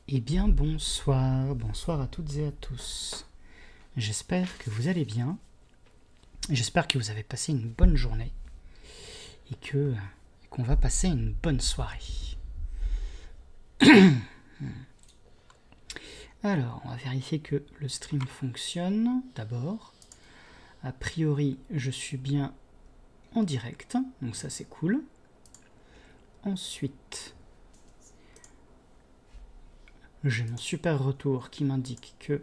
Eh bien bonsoir, bonsoir à toutes et à tous. J'espère que vous allez bien. J'espère que vous avez passé une bonne journée et qu'on va passer une bonne soirée. Alors, on va vérifier que le stream fonctionne d'abord. A priori, je suis bien en direct, donc ça c'est cool. Ensuite, j'ai mon super retour qui m'indique que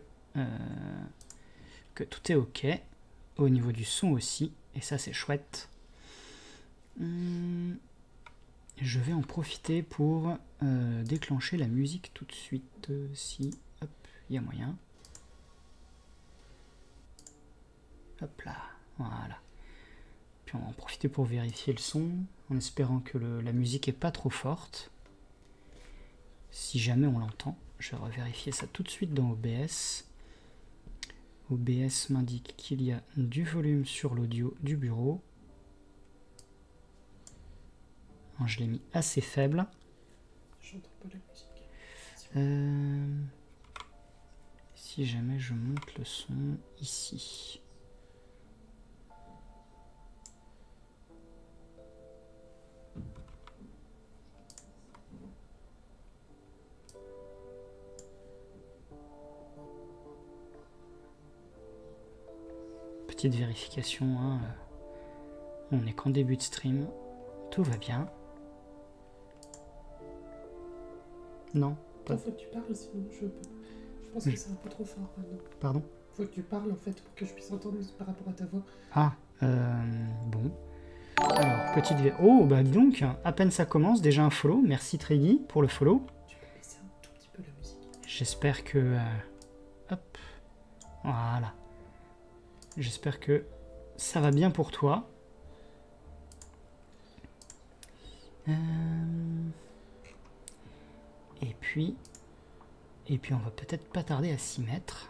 tout est ok, au niveau du son aussi, et ça c'est chouette. Je vais en profiter pour déclencher la musique tout de suite, si hop, il y a moyen. Hop là, voilà. Puis on va en profiter pour vérifier le son, en espérant que la musique est pas trop forte. Si jamais on l'entend, je vais revérifier ça tout de suite dans OBS. OBS m'indique qu'il y a du volume sur l'audio du bureau. Alors, je l'ai mis assez faible. J'entends pas la musique. Si jamais je monte le son ici. Petite vérification, hein. On n'est qu'en début de stream. Tout va bien. Non, pas. Faut que tu parles, sinon je pense que c'est un peu trop fort maintenant. Pardon? Faut que tu parles en fait pour que je puisse entendre par rapport à ta voix. Ah, bon. Alors, petite oh, bah dis donc, à peine ça commence, déjà un follow. Merci Treggy pour le follow. Tu peux baisser un tout petit peu la musique. J'espère que... hop. Voilà. J'espère que ça va bien pour toi. Et puis on va peut-être pas tarder à s'y mettre.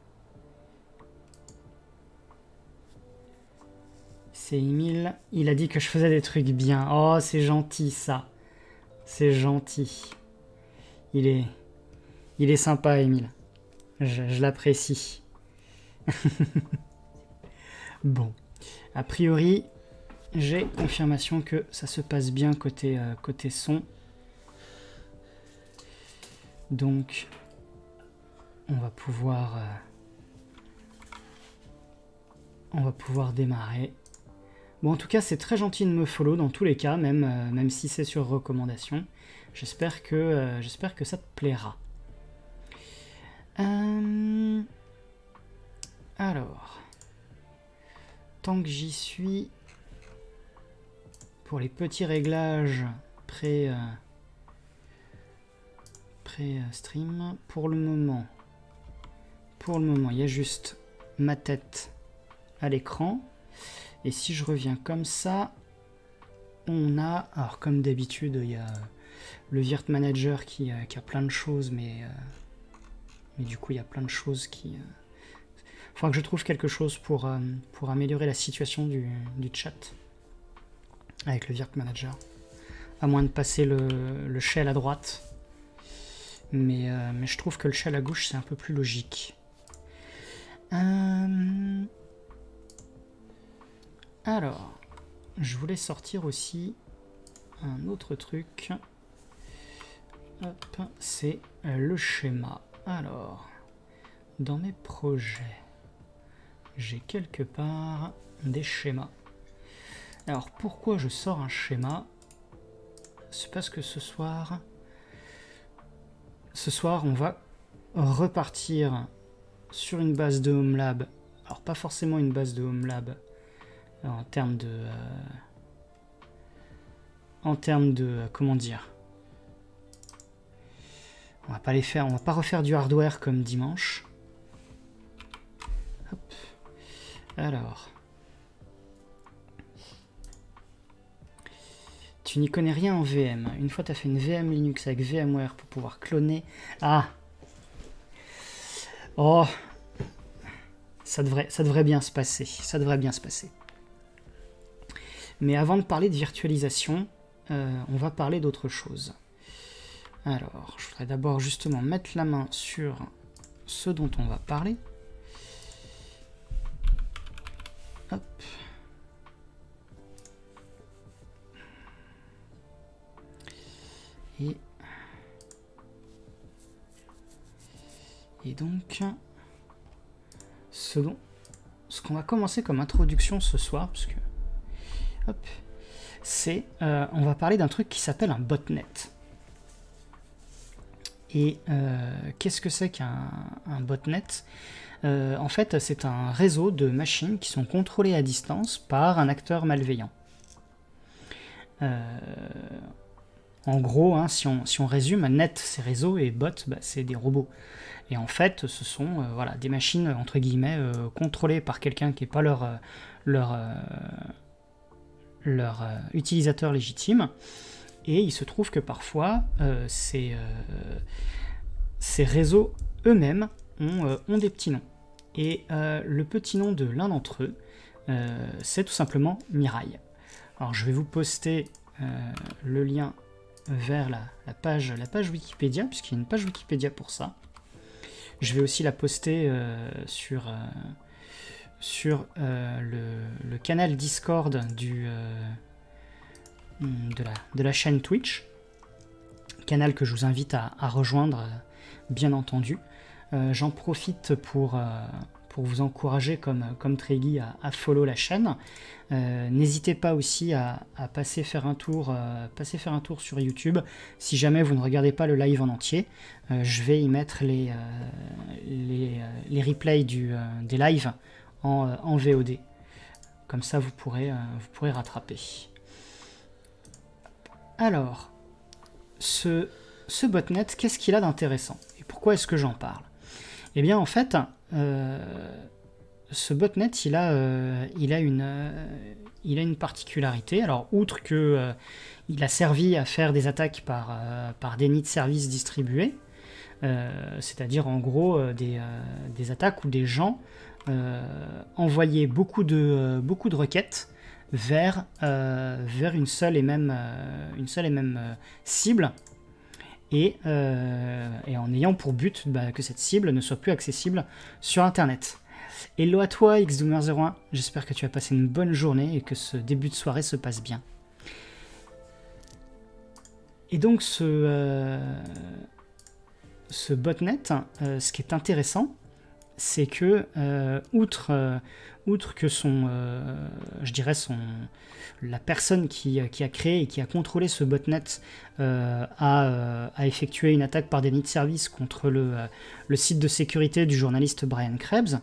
C'est Emile, il a dit que je faisais des trucs bien. Oh, c'est gentil ça. C'est gentil. Il est sympa, Emile. Je l'apprécie. Bon. A priori, j'ai confirmation que ça se passe bien côté son. Donc, on va pouvoir démarrer. Bon, en tout cas, c'est très gentil de me follow dans tous les cas, même si c'est sur recommandation. J'espère que ça te plaira. Alors, tant que j'y suis, pour les petits réglages pré-stream, pour le moment, il y a juste ma tête à l'écran. Et si je reviens comme ça, on a, alors comme d'habitude, il y a le Virt Manager qui a plein de choses, mais du coup il y a plein de choses qui... Il faudra que je trouve quelque chose pour améliorer la situation du chat avec le Virt Manager. À moins de passer le shell à droite. Mais je trouve que le shell à gauche c'est un peu plus logique. Alors, je voulais sortir aussi un autre truc. Hop, c'est le schéma. Alors, dans mes projets, j'ai quelque part des schémas. Alors, pourquoi je sors un schéma? C'est parce que ce soir, on va repartir sur une base de HomeLab. Alors, pas forcément une base de HomeLab en termes de comment dire, on va pas refaire du hardware comme dimanche. Hop. Alors, tu n'y connais rien en VM. Une fois tu as fait une VM Linux avec VMware pour pouvoir cloner. Ah, oh, ça devrait bien se passer. Ça devrait bien se passer. Mais avant de parler de virtualisation, on va parler d'autre chose. Alors, je voudrais d'abord justement mettre la main sur ce dont on va parler. Hop. Et donc, ce qu'on va commencer comme introduction ce soir, parce que, hop, c'est, on va parler d'un truc qui s'appelle un botnet. Et qu'est-ce que c'est qu'un botnet? En fait, c'est un réseau de machines qui sont contrôlées à distance par un acteur malveillant. En gros, hein, si on résume, net c'est réseau et bot bah, c'est des robots. Et en fait, ce sont voilà, des machines entre guillemets contrôlées par quelqu'un qui n'est pas leur utilisateur légitime. Et il se trouve que parfois, ces réseaux eux-mêmes ont des petits noms. Et le petit nom de l'un d'entre eux, c'est tout simplement Mirai. Alors je vais vous poster le lien vers la page Wikipédia, puisqu'il y a une page Wikipédia pour ça. Je vais aussi la poster sur le canal Discord de la chaîne Twitch, canal que je vous invite à rejoindre, bien entendu. J'en profite pour vous encourager comme Tréguy à follow la chaîne. N'hésitez pas aussi à passer faire un tour sur YouTube. Si jamais vous ne regardez pas le live en entier, je vais y mettre les replays des lives en VOD. Comme ça, vous pourrez rattraper. Alors, ce botnet, qu'est-ce qu'il a d'intéressant? Et pourquoi est-ce que j'en parle? Eh bien, en fait, ce botnet, il a une particularité. Alors, outre que il a servi à faire des attaques par déni de service distribué, c'est-à-dire en gros des attaques où des gens envoyaient beaucoup de requêtes vers une seule et même cible. Et en ayant pour but que cette cible ne soit plus accessible sur Internet. Hello à toi Xdoomer01, j'espère que tu as passé une bonne journée et que ce début de soirée se passe bien. Et donc ce botnet, ce qui est intéressant, c'est que outre que la personne qui a créé et qui a contrôlé ce botnet a effectué une attaque par déni de service contre le site de sécurité du journaliste Brian Krebs,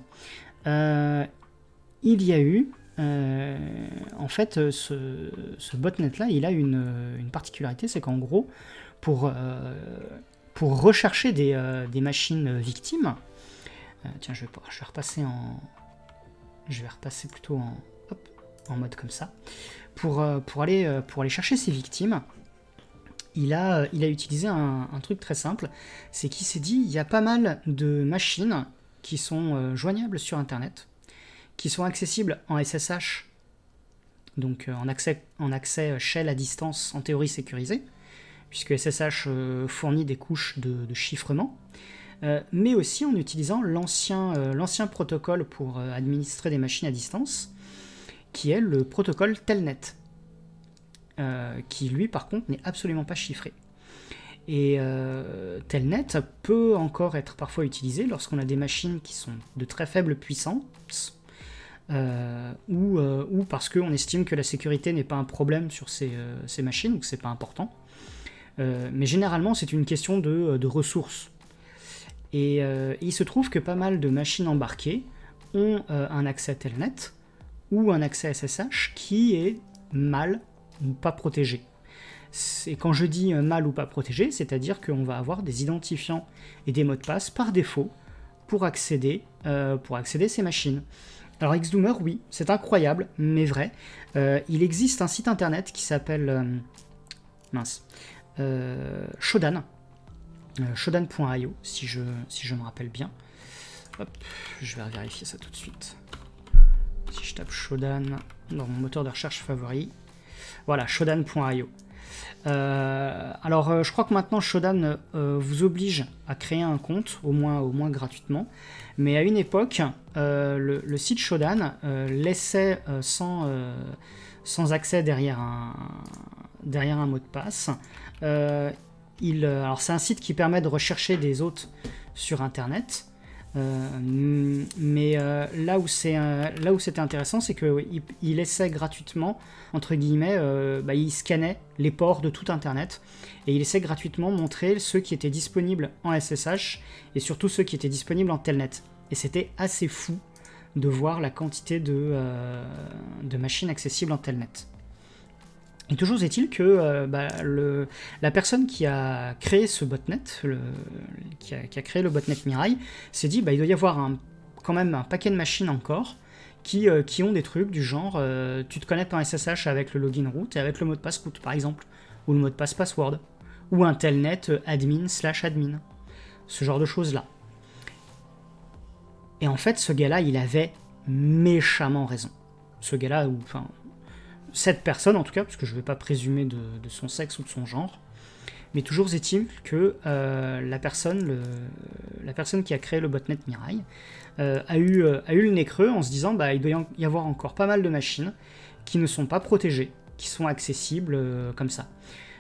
il y a eu en fait ce botnet là, il a une particularité, c'est qu'en gros pour rechercher des machines victimes, tiens, je vais repasser plutôt en mode comme ça. Pour aller chercher ses victimes, il a utilisé un truc très simple. C'est qu'il s'est dit, il y a pas mal de machines qui sont joignables sur Internet, qui sont accessibles en SSH, donc en accès shell à distance, en théorie sécurisé, puisque SSH fournit des couches de chiffrement. Mais aussi en utilisant l'ancien protocole pour administrer des machines à distance, qui est le protocole Telnet, qui lui par contre n'est absolument pas chiffré. Et Telnet peut encore être parfois utilisé lorsqu'on a des machines qui sont de très faible puissance, ou parce qu'on estime que la sécurité n'est pas un problème sur ces machines, ou que c'est pas important. Mais généralement c'est une question de ressources. Et il se trouve que pas mal de machines embarquées ont un accès Telnet ou un accès SSH qui est mal ou pas protégé. Et quand je dis mal ou pas protégé, c'est-à-dire qu'on va avoir des identifiants et des mots de passe par défaut pour accéder à ces machines. Alors Xdoomer, oui, c'est incroyable, mais vrai. Il existe un site internet qui s'appelle Shodan. Shodan.io, si je me rappelle bien. Hop, je vais vérifier ça tout de suite. Si je tape Shodan dans mon moteur de recherche favori, voilà, Shodan.io. Alors, je crois que maintenant Shodan vous oblige à créer un compte, au moins gratuitement. Mais à une époque, le site Shodan laissait sans accès derrière un mot de passe. Alors, c'est un site qui permet de rechercher des hôtes sur Internet. Mais là où c'était intéressant, c'est qu'il laissait gratuitement, entre guillemets, il scannait les ports de tout Internet et il laissait gratuitement montrer ceux qui étaient disponibles en SSH et surtout ceux qui étaient disponibles en Telnet. Et c'était assez fou de voir la quantité de machines accessibles en Telnet. Et toujours est-il que la personne qui a créé ce botnet, qui a créé le botnet Mirai, s'est dit il doit y avoir quand même un paquet de machines encore qui ont des trucs du genre tu te connectes en SSH avec le login root et avec le mot de passe root par exemple, ou le mot de passe password, ou un telnet admin/admin, ce genre de choses là. Et en fait ce gars-là il avait méchamment raison. Ce gars-là, cette personne en tout cas, parce que je ne vais pas présumer de son sexe ou de son genre, mais toujours est-il que la personne qui a créé le botnet Mirai a eu le nez creux en se disant il doit y avoir encore pas mal de machines qui ne sont pas protégées, qui sont accessibles comme ça.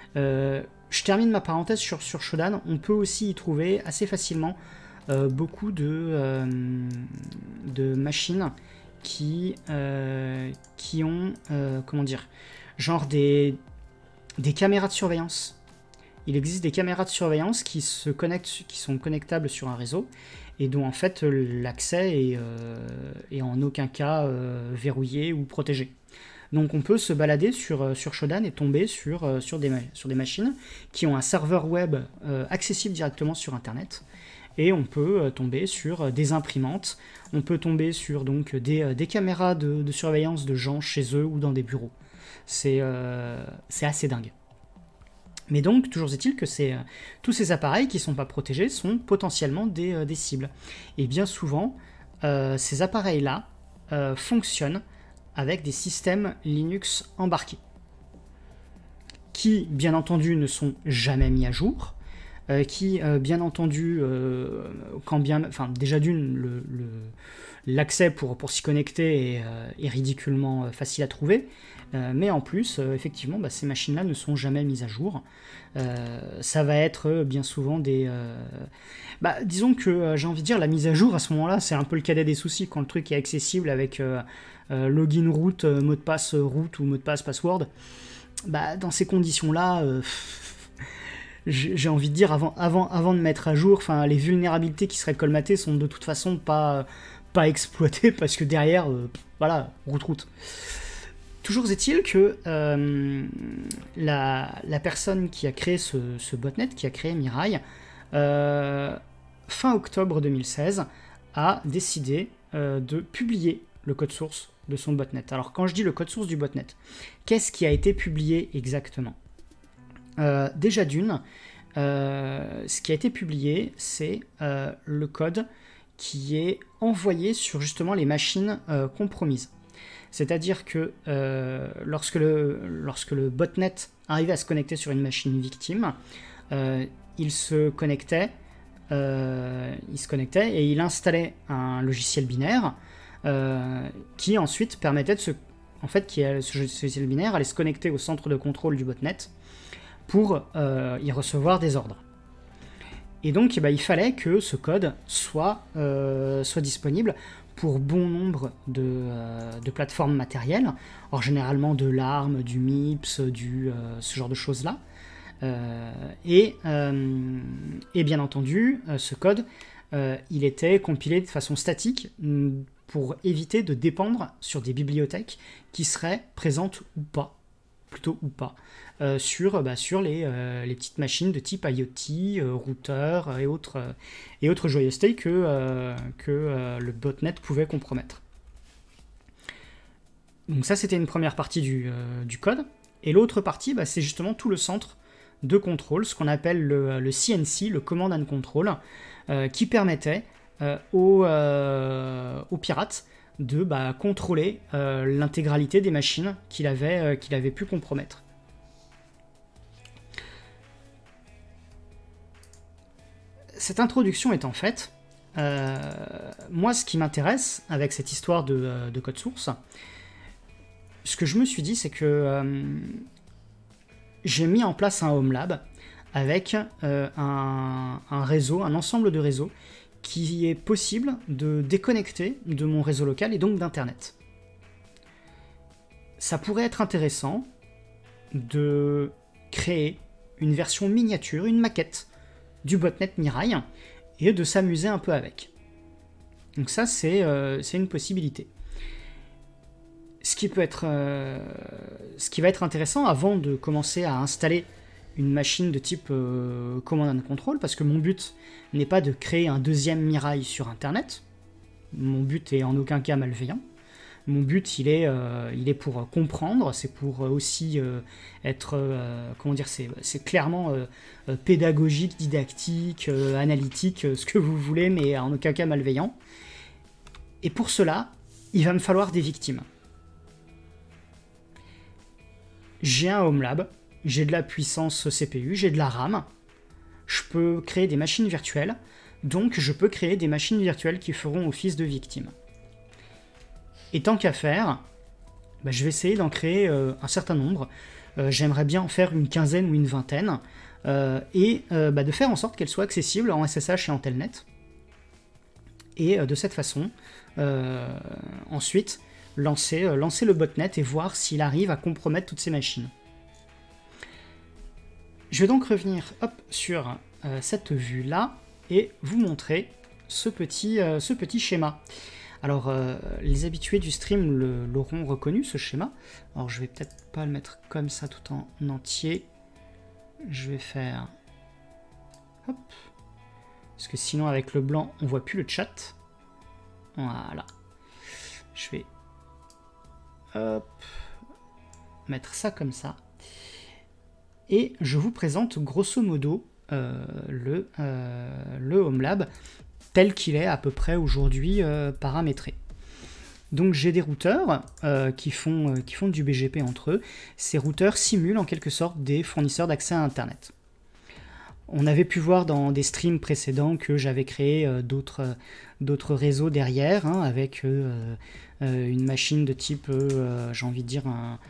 Je termine ma parenthèse sur Shodan. On peut aussi y trouver assez facilement beaucoup de machines qui ont, comment dire, genre des caméras de surveillance. Il existe des caméras de surveillance qui sont connectables sur un réseau et dont en fait l'accès est en aucun cas verrouillé ou protégé. Donc on peut se balader sur Shodan et tomber sur des machines qui ont un serveur web accessible directement sur Internet. Et on peut tomber sur des imprimantes, on peut tomber sur donc des caméras de surveillance de gens chez eux ou dans des bureaux. C'est assez dingue. Mais donc, toujours est-il que tous ces appareils qui ne sont pas protégés sont potentiellement des cibles. Et bien souvent, ces appareils-là fonctionnent avec des systèmes Linux embarqués, qui, bien entendu, ne sont jamais mis à jour, qui, bien entendu, déjà d'une, l'accès pour s'y connecter est ridiculement facile à trouver, mais en plus, effectivement, ces machines-là ne sont jamais mises à jour. Ça va être bien souvent disons que j'ai envie de dire, la mise à jour, à ce moment-là, c'est un peu le cadet des soucis quand le truc est accessible avec login root, mot de passe root ou mot de passe password. Dans ces conditions-là... j'ai envie de dire, avant de mettre à jour, les vulnérabilités qui seraient colmatées sont de toute façon pas exploitées parce que derrière, route. Toujours est-il que la personne qui a créé ce botnet, qui a créé Mirai, fin octobre 2016, a décidé de publier le code source de son botnet. Alors quand je dis le code source du botnet, qu'est-ce qui a été publié exactement ? Déjà d'une, ce qui a été publié, c'est le code qui est envoyé sur justement les machines compromises. C'est-à-dire que lorsque le botnet arrivait à se connecter sur une machine victime, il se connectait et il installait un logiciel binaire qui ensuite permettait ce logiciel binaire allait se connecter au centre de contrôle du botnet pour y recevoir des ordres. Et donc il fallait que ce code soit disponible pour bon nombre de plateformes matérielles, or généralement de l'ARM, du MIPS, ce genre de choses-là. Et bien entendu, ce code, il était compilé de façon statique pour éviter de dépendre sur des bibliothèques qui seraient présentes ou pas, sur les petites machines de type IoT, routeur et autres joyeusetés que le botnet pouvait compromettre. Donc ça, c'était une première partie du code. Et l'autre partie, c'est justement tout le centre de contrôle, ce qu'on appelle le CNC, le Command and Control, qui permettait aux pirates de contrôler l'intégralité des machines qu'il avait pu compromettre. cette introduction étant faite, moi ce qui m'intéresse avec cette histoire de code source, ce que je me suis dit, c'est que j'ai mis en place un Home Lab avec un réseau, un ensemble de réseaux qui est possible de déconnecter de mon réseau local et donc d'Internet. Ça pourrait être intéressant de créer une version miniature, une maquette du botnet Mirai et de s'amuser un peu avec. Donc ça, c'est une possibilité. Ce qui va être intéressant avant de commencer à installer une machine de type command and control, parce que mon but n'est pas de créer un deuxième Mirai sur Internet. Mon but est en aucun cas malveillant. Mon but, il est pour comprendre, c'est pour aussi être, comment dire, c'est clairement pédagogique, didactique, analytique, ce que vous voulez, mais en aucun cas malveillant. Et pour cela, il va me falloir des victimes. J'ai un Home Lab, j'ai de la puissance CPU, j'ai de la RAM, je peux créer des machines virtuelles, donc je peux créer des machines virtuelles qui feront office de victimes. Et tant qu'à faire, je vais essayer d'en créer un certain nombre. J'aimerais bien en faire une quinzaine ou une vingtaine, et de faire en sorte qu'elles soient accessibles en SSH et en Telnet. Et de cette façon, ensuite, lancer le botnet et voir s'il arrive à compromettre toutes ces machines. Je vais donc revenir sur cette vue-là et vous montrer ce petit schéma. Alors, les habitués du stream l'auront reconnu, ce schéma. Alors, je vais peut-être pas le mettre comme ça tout en entier. Je vais faire... Hop. Parce que sinon, avec le blanc, on voit plus le chat. Voilà. Je vais... Hop. Mettre ça comme ça. Et je vous présente grosso modo le Home Lab tel qu'il est à peu près aujourd'hui paramétré. Donc j'ai des routeurs qui font du BGP entre eux. Ces routeurs simulent en quelque sorte des fournisseurs d'accès à Internet. On avait pu voir dans des streams précédents que j'avais créé d'autres réseaux derrière, hein, avec une machine de type, j'ai envie de dire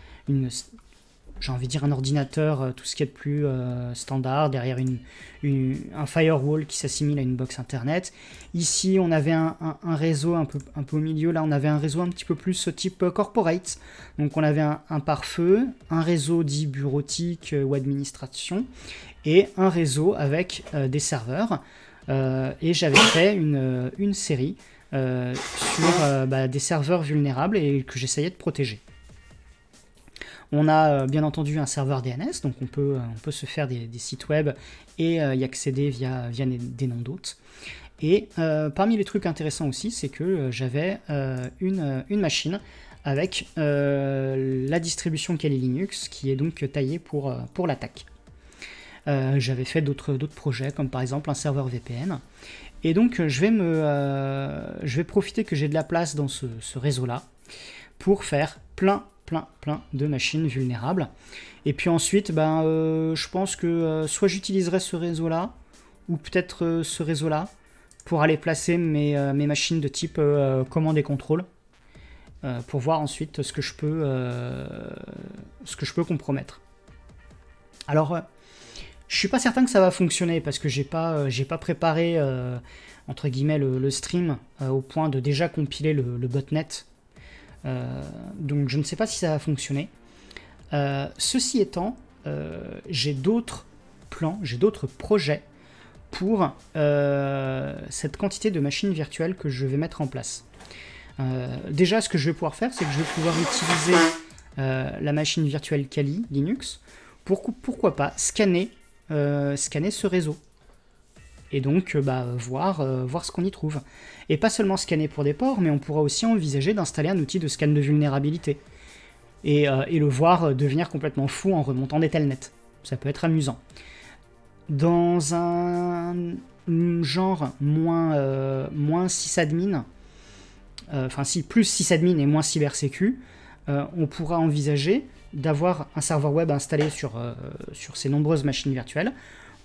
un ordinateur, tout ce qui est de plus standard, derrière un firewall qui s'assimile à une box internet. Ici, on avait un réseau un peu au milieu, là on avait un réseau un petit peu plus type corporate. Donc on avait un pare-feu, un réseau dit bureautique ou administration, et un réseau avec des serveurs. Et j'avais fait une série sur des serveurs vulnérables et que j'essayais de protéger. On a bien entendu un serveur DNS, donc on peut se faire des sites web et y accéder via des noms d'hôtes. Et parmi les trucs intéressants aussi, c'est que j'avais une machine avec la distribution Kali Linux, qui est donc taillée pour l'attaque. J'avais fait d'autres projets, comme par exemple un serveur VPN. Et donc je vais profiter que j'ai de la place dans ce réseau-là pour faire plein de machines vulnérables. Et puis ensuite, je pense que soit j'utiliserai ce réseau-là, ou peut-être ce réseau-là, pour aller placer mes machines de type commande et contrôle, pour voir ensuite ce que je peux compromettre. Alors, je suis pas certain que ça va fonctionner, parce que j'ai pas préparé, entre guillemets, le stream au point de déjà compiler le botnet. Donc je ne sais pas si ça va fonctionner. Ceci étant, j'ai d'autres plans, j'ai d'autres projets pour cette quantité de machines virtuelles que je vais mettre en place. Déjà, ce que je vais pouvoir faire, c'est que je vais pouvoir utiliser la machine virtuelle Kali Linux pour, pourquoi pas, scanner ce réseau. Et donc voir ce qu'on y trouve. Et pas seulement scanner pour des ports, mais on pourra aussi envisager d'installer un outil de scan de vulnérabilité. Et le voir devenir complètement fou en remontant des telnets. Ça peut être amusant. Dans un genre moins sysadmin, plus sysadmin et moins cybersécu, on pourra envisager d'avoir un serveur web installé sur ces nombreuses machines virtuelles,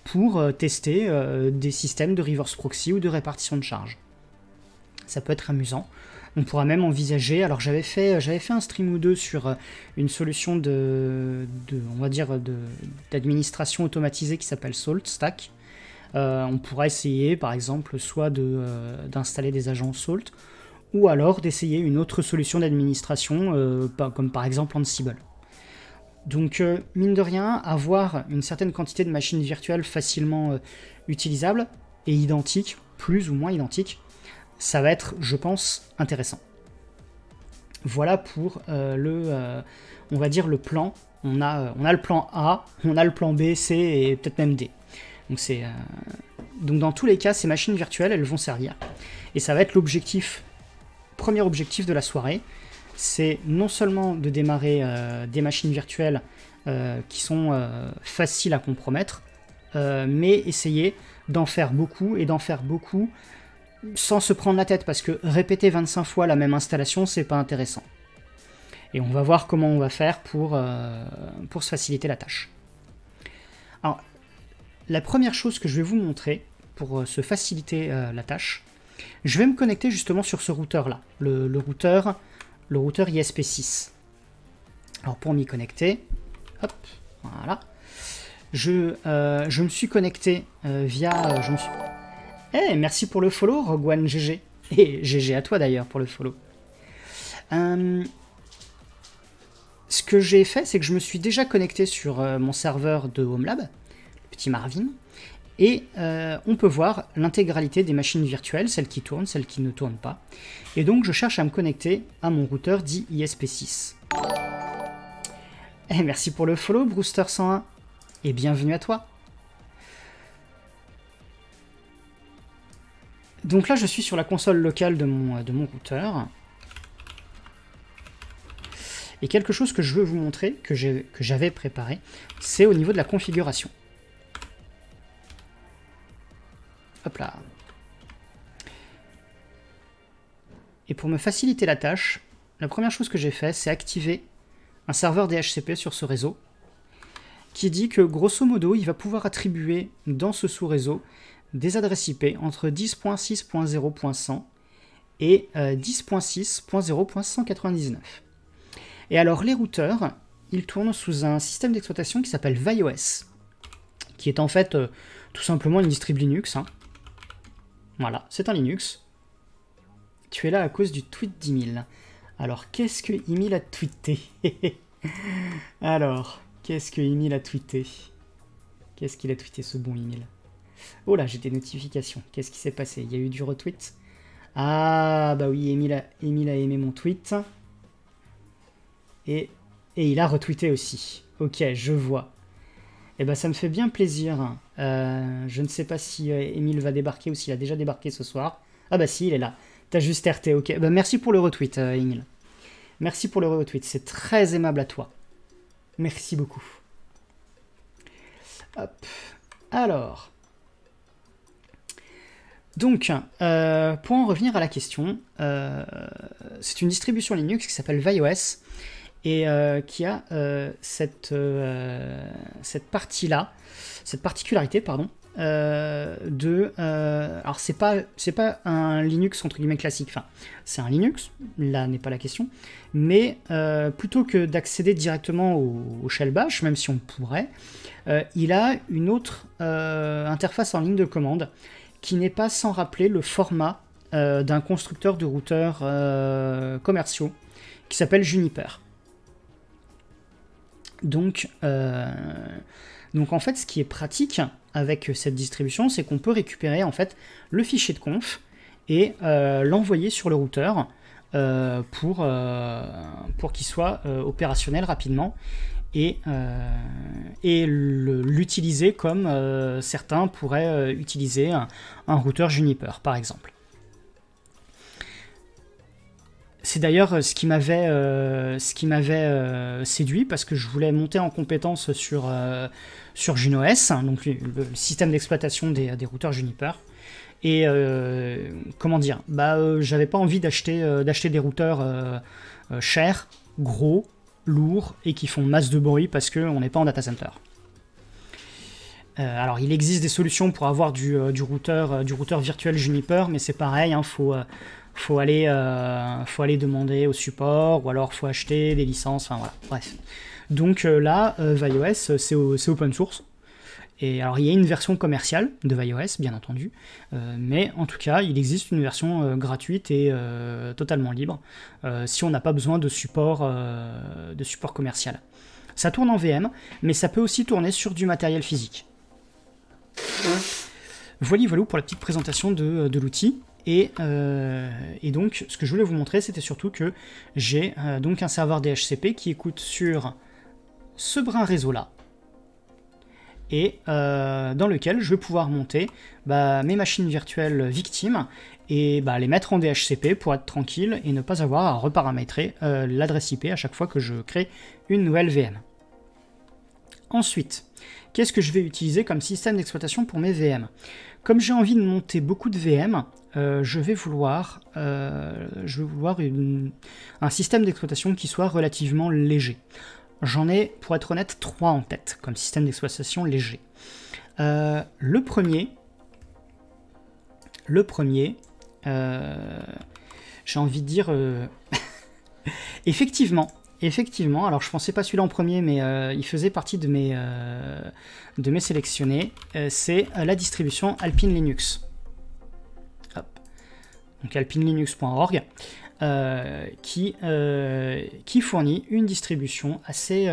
pour tester des systèmes de reverse proxy ou de répartition de charge. Ça peut être amusant. On pourra même envisager, alors j'avais fait un stream ou deux sur une solution on va dire d'administration automatisée qui s'appelle Salt. On pourra essayer par exemple soit d'installer des agents Salt, ou alors d'essayer une autre solution d'administration comme par exemple Ansible. Donc mine de rien, avoir une certaine quantité de machines virtuelles facilement utilisables et identiques, plus ou moins identiques, ça va être, je pense, intéressant. Voilà pour on va dire le plan. On a le plan A, on a le plan B, C et peut-être même D. Donc dans tous les cas, ces machines virtuelles, elles vont servir. Et ça va être premier objectif de la soirée. C'est non seulement de démarrer des machines virtuelles qui sont faciles à compromettre, mais essayer d'en faire beaucoup sans se prendre la tête, parce que répéter 25 fois la même installation, c'est pas intéressant. Et on va voir comment on va faire pour se faciliter la tâche. Alors, la première chose que je vais vous montrer pour se faciliter la tâche, je vais me connecter justement sur ce routeur-là, le routeur ISP6. Alors pour m'y connecter, hop, voilà, je me suis connecté via... merci pour le follow, Rogue One GG. Et GG à toi d'ailleurs pour le follow. Ce que j'ai fait, c'est que je me suis déjà connecté sur mon serveur de Homelab, le petit Marvin, et on peut voir l'intégralité des machines virtuelles, celles qui tournent, celles qui ne tournent pas. Et donc je cherche à me connecter à mon routeur dit ISP6. Merci pour le follow, Brewster101, et bienvenue à toi. Donc là, je suis sur la console locale de mon routeur. Et quelque chose que je veux vous montrer, que j'avais préparé, c'est au niveau de la configuration. Hop là. Et pour me faciliter la tâche, la première chose que j'ai fait, c'est activer un serveur DHCP sur ce réseau, qui dit que grosso modo, il va pouvoir attribuer dans ce sous-réseau des adresses IP entre 10.6.0.100 et 10.6.0.199. Et alors les routeurs, ils tournent sous un système d'exploitation qui s'appelle ViOS, qui est en fait tout simplement une distrib Linux. Voilà, c'est un Linux. Tu es là à cause du tweet d'Emile. Alors, qu'est-ce que Emile a tweeté? Alors, qu'est-ce que Emile a tweeté? Qu'est-ce qu'il a tweeté, ce bon Emile? Oh là, j'ai des notifications. Qu'est-ce qui s'est passé? Il y a eu du retweet? Ah, bah oui, Emile a aimé mon tweet. Et il a retweeté aussi. Ok, je vois. Eh ben, ça me fait bien plaisir. Je ne sais pas si Emile va débarquer ou s'il a déjà débarqué ce soir. Ah bah si, il est là. T'as juste RT, ok. Bah, merci pour le retweet, Emile. Merci pour le retweet, c'est très aimable à toi. Merci beaucoup. Hop. Alors. Donc, pour en revenir à la question, c'est une distribution Linux qui s'appelle ViOS et qui a cette partie-là, cette particularité, pardon, alors c'est pas un Linux entre guillemets classique, enfin c'est un Linux, là n'est pas la question, mais plutôt que d'accéder directement au shell bash, même si on pourrait, il a une autre interface en ligne de commande qui n'est pas sans rappeler le format d'un constructeur de routeurs commerciaux qui s'appelle Juniper. Donc en fait, ce qui est pratique avec cette distribution, c'est qu'on peut récupérer en fait le fichier de conf et l'envoyer sur le routeur pour qu'il soit opérationnel rapidement et l'utiliser comme certains pourraient utiliser un routeur Juniper par exemple. C'est d'ailleurs ce qui m'avait séduit parce que je voulais monter en compétence sur JunoS, donc le système d'exploitation des routeurs Juniper. Et comment dire, j'avais pas envie d'acheter des routeurs chers, gros, lourds et qui font masse de bruit parce qu'on n'est pas en data center. Alors, il existe des solutions pour avoir du routeur virtuel Juniper, mais c'est pareil, hein, faut aller demander au support, ou alors faut acheter des licences, enfin voilà, bref. Donc là, ViOS, c'est open source. Et alors, il y a une version commerciale de ViOS, bien entendu, mais en tout cas, il existe une version gratuite et totalement libre, si on n'a pas besoin de support commercial. Ça tourne en VM, mais ça peut aussi tourner sur du matériel physique. Voilà pour la petite présentation de l'outil. Et donc, ce que je voulais vous montrer, c'était surtout que j'ai donc un serveur DHCP qui écoute sur ce brin réseau-là, et dans lequel je vais pouvoir monter mes machines virtuelles victimes et les mettre en DHCP pour être tranquille et ne pas avoir à reparamétrer l'adresse IP à chaque fois que je crée une nouvelle VM. Ensuite, qu'est-ce que je vais utiliser comme système d'exploitation pour mes VM? Comme j'ai envie de monter beaucoup de VM, je vais vouloir un système d'exploitation qui soit relativement léger. J'en ai, pour être honnête, 3 en tête comme système d'exploitation léger. Le premier, j'ai envie de dire, effectivement, alors je pensais pas celui-là en premier, mais il faisait partie de mes sélectionnés, c'est la distribution Alpine Linux. Hop. Donc alpinelinux.org. Qui fournit une distribution assez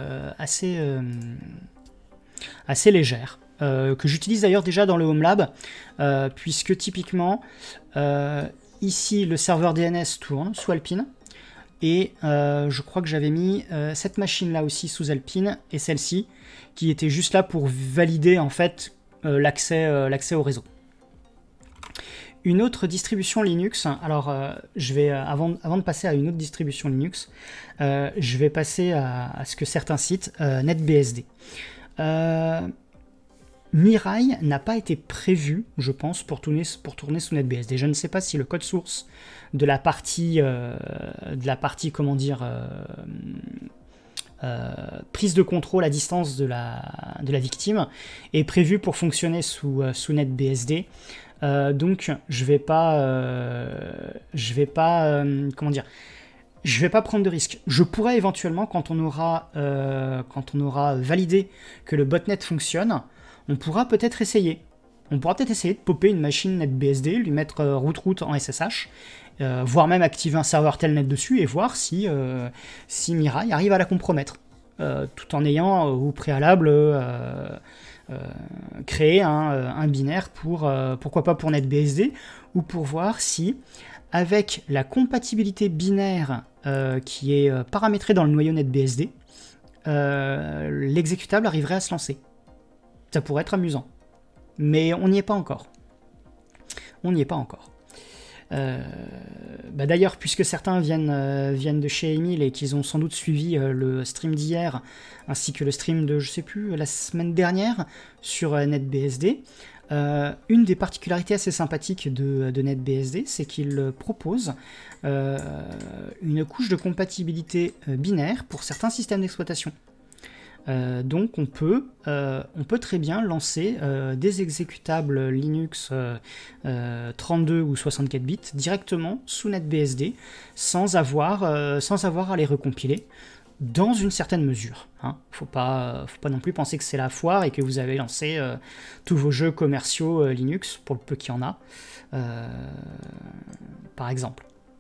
légère, que j'utilise d'ailleurs déjà dans le Home Lab, puisque typiquement, ici le serveur DNS tourne sous Alpine, et je crois que j'avais mis cette machine-là aussi sous Alpine, et celle-ci, qui était juste là pour valider en fait l'accès au réseau. Une autre distribution Linux, alors je vais, avant de passer à une autre distribution Linux, je vais passer à ce que certains citent NetBSD. Mirai n'a pas été prévu, je pense, pour tourner sous NetBSD. Je ne sais pas si le code source de la partie comment dire, prise de contrôle à distance de la victime est prévu pour fonctionner sous NetBSD. Donc je vais pas prendre de risque. Je pourrais éventuellement, quand on aura validé que le botnet fonctionne, on pourra peut-être essayer. On pourra peut-être essayer de popper une machine NetBSD, lui mettre root en SSH, voire même activer un serveur telnet dessus et voir si Mirai arrive à la compromettre, tout en ayant au préalable créer un binaire pourquoi pas pour NetBSD, ou pour voir si, avec la compatibilité binaire qui est paramétrée dans le noyau NetBSD, l'exécutable arriverait à se lancer. Ça pourrait être amusant. Mais on n'y est pas encore. D'ailleurs, puisque certains viennent de chez Emile et qu'ils ont sans doute suivi le stream d'hier, ainsi que le stream de, je sais plus, la semaine dernière, sur NetBSD, une des particularités assez sympathiques de NetBSD, c'est qu'il propose une couche de compatibilité binaire pour certains systèmes d'exploitation. Donc on peut très bien lancer des exécutables Linux 32 ou 64 bits directement sous NetBSD sans avoir à les recompiler dans une certaine mesure. Hein. Faut pas non plus penser que c'est la foire et que vous avez lancé tous vos jeux commerciaux Linux, pour le peu qu'il y en a, par exemple.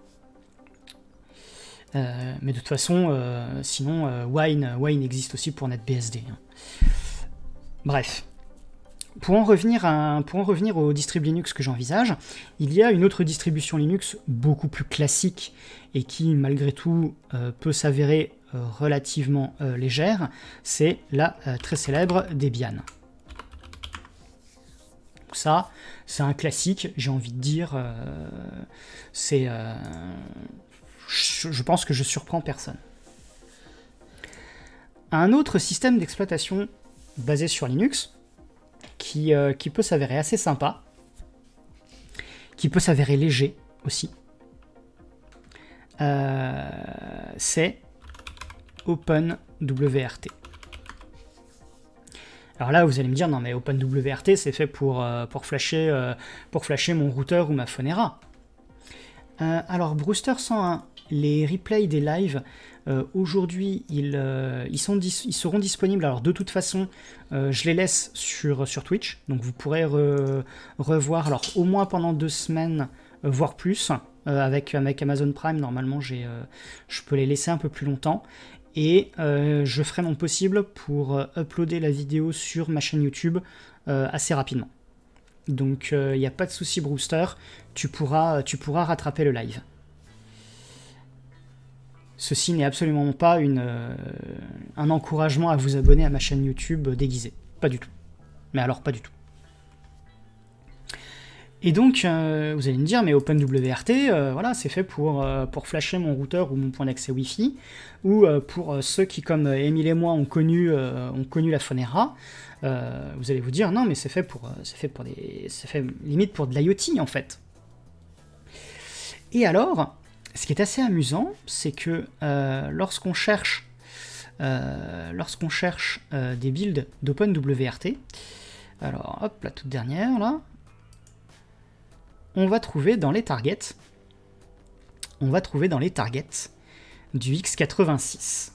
Mais de toute façon, sinon, Wine existe aussi pour NetBSD. Hein. Bref. Pour en revenir aux distrib Linux que j'envisage, il y a une autre distribution Linux beaucoup plus classique et qui, malgré tout, peut s'avérer relativement légère, c'est la très célèbre Debian. Donc ça, c'est un classique, j'ai envie de dire, je pense que je surprends personne. Un autre système d'exploitation basé sur Linux, qui peut s'avérer assez sympa, qui peut s'avérer léger aussi, c'est OpenWRT. Alors là, vous allez me dire, non mais OpenWRT, c'est fait pour flasher mon routeur ou ma Phonera. Alors, Brewster 101, les replays des lives, aujourd'hui, ils seront disponibles. Alors, de toute façon, je les laisse sur Twitch. Donc, vous pourrez revoir, alors, au moins pendant 2 semaines, voire plus. Avec Amazon Prime, normalement, je peux les laisser un peu plus longtemps. Et je ferai mon possible pour uploader la vidéo sur ma chaîne YouTube assez rapidement. Donc il n'y a pas de souci, Brewster, tu pourras rattraper le live. Ceci n'est absolument pas un encouragement à vous abonner à ma chaîne YouTube déguisée. Pas du tout. Mais alors pas du tout. Et donc, vous allez me dire, mais OpenWRT, voilà, c'est fait pour flasher mon routeur ou mon point d'accès Wi-Fi, ou pour ceux qui, comme Émile et moi, ont connu la Phonera, vous allez vous dire, non, mais c'est fait limite pour de l'IoT, en fait. Et alors, ce qui est assez amusant, c'est que lorsqu'on cherche des builds d'OpenWRT, alors, hop, la toute dernière, là, on va trouver dans les targets du x86.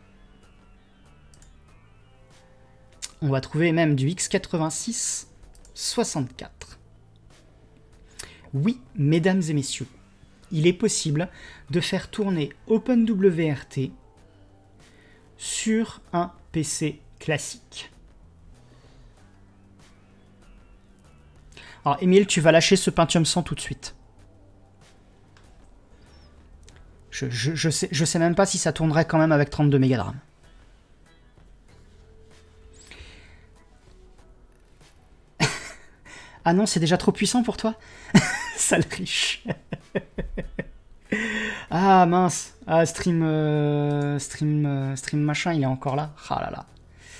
On va trouver même du x86 64. Oui, mesdames et messieurs, il est possible de faire tourner OpenWRT sur un PC classique. Alors, Émile, tu vas lâcher ce Pentium 100 tout de suite. Je sais même pas si ça tournerait quand même avec 32 mégas de RAM. Ah non, c'est déjà trop puissant pour toi? Sale riche. Ah mince. Ah, stream machin, il est encore là. Ah là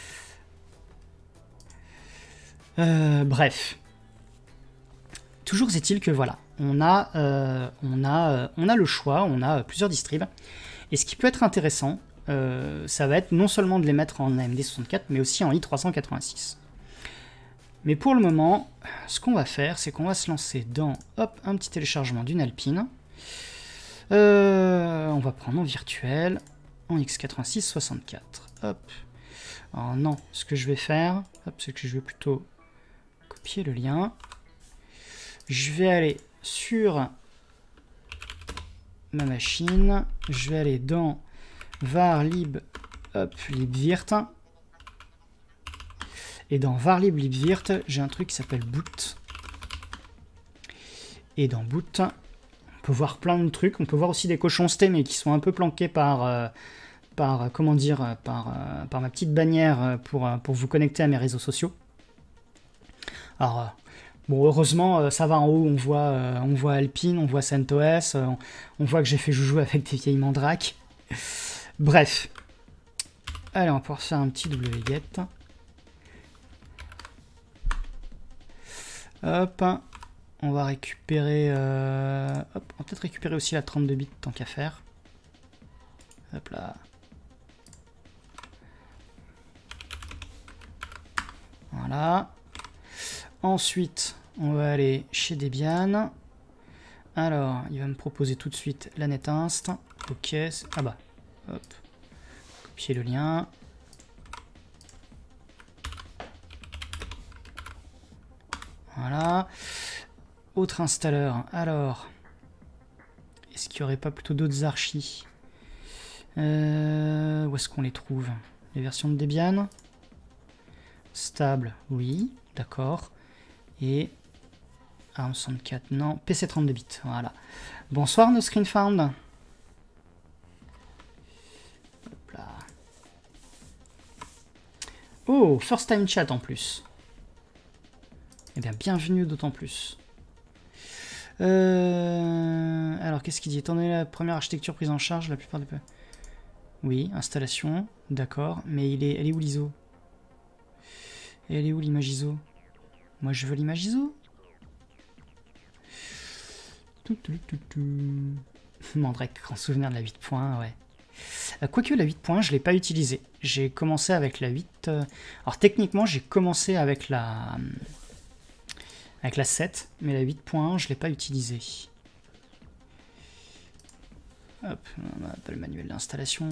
là. Bref. Toujours est-il que voilà, on a le choix, on a plusieurs distribs. Et ce qui peut être intéressant, ça va être non seulement de les mettre en AMD 64, mais aussi en i386. Mais pour le moment, ce qu'on va faire, c'est qu'on va se lancer dans un petit téléchargement d'une Alpine. On va prendre en virtuel, en x86 64. Hop. Alors non, ce que je vais faire, c'est que je vais plutôt copier le lien. Je vais aller sur ma machine, je vais aller dans var lib libvirt, et dans var lib libvirt, j'ai un truc qui s'appelle boot. Et dans boot, on peut voir plein de trucs, on peut voir aussi des cochoncetés, mais qui sont un peu planqués par ma petite bannière pour vous connecter à mes réseaux sociaux. Alors, bon, heureusement, ça va en haut, on voit Alpine, on voit CentOS, on voit que j'ai fait joujou avec des vieilles mandrakes. Bref. Allez, on va pouvoir faire un petit wget. Hop. On va récupérer... on va peut-être récupérer aussi la 32 bits, tant qu'à faire. Hop là. Voilà. Ensuite, on va aller chez Debian. Alors, il va me proposer tout de suite la NetInst. Ok, ah bah, hop. Copier le lien. Voilà. Autre installeur. Alors, est-ce qu'il n'y aurait pas plutôt d'autres archis? Où est-ce qu'on les trouve? Les versions de Debian? Stable, oui, d'accord. Et ARM64, non. PC 32 bits, voilà. Bonsoir, no screen found. Hop là. Oh, first time chat en plus. Eh bien, bienvenue d'autant plus. Alors, qu'est-ce qu'il dit? Étant donné la première architecture prise en charge, la plupart des... Oui, installation, d'accord. Mais elle est où l'ISO? Et elle est où l'image ISO? Moi, je veux l'image ISO. Mandrake, grand souvenir de la 8.1, ouais. Quoique la 8 points, je ne l'ai pas utilisée. J'ai commencé avec la 8. Alors techniquement, j'ai commencé avec la 7, mais la 8 points, je ne l'ai pas utilisée. Hop, on n'a pas le manuel d'installation.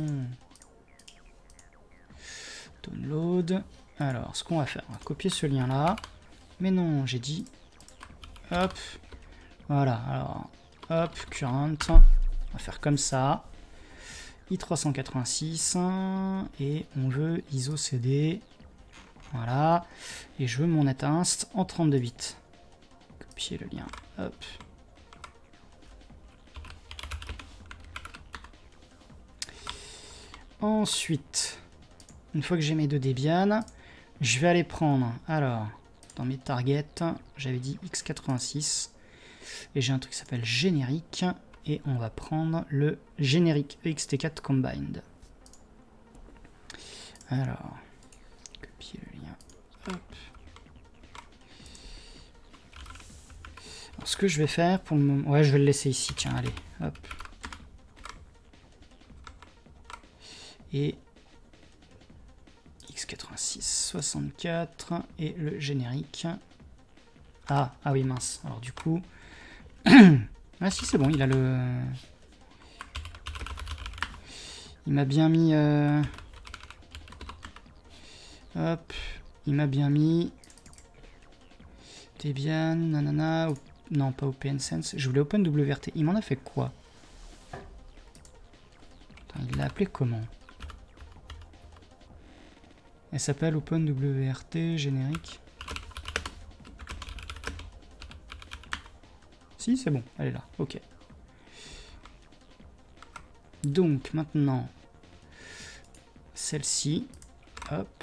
Download. Alors, ce qu'on va faire, on va copier ce lien-là. Mais non, j'ai dit... Hop. Voilà, alors... Hop, current. On va faire comme ça. i386. Et on veut ISO CD. Voilà. Et je veux mon netinst en 32 bits. Copier le lien. Hop. Ensuite, une fois que j'ai mes deux Debian, je vais aller prendre, alors, dans mes targets, j'avais dit x86, et j'ai un truc qui s'appelle générique, et on va prendre le générique ext4 combined. Alors, copier le lien, hop. Alors, ce que je vais faire pour le moment, ouais, je vais le laisser ici, tiens, allez, hop. Et x86 64 et le générique. Ah oui mince. Alors du coup, ah si c'est bon, il a le, il m'a bien mis, hop, il m'a bien mis Debian, nanana, non pas OpenSense. Je voulais OpenWRT. Il m'en a fait quoi? Attends, il l'a appelé comment? Elle s'appelle OpenWRT générique. Si, c'est bon, elle est là, ok. Donc maintenant, celle-ci, hop.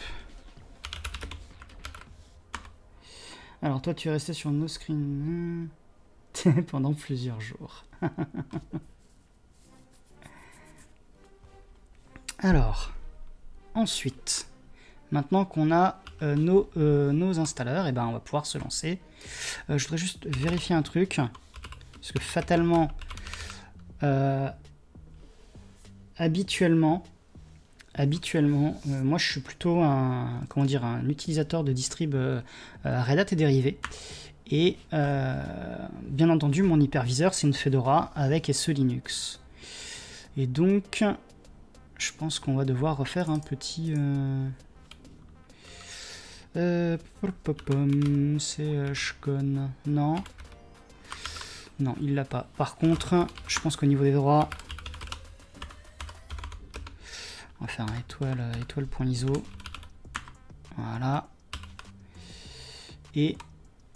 Alors toi, tu es resté sur no screen pendant plusieurs jours. Alors, ensuite... Maintenant qu'on a nos installeurs, et ben on va pouvoir se lancer. Je voudrais juste vérifier un truc, parce que fatalement, habituellement, moi je suis plutôt un utilisateur de distrib Red Hat et dérivés. Et bien entendu, mon hyperviseur c'est une Fedora avec SE Linux. Et donc, je pense qu'on va devoir refaire un petit... chcon, non. Non, il l'a pas. Par contre, je pense qu'au niveau des droits, on va faire un étoile.iso. Voilà. Et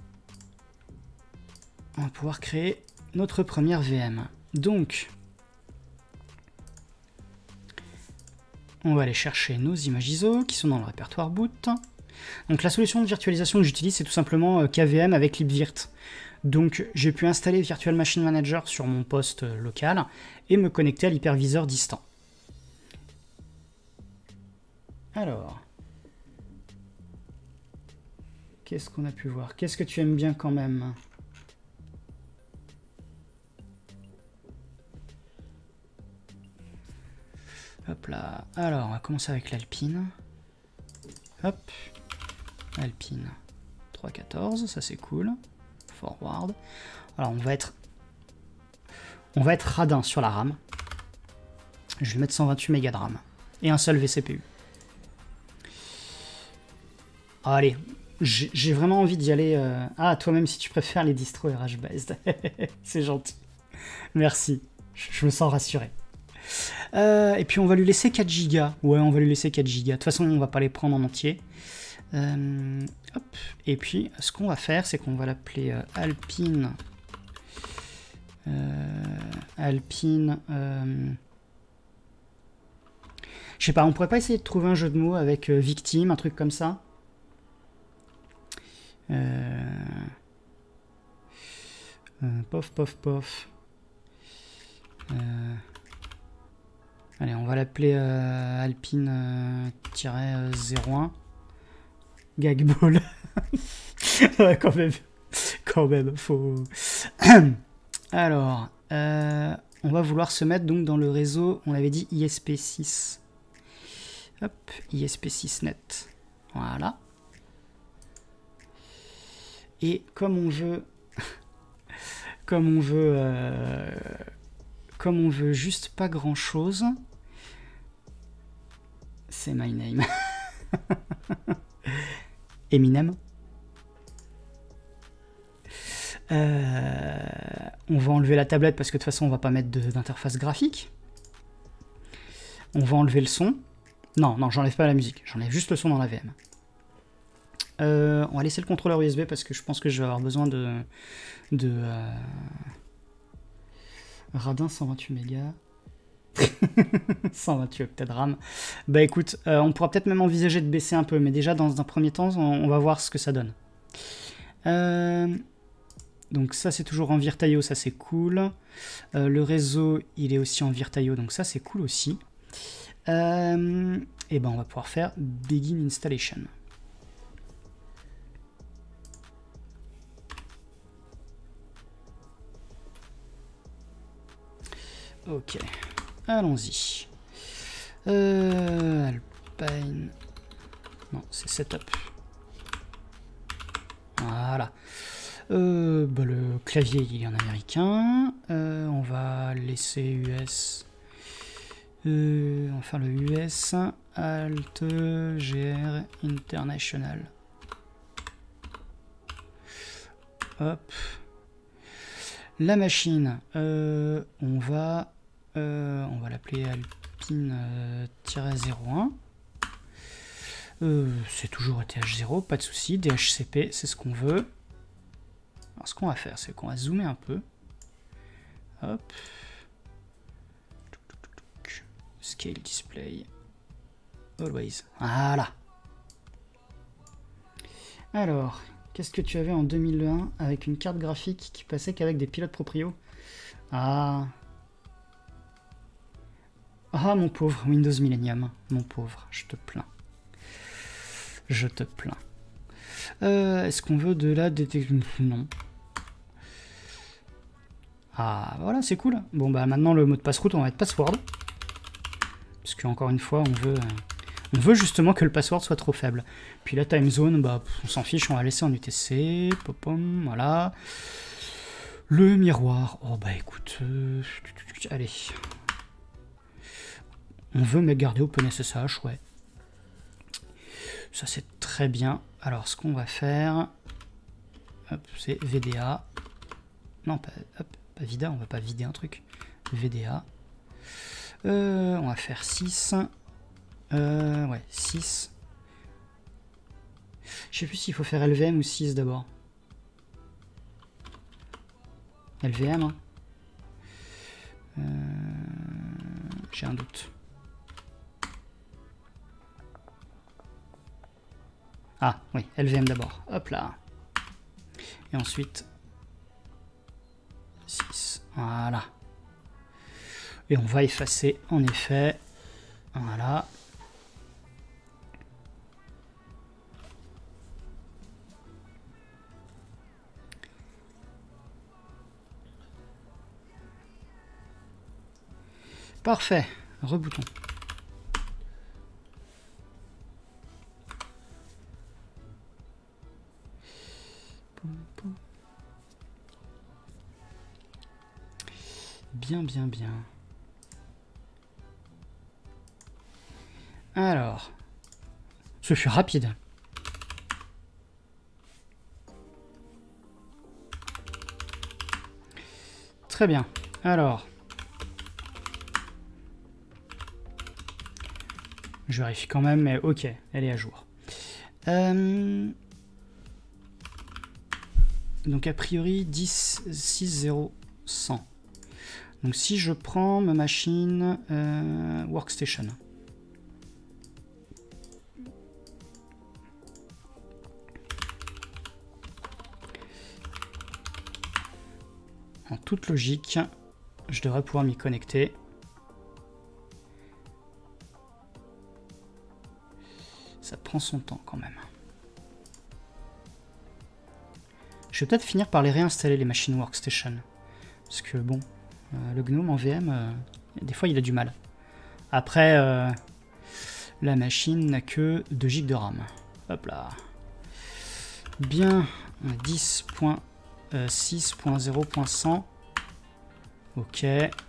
on va pouvoir créer notre première VM. Donc, on va aller chercher nos images ISO qui sont dans le répertoire boot. Donc la solution de virtualisation que j'utilise, c'est tout simplement KVM avec libvirt. Donc j'ai pu installer Virtual Machine Manager sur mon poste local et me connecter à l'hyperviseur distant. Alors, qu'est-ce qu'on a pu voir? Qu'est-ce que tu aimes bien quand même? Hop là. Alors, on va commencer avec l'Alpine. Hop. Alpine 3.14, ça c'est cool. Forward. Alors on va être radin sur la RAM. Je vais mettre 128 mégas de RAM et un seul vCPU. Allez, j'ai vraiment envie d'y aller. Ah, toi-même si tu préfères les distros RH based. C'est gentil. Merci. Je me sens rassuré. Et puis on va lui laisser 4 Go. Ouais, on va lui laisser 4 Go. De toute façon, on va pas les prendre en entier. Hop. Et puis, ce qu'on va faire, c'est qu'on va l'appeler Alpine. Alpine. Je sais pas, on pourrait pas essayer de trouver un jeu de mots avec victime, un truc comme ça. Pof, pof, pof. Allez, on va l'appeler Alpine-01. Gagball. quand même, faut... Alors, on va vouloir se mettre donc dans le réseau, on l'avait dit ISP6. Hop, ISP6net. Voilà. Et comme on veut... comme on veut juste pas grand chose, c'est my name. Eminem. On va enlever la tablette parce que de toute façon on va pas mettre d'interface graphique. On va enlever le son. Non, j'enlève pas la musique, j'enlève juste le son dans la VM. On va laisser le contrôleur USB parce que je pense que je vais avoir besoin de Radin 128 mégas. 128 octets de RAM. Bah écoute, on pourra peut-être même envisager de baisser un peu, mais déjà dans un premier temps, on va voir ce que ça donne. Donc ça c'est toujours en Virtaio, ça c'est cool. Le réseau il est aussi en Virtaio, donc ça c'est cool aussi. Et ben on va pouvoir faire Begin Installation. Ok, allons-y. Alpine. Non, c'est Setup. Voilà. Bah, le clavier il est en américain. On va laisser US. On va faire le US. Alt GR International. Hop. La machine, on va l'appeler Alpine-01. C'est toujours ETH0, pas de souci. DHCP, c'est ce qu'on veut. Alors ce qu'on va faire, c'est qu'on va zoomer un peu. Hop. Scale display. Always. Voilà. Alors, qu'est-ce que tu avais en 2001 avec une carte graphique qui passait qu'avec des pilotes proprio? Ah, mon pauvre Windows Millennium. Mon pauvre, je te plains. Je te plains. Est-ce qu'on veut de la détection? Non. Ah, voilà, c'est cool. Bon, bah maintenant, le mot de passe route, on va mettre password. Parce qu'encore une fois, on veut justement que le password soit trop faible. Puis la time zone, bah, on s'en fiche, on va laisser en UTC. Popom, voilà. Le miroir. Oh, bah écoute. Allez. On veut mais garder OpenSSH, ouais. Ça, c'est très bien. Alors, ce qu'on va faire, c'est VDA. Non, pas VIDA, on va pas vider un truc. VDA. On va faire 6. Ouais, 6. Je sais plus s'il faut faire LVM ou 6 d'abord. LVM, hein. J'ai un doute. Ah, oui, LVM d'abord. Hop là. Et ensuite, 6. Voilà. Et on va effacer, en effet. Voilà. Parfait. Rebouton. Bien, bien, bien. Alors, ce fut rapide. Très bien. Alors, je vérifie quand même, mais ok, elle est à jour. Donc a priori 10.6.0.100. Donc si je prends ma machine workstation. En toute logique, je devrais pouvoir m'y connecter. Ça prend son temps quand même. Je vais peut-être finir par les réinstaller, les machines workstation. Parce que bon, Le GNOME en VM, des fois il a du mal. Après, la machine n'a que 2 Go de RAM. Hop là. Bien, 10.6.0.100. Ok.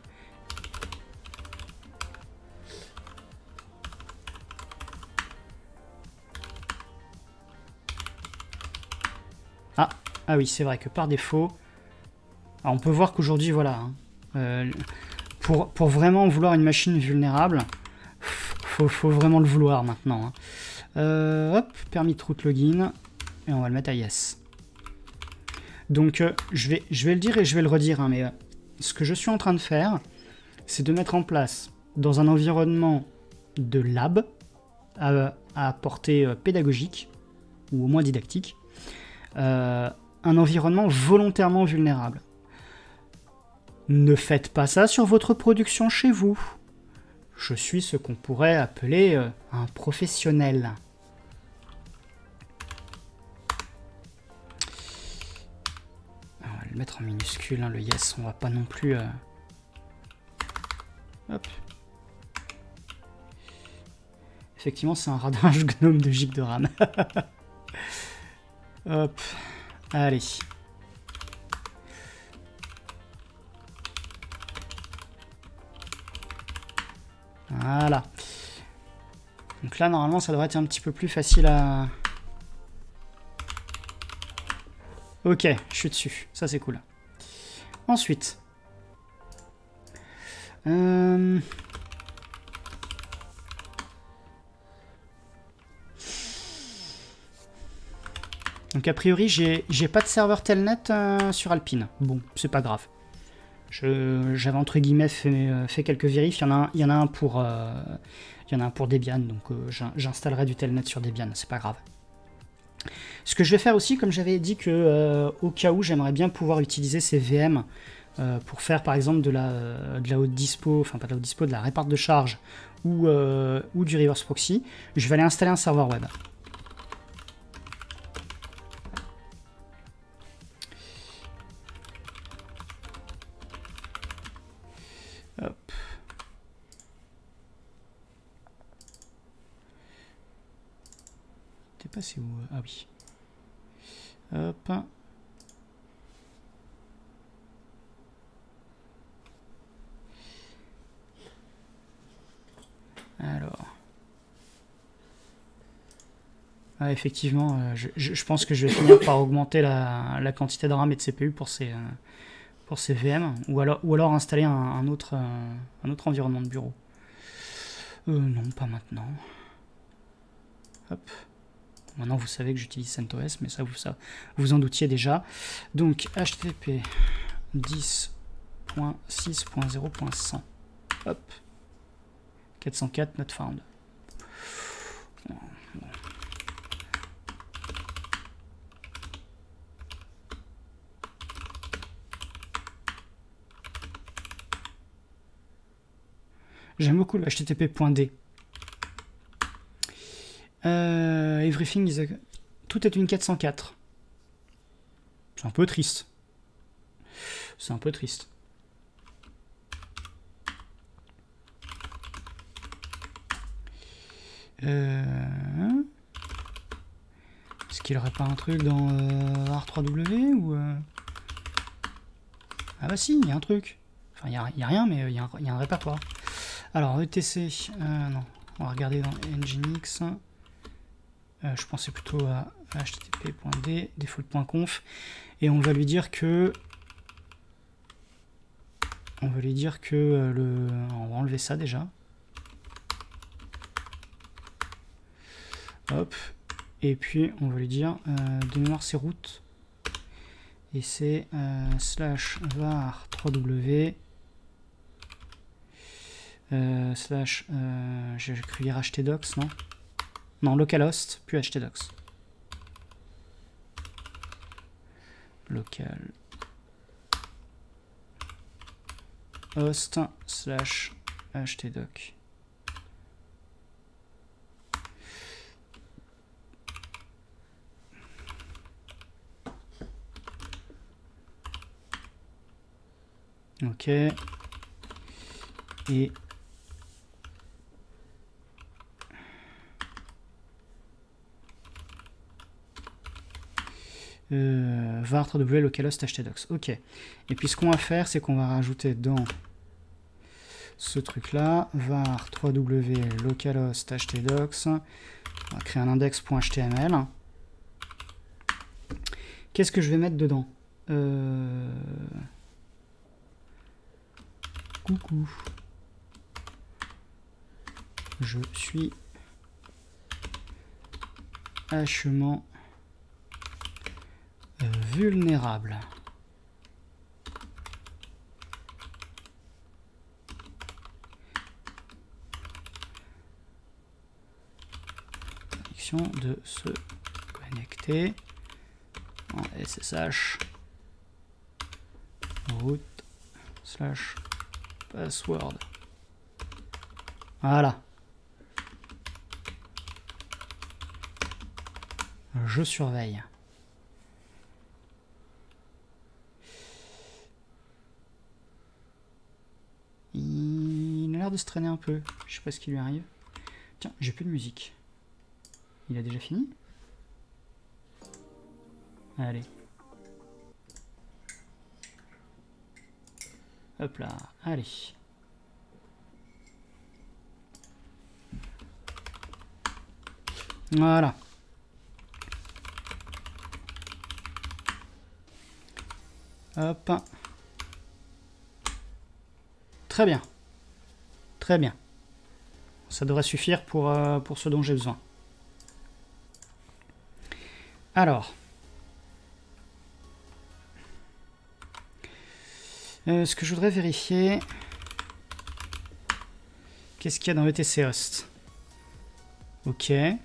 Ah oui, c'est vrai que par défaut, alors on peut voir qu'aujourd'hui, voilà, hein, pour vraiment vouloir une machine vulnérable, faut vraiment le vouloir maintenant. Hein. Hop, permis de route login, et on va le mettre à yes. Donc je vais le dire et je vais le redire, hein, mais ce que je suis en train de faire, c'est de mettre en place dans un environnement de lab à portée pédagogique, ou au moins didactique, un environnement volontairement vulnérable. Ne faites pas ça sur votre production chez vous. Je suis ce qu'on pourrait appeler un professionnel. On va le mettre en minuscule, hein, le yes, on va pas non plus... Hop. Effectivement, c'est un radinge GNOME de giga de RAM. Hop. Allez. Voilà. Donc là, normalement, ça devrait être un petit peu plus facile à... Ok, je suis dessus. Ça, c'est cool. Ensuite. Donc a priori, j'ai pas de serveur telnet sur Alpine. Bon, c'est pas grave. J'avais entre guillemets fait quelques vérifs. Il y en a un pour Debian, donc j'installerai du telnet sur Debian, c'est pas grave. Ce que je vais faire aussi, comme j'avais dit que au cas où j'aimerais bien pouvoir utiliser ces VM pour faire par exemple de la haute dispo, enfin pas de la haute dispo, de la répart de charge ou du reverse proxy, je vais aller installer un serveur web. Hop. T'es passé où? Ah oui. Hop. Alors. Ah, effectivement, je pense que je vais finir par augmenter la quantité de RAM et de CPU pour ces VM, ou alors installer un autre environnement de bureau. Non, pas maintenant. Hop. Maintenant, vous savez que j'utilise CentOS, mais ça, vous en doutiez déjà. Donc, HTTP 10.6.0.100. Hop. 404 not found. Bon. J'aime beaucoup le HTTP.D. Everything is a... Tout est une 404. C'est un peu triste. C'est un peu triste. Est-ce qu'il n'y aurait pas un truc dans R3W ou Ah bah si, il y a un truc. Enfin, il n'y a rien, mais il y a un répertoire. Alors, ETC, non, on va regarder dans Nginx. Je pensais plutôt à http.d, default.conf, et on va lui dire que... On va va enlever ça déjà. Hop. Et puis, on va lui dire, de mémoire, c'est root. Et c'est slash var 3w slash, j'ai cru lire htdocs, non? Non, localhost, puis htdocs. Local host slash htdoc. Ok. Et var 3w localhost htdocs. Ok. Et puis ce qu'on va faire, c'est qu'on va rajouter dans ce truc là var 3w localhost htdocs. On va créer un index.html. Qu'est-ce que je vais mettre dedans? Coucou. Je suis hachement vulnérable. Connexion de se connecter en SSH root / password. Voilà. Je surveille. Il a l'air de se traîner un peu. Je sais pas ce qui lui arrive. Tiens, j'ai plus de musique. Il a déjà fini? Allez. Hop là. Allez. Voilà. Hop. Très bien. Très bien. Ça devrait suffire pour ce dont j'ai besoin. Alors. Ce que je voudrais vérifier... Qu'est-ce qu'il y a dans ETC host? Ok.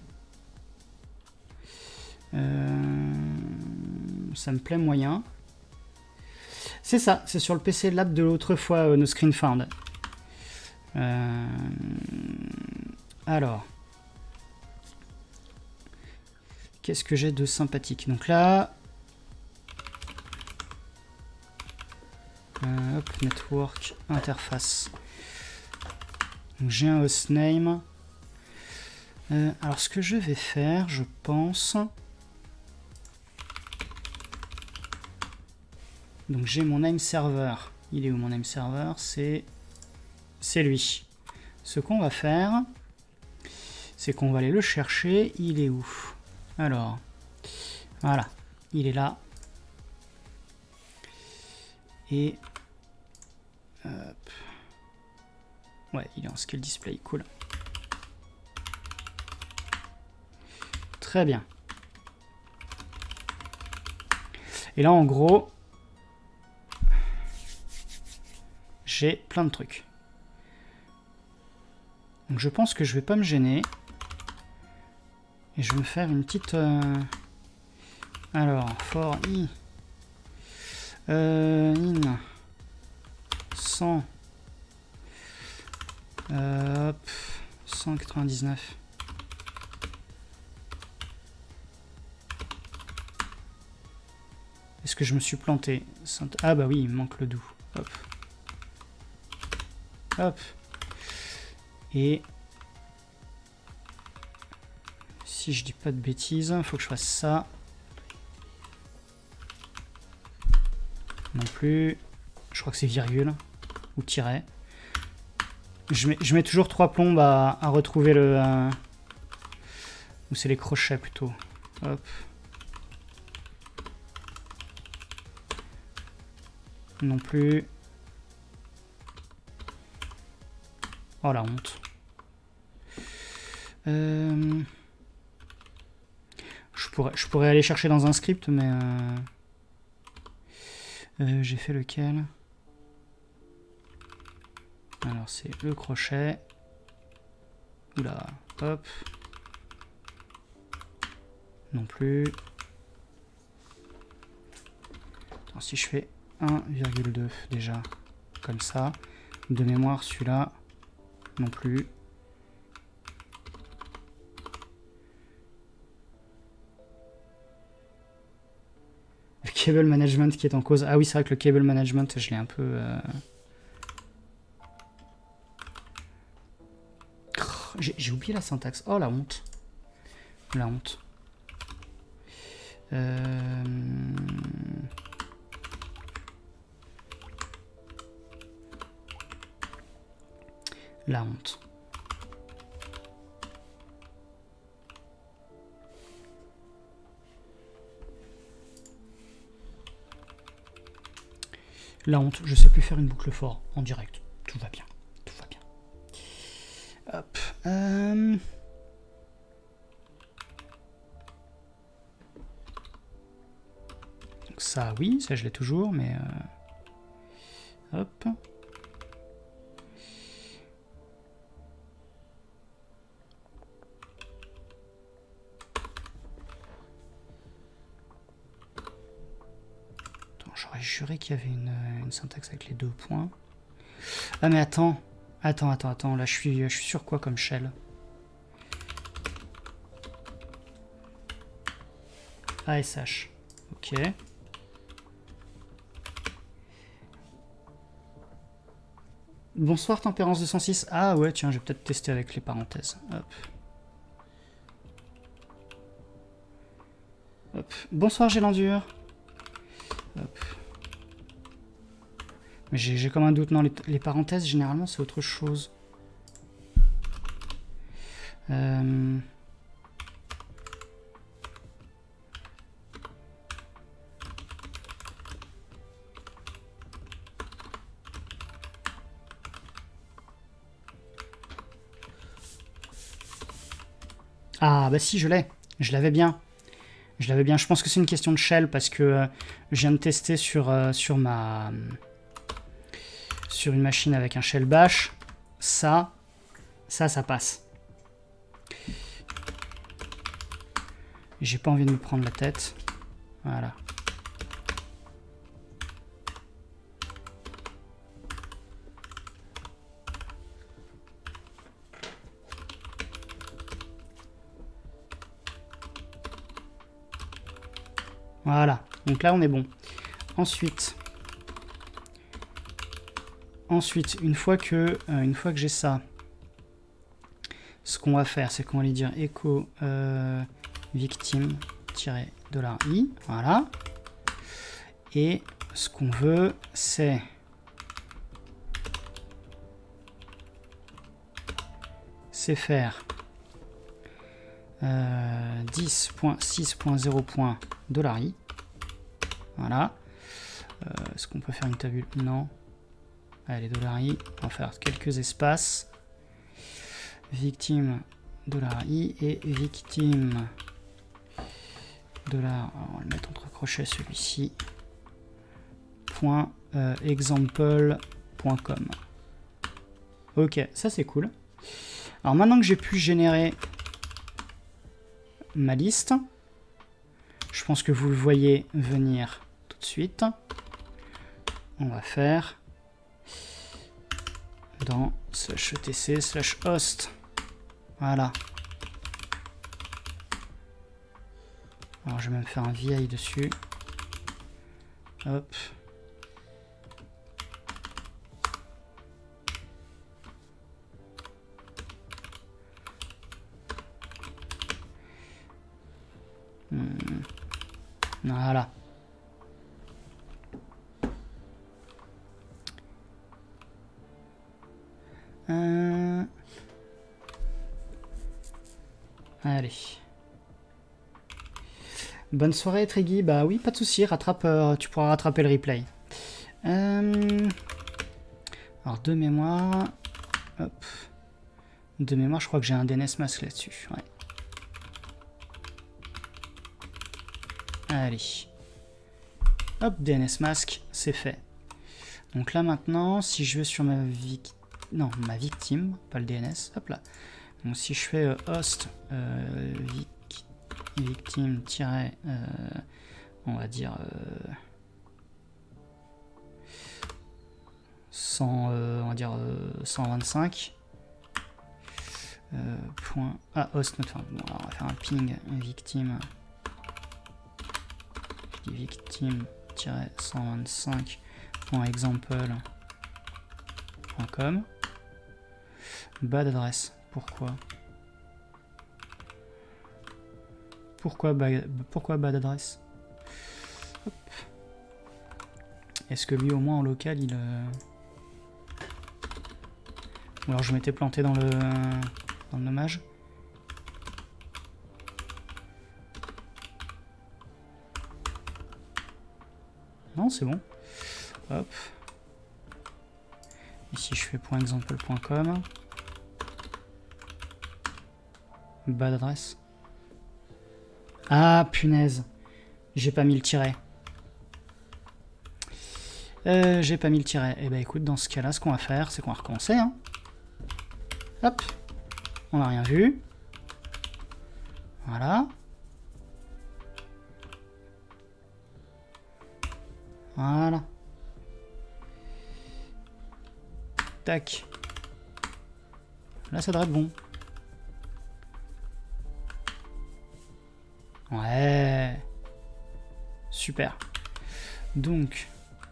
Ça me plaît moyen. C'est ça, c'est sur le PC Lab de l'autre fois, No Screen Found. Alors. Qu'est-ce que j'ai de sympathique? Donc là... hop, network, interface. Donc j'ai un hostname. Alors ce que je vais faire, je pense... Donc j'ai mon name server. Il est où mon name server? C'est lui. Ce qu'on va faire, c'est qu'on va aller le chercher. Il est où? Alors, voilà. Il est là. Et... hop. Ouais, il est en scale display. Cool. Très bien. Et là, en gros... j'ai plein de trucs. Donc je pense que je vais pas me gêner. Et je vais me faire une petite... Alors, for i... in... 100... hop... 199... Est-ce que je me suis planté? Ah bah oui, il me manque le doux. Hop. Hop. Et si je dis pas de bêtises, il faut que je fasse ça. Non plus. Je crois que c'est virgule ou tiret. Je mets toujours 3 plombes à retrouver le... ou c'est les crochets plutôt. Hop. Non plus. Oh la honte. Je pourrais aller chercher dans un script, mais... j'ai fait lequel? Alors c'est le crochet. Oula, hop. Non plus. Attends, si je fais 1,2 déjà, comme ça. De mémoire, celui-là... non plus. cable management qui est en cause. Ah oui, c'est vrai que le cable management, je l'ai un peu... J'ai oublié la syntaxe. Oh, la honte. La honte. La honte. La honte, je sais plus faire une boucle for en direct. Tout va bien. Tout va bien. Hop. Donc ça, oui, ça je l'ai toujours, mais... Hop. J'aurais juré qu'il y avait une syntaxe avec les 2 points. Ah mais attends. Attends. Là, je suis sur quoi comme shell? ASH. Ok. Bonsoir, Tempérance 206. Ah ouais, tiens, je vais peut-être tester avec les parenthèses. Hop. Hop. Bonsoir, Gélandure. Hop. Mais j'ai comme un doute. Non, les parenthèses, généralement, c'est autre chose. Ah, bah si, je l'ai. Je l'avais bien. Je l'avais bien. Je pense que c'est une question de shell parce que je viens de tester sur une machine avec un shell bash. Ça passe. J'ai pas envie de me prendre la tête. Voilà. Voilà, donc là on est bon. Ensuite, une fois que j'ai ça, ce qu'on va faire, c'est qu'on va lui dire echo victime-$i, voilà. Et ce qu'on veut, c'est faire 10.6.0.$i. Voilà. Est-ce qu'on peut faire une tabule? Non. Allez, $i. On va faire quelques espaces. Victime $i et victime $. On va le mettre entre crochets celui-ci. .example.com. Ok, ça c'est cool. Alors maintenant que j'ai pu générer ma liste, je pense que vous le voyez venir tout de suite. On va faire dans /etc/host. Voilà. Alors je vais même faire un VI dessus. Hop. Voilà. Allez. Bonne soirée, Triggy. Bah oui, pas de souci. Tu pourras rattraper le replay. Alors, de mémoire. Hop. De mémoire, je crois que j'ai un DNS mask là-dessus. Ouais. Allez. Hop, DNS mask, c'est fait. Donc là maintenant, si je vais sur ma victime, pas le DNS, hop là. Donc si je fais host victime on va dire 125 host not found. Bon, alors on va faire un ping victime je dis victim-125.example.com. Bad adresse. Pourquoi? Pourquoi bad adresse? Est-ce que lui au moins en local il... Ou alors je m'étais planté dans le nommage. Non, c'est bon. Hop. Ici, je fais .example.com. Bad adresse. Ah, punaise. J'ai pas mis le tiret. J'ai pas mis le tiret. Eh ben écoute, dans ce cas-là, ce qu'on va faire, c'est qu'on va recommencer. Hein. Hop. On n'a rien vu. Voilà. Voilà. Tac. Là, ça devrait être bon. Ouais. Super. Donc.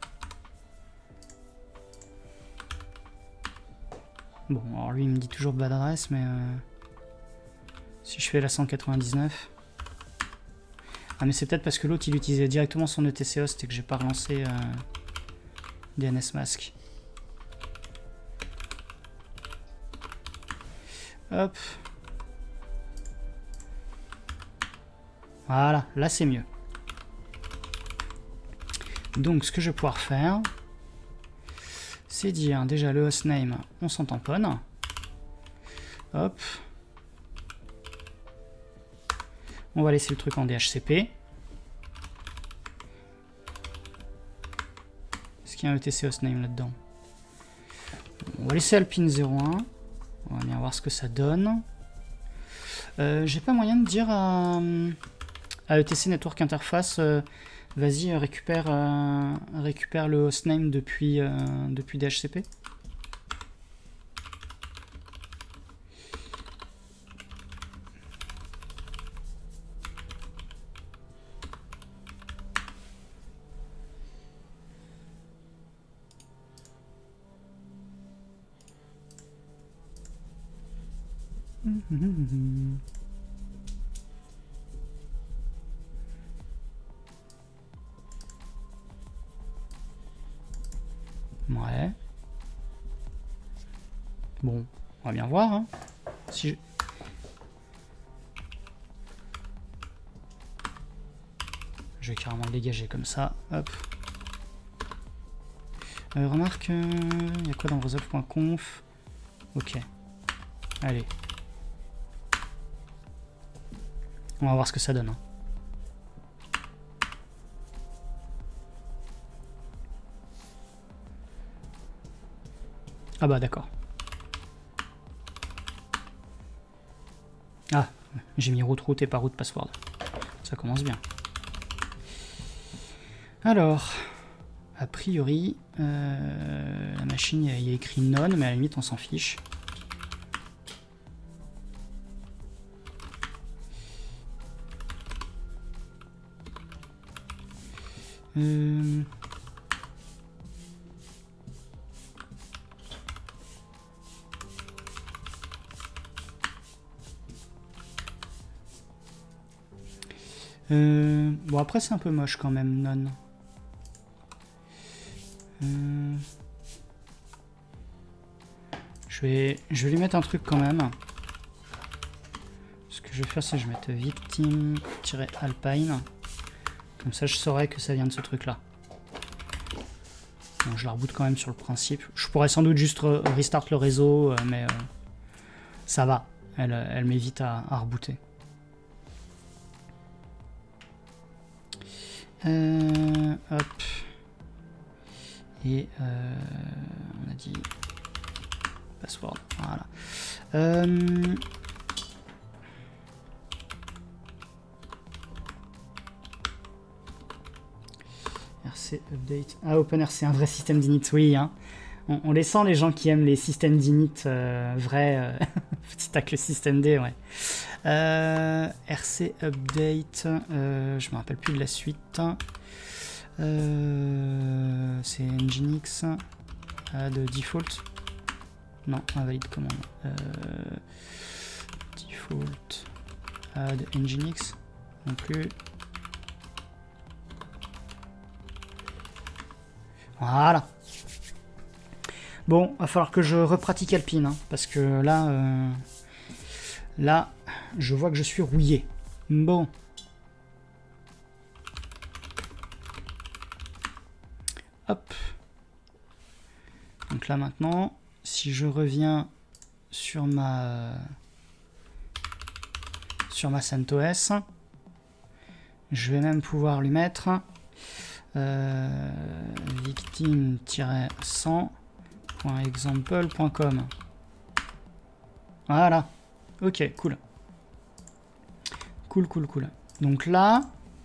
Bon, alors lui, il me dit toujours bad adresse, mais... si je fais la 199... Ah, mais c'est peut-être parce que l'autre, il utilisait directement son etc host et que j'ai pas relancé DNS mask. Hop. Voilà, là c'est mieux. Donc ce que je vais pouvoir faire, c'est dire déjà le hostname, on s'en tamponne. Hop. On va laisser le truc en DHCP. Est-ce qu'il y a un ETC hostname là-dedans? On va laisser Alpine 01. On va bien voir ce que ça donne. J'ai pas moyen de dire à ETC Network Interface, vas-y, récupère le hostname depuis DHCP. Ouais. Bon, on va bien voir. Hein. Si je vais carrément le dégager comme ça. Hop. Remarque, il y a quoi dans resolve.conf? Ok. Allez. On va voir ce que ça donne. Hein. Ah bah d'accord. Ah, j'ai mis route et pas route password. Ça commence bien. Alors, a priori, la machine, il y a écrit non, mais à la limite on s'en fiche. Bon après c'est un peu moche quand même, non. Je vais lui mettre un truc quand même. Ce que je vais faire c'est que je vais mettre victim-alpine. Comme ça je saurais que ça vient de ce truc là. Bon, je la reboot quand même sur le principe. Je pourrais sans doute juste restart le réseau, mais ça va. Elle m'évite à rebooter. Hop. Et on a dit password. Voilà. RC update. Ah, OpenRC, un vrai système d'init, oui. Hein. On les sent, les gens qui aiment les systèmes d'init vrais. Petit tacle système D, ouais. RC Update, je me rappelle plus de la suite. C'est Nginx. Add Default. Non, invalide commande. Default. Add Nginx. Non plus. Voilà. Bon, va falloir que je repratique Alpine, hein, parce que là, je vois que je suis rouillé. Bon. Hop. Donc là maintenant, si je reviens sur ma CentOS, je vais même pouvoir lui mettre victime-100.example.com. Voilà. Ok, cool. Cool. Donc là,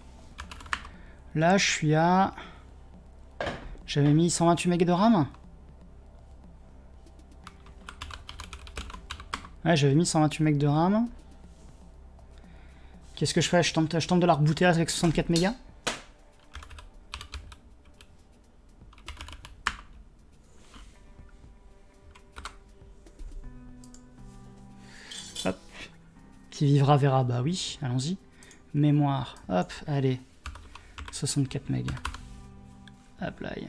je suis à... J'avais mis 128 MB de RAM. Ouais, j'avais mis 128 MB de RAM. Qu'est-ce que je fais? Je tente de la rebooter avec 64 mégas. Hop. Qui vivra verra. Bah oui, allons-y. Mémoire. Hop, allez. 64 mégas. Apply.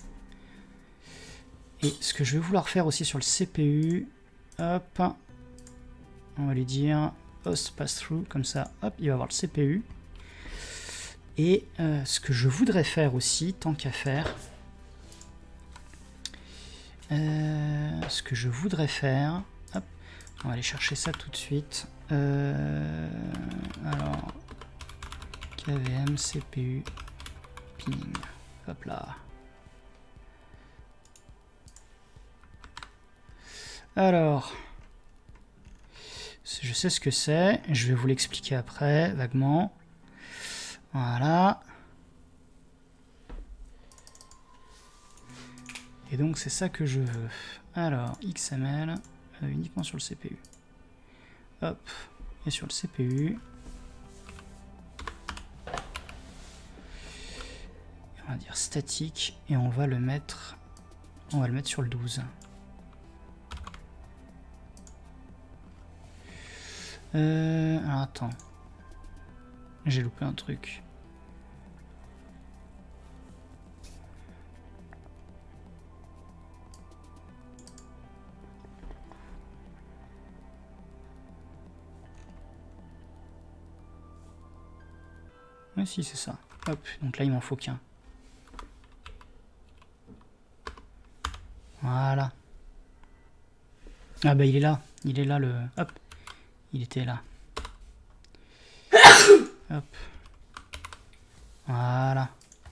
Et ce que je vais vouloir faire aussi sur le CPU, hop, on va lui dire host pass-through, comme ça, hop, il va avoir le CPU. Et ce que je voudrais faire aussi, tant qu'à faire, hop, on va aller chercher ça tout de suite. Alors, KVM, CPU, ping. Hop là. Alors, je sais ce que c'est. Je vais vous l'expliquer après, vaguement. Voilà. Et donc, c'est ça que je veux. Alors, XML, uniquement sur le CPU. Hop. Et sur le CPU. On va dire statique et on va le mettre sur le 12. Alors attends, j'ai loupé un truc. Ouais, si c'est ça. Hop, donc là il m'en faut qu'un. Voilà. Ah bah il est là le... Hop, il était là. Hop. Voilà.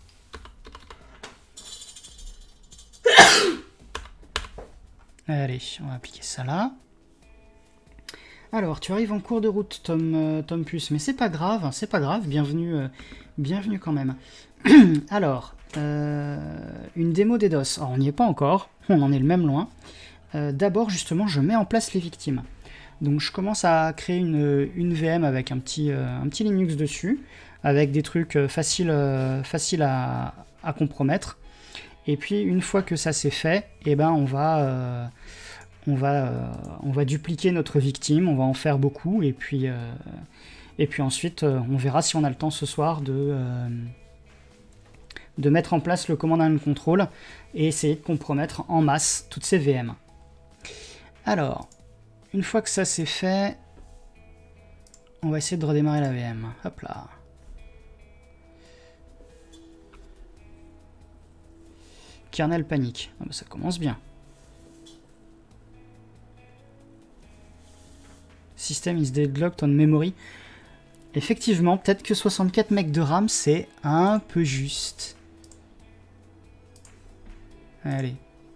Allez, on va appliquer ça là. Alors, tu arrives en cours de route, Tom Puce, mais c'est pas grave, bienvenue quand même. Alors, une démo DDoS. Alors, on n'y est pas encore, on en est le même loin. D'abord, justement, je mets en place les victimes. Donc, je commence à créer une VM avec un petit Linux dessus, avec des trucs faciles à compromettre. Et puis, une fois que ça c'est fait, eh ben, on va dupliquer notre victime, on va en faire beaucoup, et puis ensuite, on verra si on a le temps ce soir de mettre en place le command and control et essayer de compromettre en masse toutes ces VM. Alors, une fois que ça c'est fait, on va essayer de redémarrer la VM. Hop là. Kernel panique. Ah bah ça commence bien. System is deadlocked on memory. Effectivement, peut-être que 64 MB de RAM, c'est un peu juste. Allez.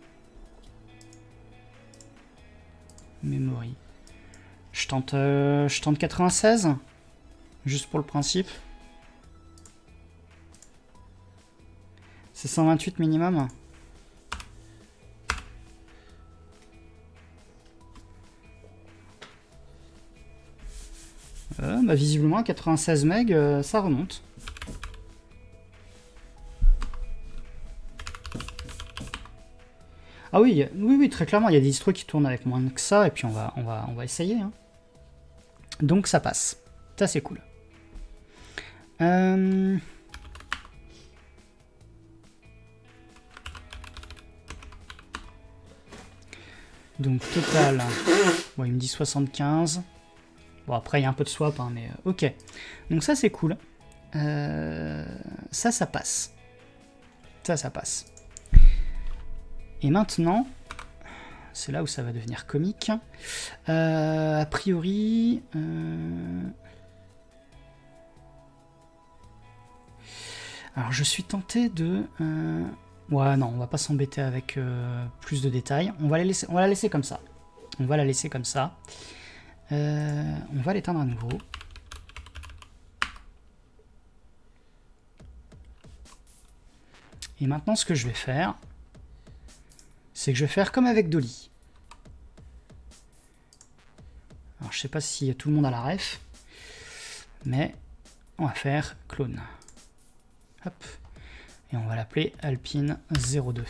Memory. Je tente 96. Juste pour le principe. C'est 128 minimum. Bah, visiblement, à 96 MB, ça remonte. Ah oui, oui, très clairement, il y a des distros qui tournent avec moins que ça, et puis on va essayer. Hein. Donc ça passe. Ça, c'est cool. Donc total, bon, il me dit 75. Bon, après il y a un peu de swap, hein, mais ok. Donc ça c'est cool. Ça passe. Ça passe. Et maintenant, c'est là où ça va devenir comique. A priori... Alors je suis tenté de... Ouais, non, on va pas s'embêter avec plus de détails. On va la laisser comme ça. On va la laisser comme ça. On va l'éteindre à nouveau. Et maintenant, ce que je vais faire, c'est que je vais faire comme avec Dolly. Alors, je sais pas si tout le monde a la ref, mais on va faire clone. Hop. Et on va l'appeler Alpine 02.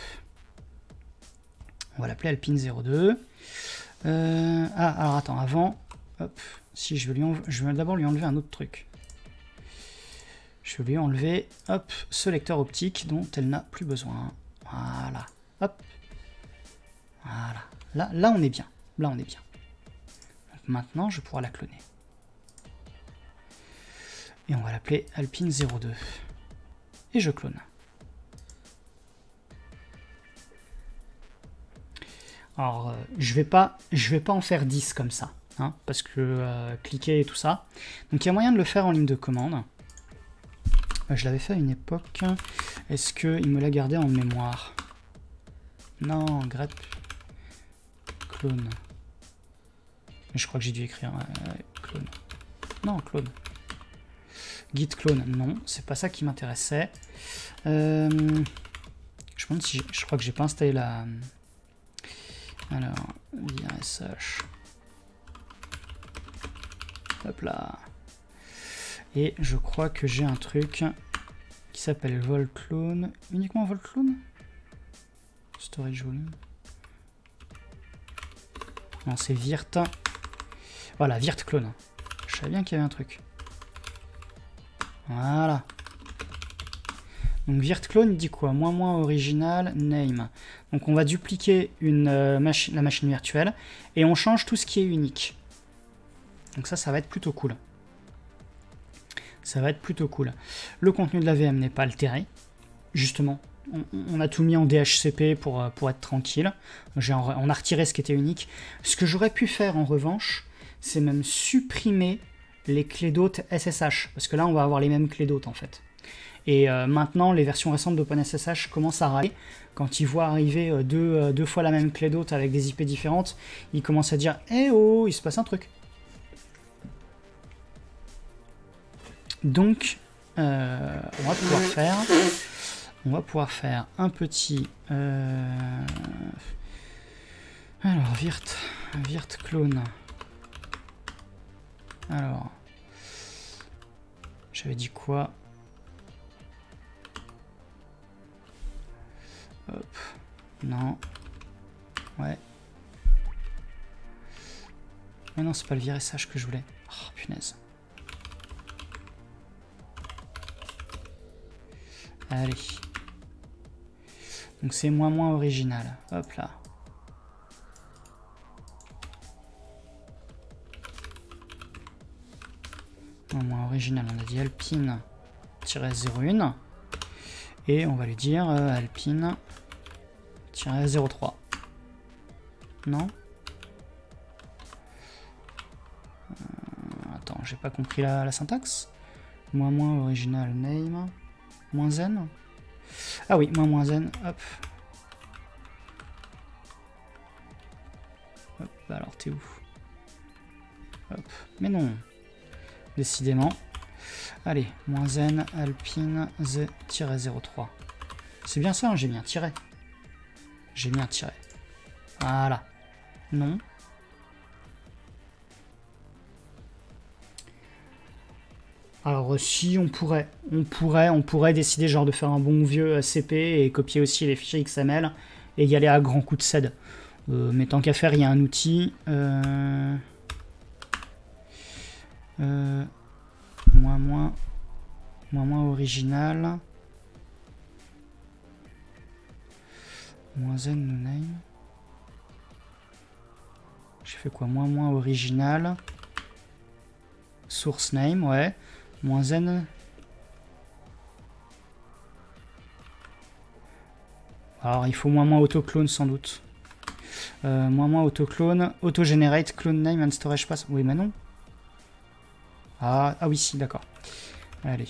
On va l'appeler Alpine 02. Alors attends, avant, hop, si je vais d'abord lui enlever un autre truc. Je vais lui enlever, hop, ce lecteur optique dont elle n'a plus besoin. Voilà, hop. Voilà. Là, on est bien. Là, on est bien. Donc maintenant, je pourrai la cloner. Et on va l'appeler Alpine 02. Et je clone. Alors, je vais pas en faire 10 comme ça, hein, parce que cliquer et tout ça. Donc il y a moyen de le faire en ligne de commande. Je l'avais fait à une époque. Est-ce qu'il me l'a gardé en mémoire? Non, grep. Clone. Je crois que j'ai dû écrire clone. Non, clone. Git clone, non, c'est pas ça qui m'intéressait. Je me demande si je crois que j'ai pas installé la... Alors, sh. Hop là. Et je crois que j'ai un truc qui s'appelle vol clone. Uniquement vol clone? Storage volume. Non, c'est virt. Voilà, virt clone. Je savais bien qu'il y avait un truc. Voilà. Donc virt clone il dit quoi? Moins original, name. Donc on va dupliquer la machine virtuelle et on change tout ce qui est unique. Donc ça va être plutôt cool. Ça va être plutôt cool. Le contenu de la VM n'est pas altéré. Justement, on a tout mis en DHCP pour être tranquille. On a retiré ce qui était unique. Ce que j'aurais pu faire en revanche, c'est même supprimer les clés d'hôte SSH. Parce que là, on va avoir les mêmes clés d'hôte en fait. Et maintenant, les versions récentes d'OpenSSH commencent à râler. Quand ils voient arriver deux fois la même clé d'hôte avec des IP différentes, ils commencent à dire « Eh oh, il se passe un truc !» Donc, on va pouvoir faire un petit... Alors, virt clone. Alors, j'avais dit quoi? Hop, non, ouais. Mais non, c'est pas le virage que je voulais. Oh, punaise. Allez. Donc c'est moins original. Hop là. Moins original, on a dit Alpine-01. Et on va lui dire Alpine-03. Non? Attends, j'ai pas compris la syntaxe. Moins original name. -n. Ah oui, -n. Hop. Hop, bah alors t'es où? Hop. Mais non. Décidément. Allez, -n alpine z-03. C'est bien ça, hein, j'ai mis un tiret. J'ai mis un tiret. Voilà. Non. Alors si on pourrait décider genre de faire un bon vieux CP et copier aussi les fichiers XML et y aller à grands coups de sed. Mais tant qu'à faire, il y a un outil. Moins original. -n no name. J'ai fait quoi? Moins original. Source name, ouais. -n. Alors il faut moins autoclone sans doute. Moins autoclone. Auto-generate clone name and storage pass. Oui, mais non. Ah oui, si, d'accord. Allez.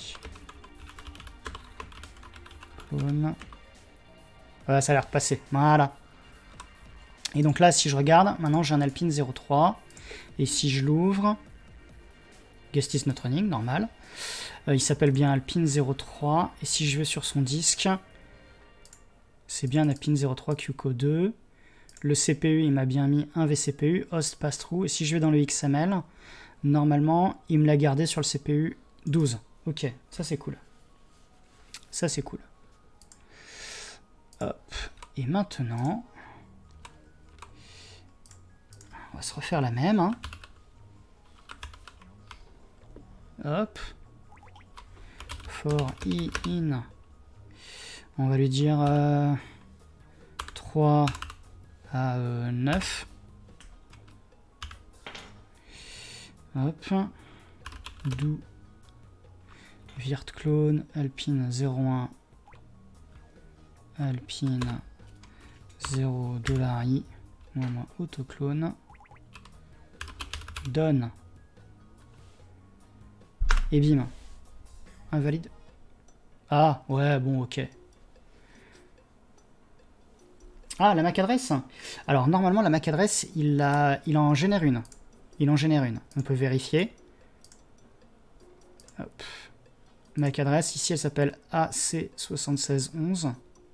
Clone. Voilà, ça a l'air de passer. Voilà. Et donc là, si je regarde, maintenant j'ai un Alpine 03. Et si je l'ouvre, guest is not running, normal. Il s'appelle bien Alpine 03. Et si je vais sur son disque, c'est bien Alpine 03 QCO2. Le CPU, il m'a bien mis un vCPU, host pass-through. Et si je vais dans le XML, normalement, il me l'a gardé sur le CPU 12. Ok, ça c'est cool. Ça c'est cool. Hop. Et maintenant, on va se refaire la même. Hein. Hop. For i in. On va lui dire 3 à 9. Hop. Do virt clone alpine 01 alpine 0 $i autoclone donne et bim. Invalide. Ah ouais, bon, ok. Ah, la MAC adresse. Alors normalement la MAC adresse il en génère une. Il en génère une. On peut vérifier. Hop. MAC adresse, ici elle s'appelle AC7611.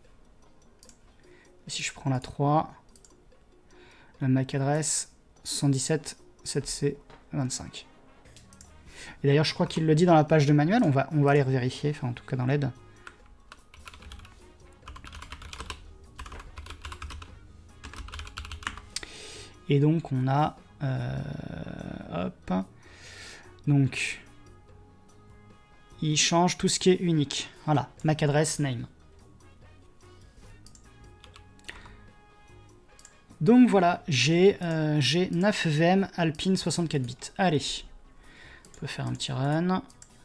Si je prends la 3, la MAC adresse 117 7C25. Et d'ailleurs je crois qu'il le dit dans la page de manuel, on va aller revérifier, enfin en tout cas dans l'aide. Et donc on a hop. Donc il change tout ce qui est unique. Voilà, MAC adresse name. Donc voilà, j'ai 9 VM Alpine 64 bits. Allez, on peut faire un petit run.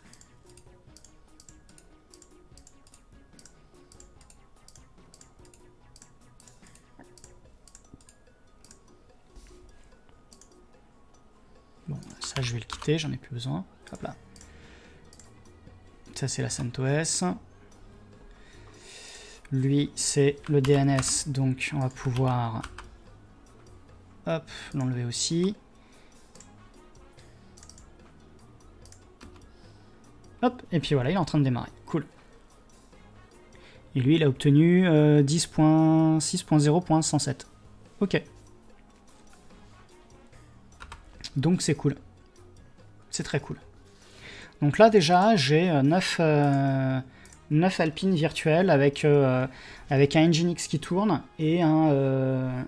Bon, ça je vais le quitter, j'en ai plus besoin. Hop là. Ça c'est la CentOS. Lui c'est le DNS, donc on va pouvoir hop, l'enlever aussi. Hop, et puis voilà, il est en train de démarrer. Cool. Et lui il a obtenu 10.6.0.107. Ok. Donc c'est cool. C'est très cool. Donc là déjà j'ai 9 Alpine virtuels avec un Nginx qui tourne et un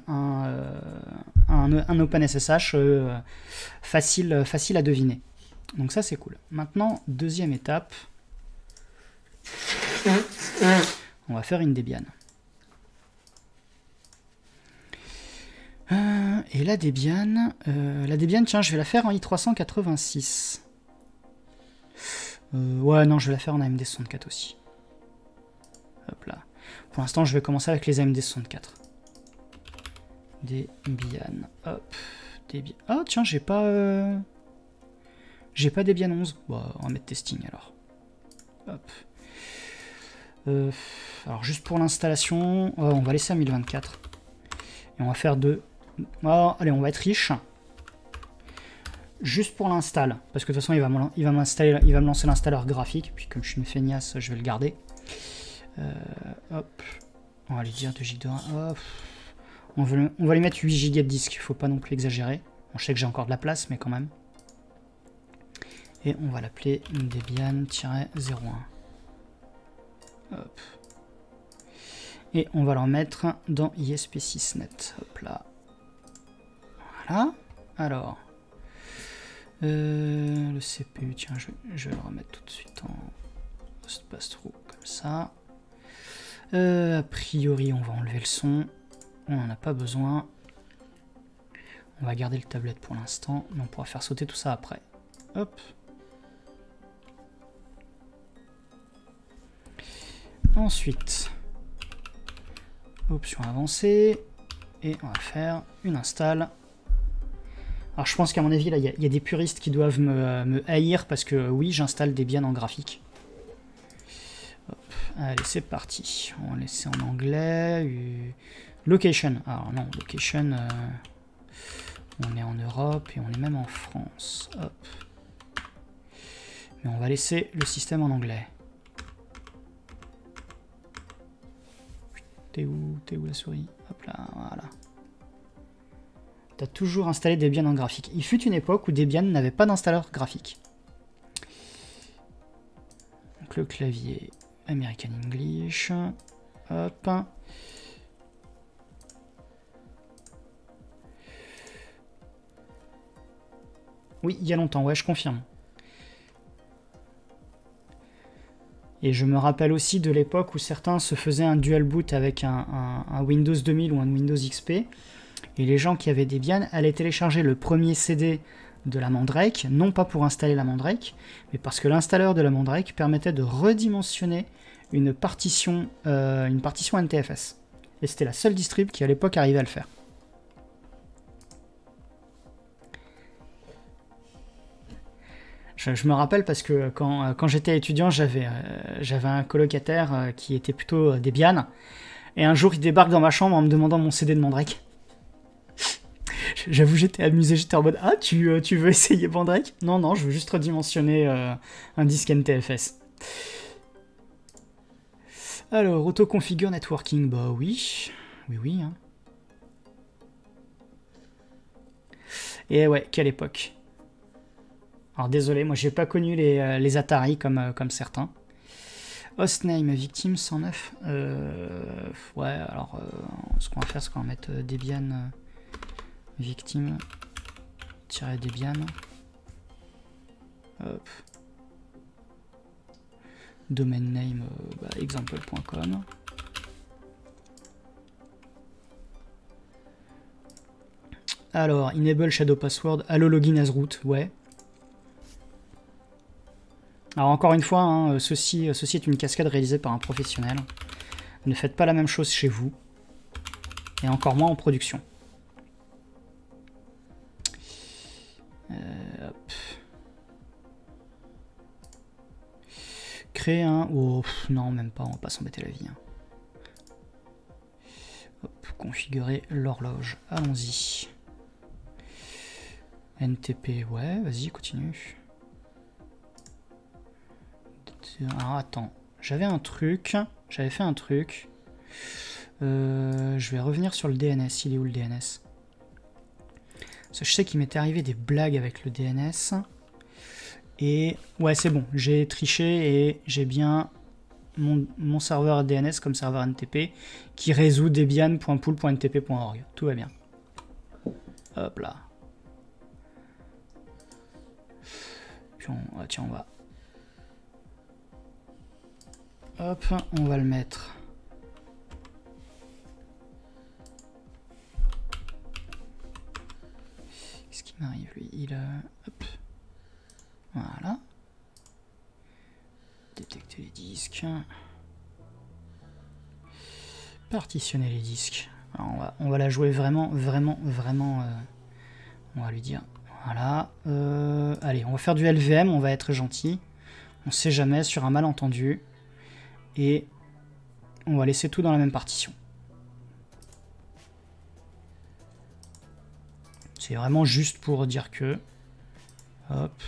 OpenSSH facile à deviner. Donc ça c'est cool. Maintenant, deuxième étape. On va faire une Debian. Et la Debian, tiens, je vais la faire en i386. Ouais, non, je vais la faire en AMD 64 aussi. Hop là. Pour l'instant, je vais commencer avec les AMD 64. Debian, hop. Debian. Ah, tiens, j'ai pas Debian 11. Bon, on va mettre testing alors. Hop. Alors, juste pour l'installation, on va laisser à 1024. Et on va faire deux. Oh, allez, on va être riche. Juste pour l'install, parce que de toute façon il va me lancer l'installeur graphique, puis comme je suis une feignasse, je vais le garder. Hop, on va lui dire 2 Go de RAM. On va lui mettre 8 Go de disque, faut pas non plus exagérer. Bon, je sais que j'ai encore de la place, mais quand même. Et on va l'appeler Debian-01. Hop. Et on va le remettre dans ISP6net. Hop là. Voilà. Alors. Le CPU, tiens, je vais le remettre tout de suite en post-pass-through, comme ça. A priori, on va enlever le son. On n'en a pas besoin. On va garder le tablette pour l'instant, mais on pourra faire sauter tout ça après. Hop. Ensuite, option avancée. Et on va faire une install. Alors je pense qu'à mon avis, là, il y a des puristes qui doivent me haïr parce que oui, j'installe Debian en graphique. Hop. Allez, c'est parti. On va laisser en anglais. Location. Alors non, location, on est en Europe et on est même en France. Hop. Mais on va laisser le système en anglais. T'es où la souris? Hop là, voilà. T'as toujours installé Debian en graphique. Il fut une époque où Debian n'avait pas d'installeur graphique. Donc le clavier American English. Hop. Oui, il y a longtemps, ouais, je confirme. Et je me rappelle aussi de l'époque où certains se faisaient un dual boot avec un Windows 2000 ou un Windows XP. Et les gens qui avaient Debian allaient télécharger le premier CD de la Mandrake, non pas pour installer la Mandrake, mais parce que l'installeur de la Mandrake permettait de redimensionner une partition NTFS. Et c'était la seule distrib qui à l'époque arrivait à le faire. Je me rappelle parce que quand j'étais étudiant, j'avais un colocataire qui était plutôt Debian. Et un jour, il débarque dans ma chambre en me demandant mon CD de Mandrake. J'avoue, j'étais amusé, j'étais en mode « Ah, tu veux essayer Mandrake ?» Non, non, je veux juste redimensionner un disque NTFS. Alors, auto-configure networking, bah oui. Oui, hein. Et ouais, quelle époque. Alors désolé, moi j'ai pas connu les Atari comme certains. Hostname victime 109. Ouais, alors ce qu'on va faire, c'est qu'on va mettre Debian victime-Debian. Hop. Domain name example.com. Alors, enable shadow password, allo login as root, ouais. Alors encore une fois, hein, ceci est une cascade réalisée par un professionnel. Ne faites pas la même chose chez vous. Et encore moins en production. Hop. Créer un... Oh, non, même pas, on va pas s'embêter la vie. Hein. Hop, configurer l'horloge. Allons-y. NTP, ouais, vas-y, continue. Alors attends, j'avais fait un truc. Je vais revenir sur le DNS. Il est où le DNS? Parce que je sais qu'il m'était arrivé des blagues avec le DNS. Et ouais, c'est bon, j'ai triché et j'ai bien mon serveur DNS comme serveur NTP qui résout debian.pool.ntp.org. Tout va bien. Hop là. Puis tiens, on va... Hop, on va le mettre. Qu'est-ce qui m'arrive lui? Il a... Hop. Voilà. Détecter les disques. Partitionner les disques. Alors on va la jouer vraiment. On va lui dire... Voilà. Allez, on va faire du LVM, on va être gentil. On sait jamais, sur un malentendu. Et on va laisser tout dans la même partition. C'est vraiment juste pour dire que... Hop.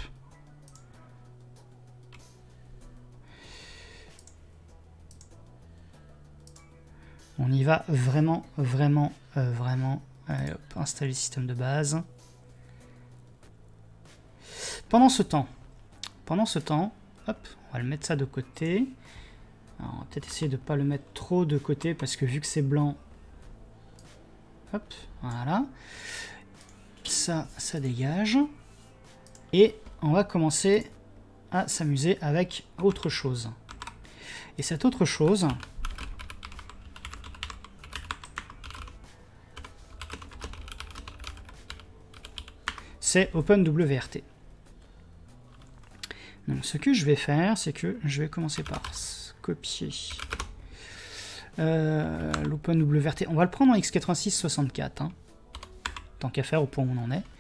On y va vraiment. Allez, hop, installer le système de base. Pendant ce temps, pendant ce temps, hop, on va le mettre ça de côté. Alors, on va peut-être essayer de ne pas le mettre trop de côté parce que vu que c'est blanc, hop, voilà. Ça dégage. Et on va commencer à s'amuser avec autre chose. Et cette autre chose, c'est OpenWRT. Donc ce que je vais faire, c'est que je vais commencer par copier l'OpenWRT. On va le prendre en x86-64, hein, tant qu'à faire au point où on en est.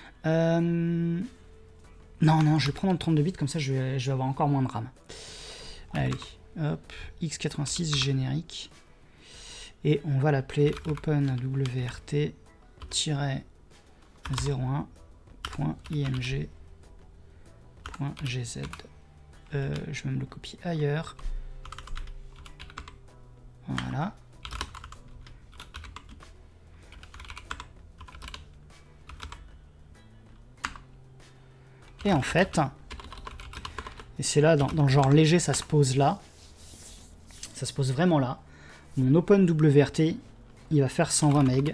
Non, je vais prendre en 32 bits, comme ça je vais avoir encore moins de RAM. Allez, hop, x86 générique. Et on va l'appeler OpenWRT-01.img.gz. Je vais me le copier ailleurs. Voilà. Et en fait, et c'est là, dans le genre léger, ça se pose là. Ça se pose vraiment là. Mon OpenWRT, il va faire 120 MB.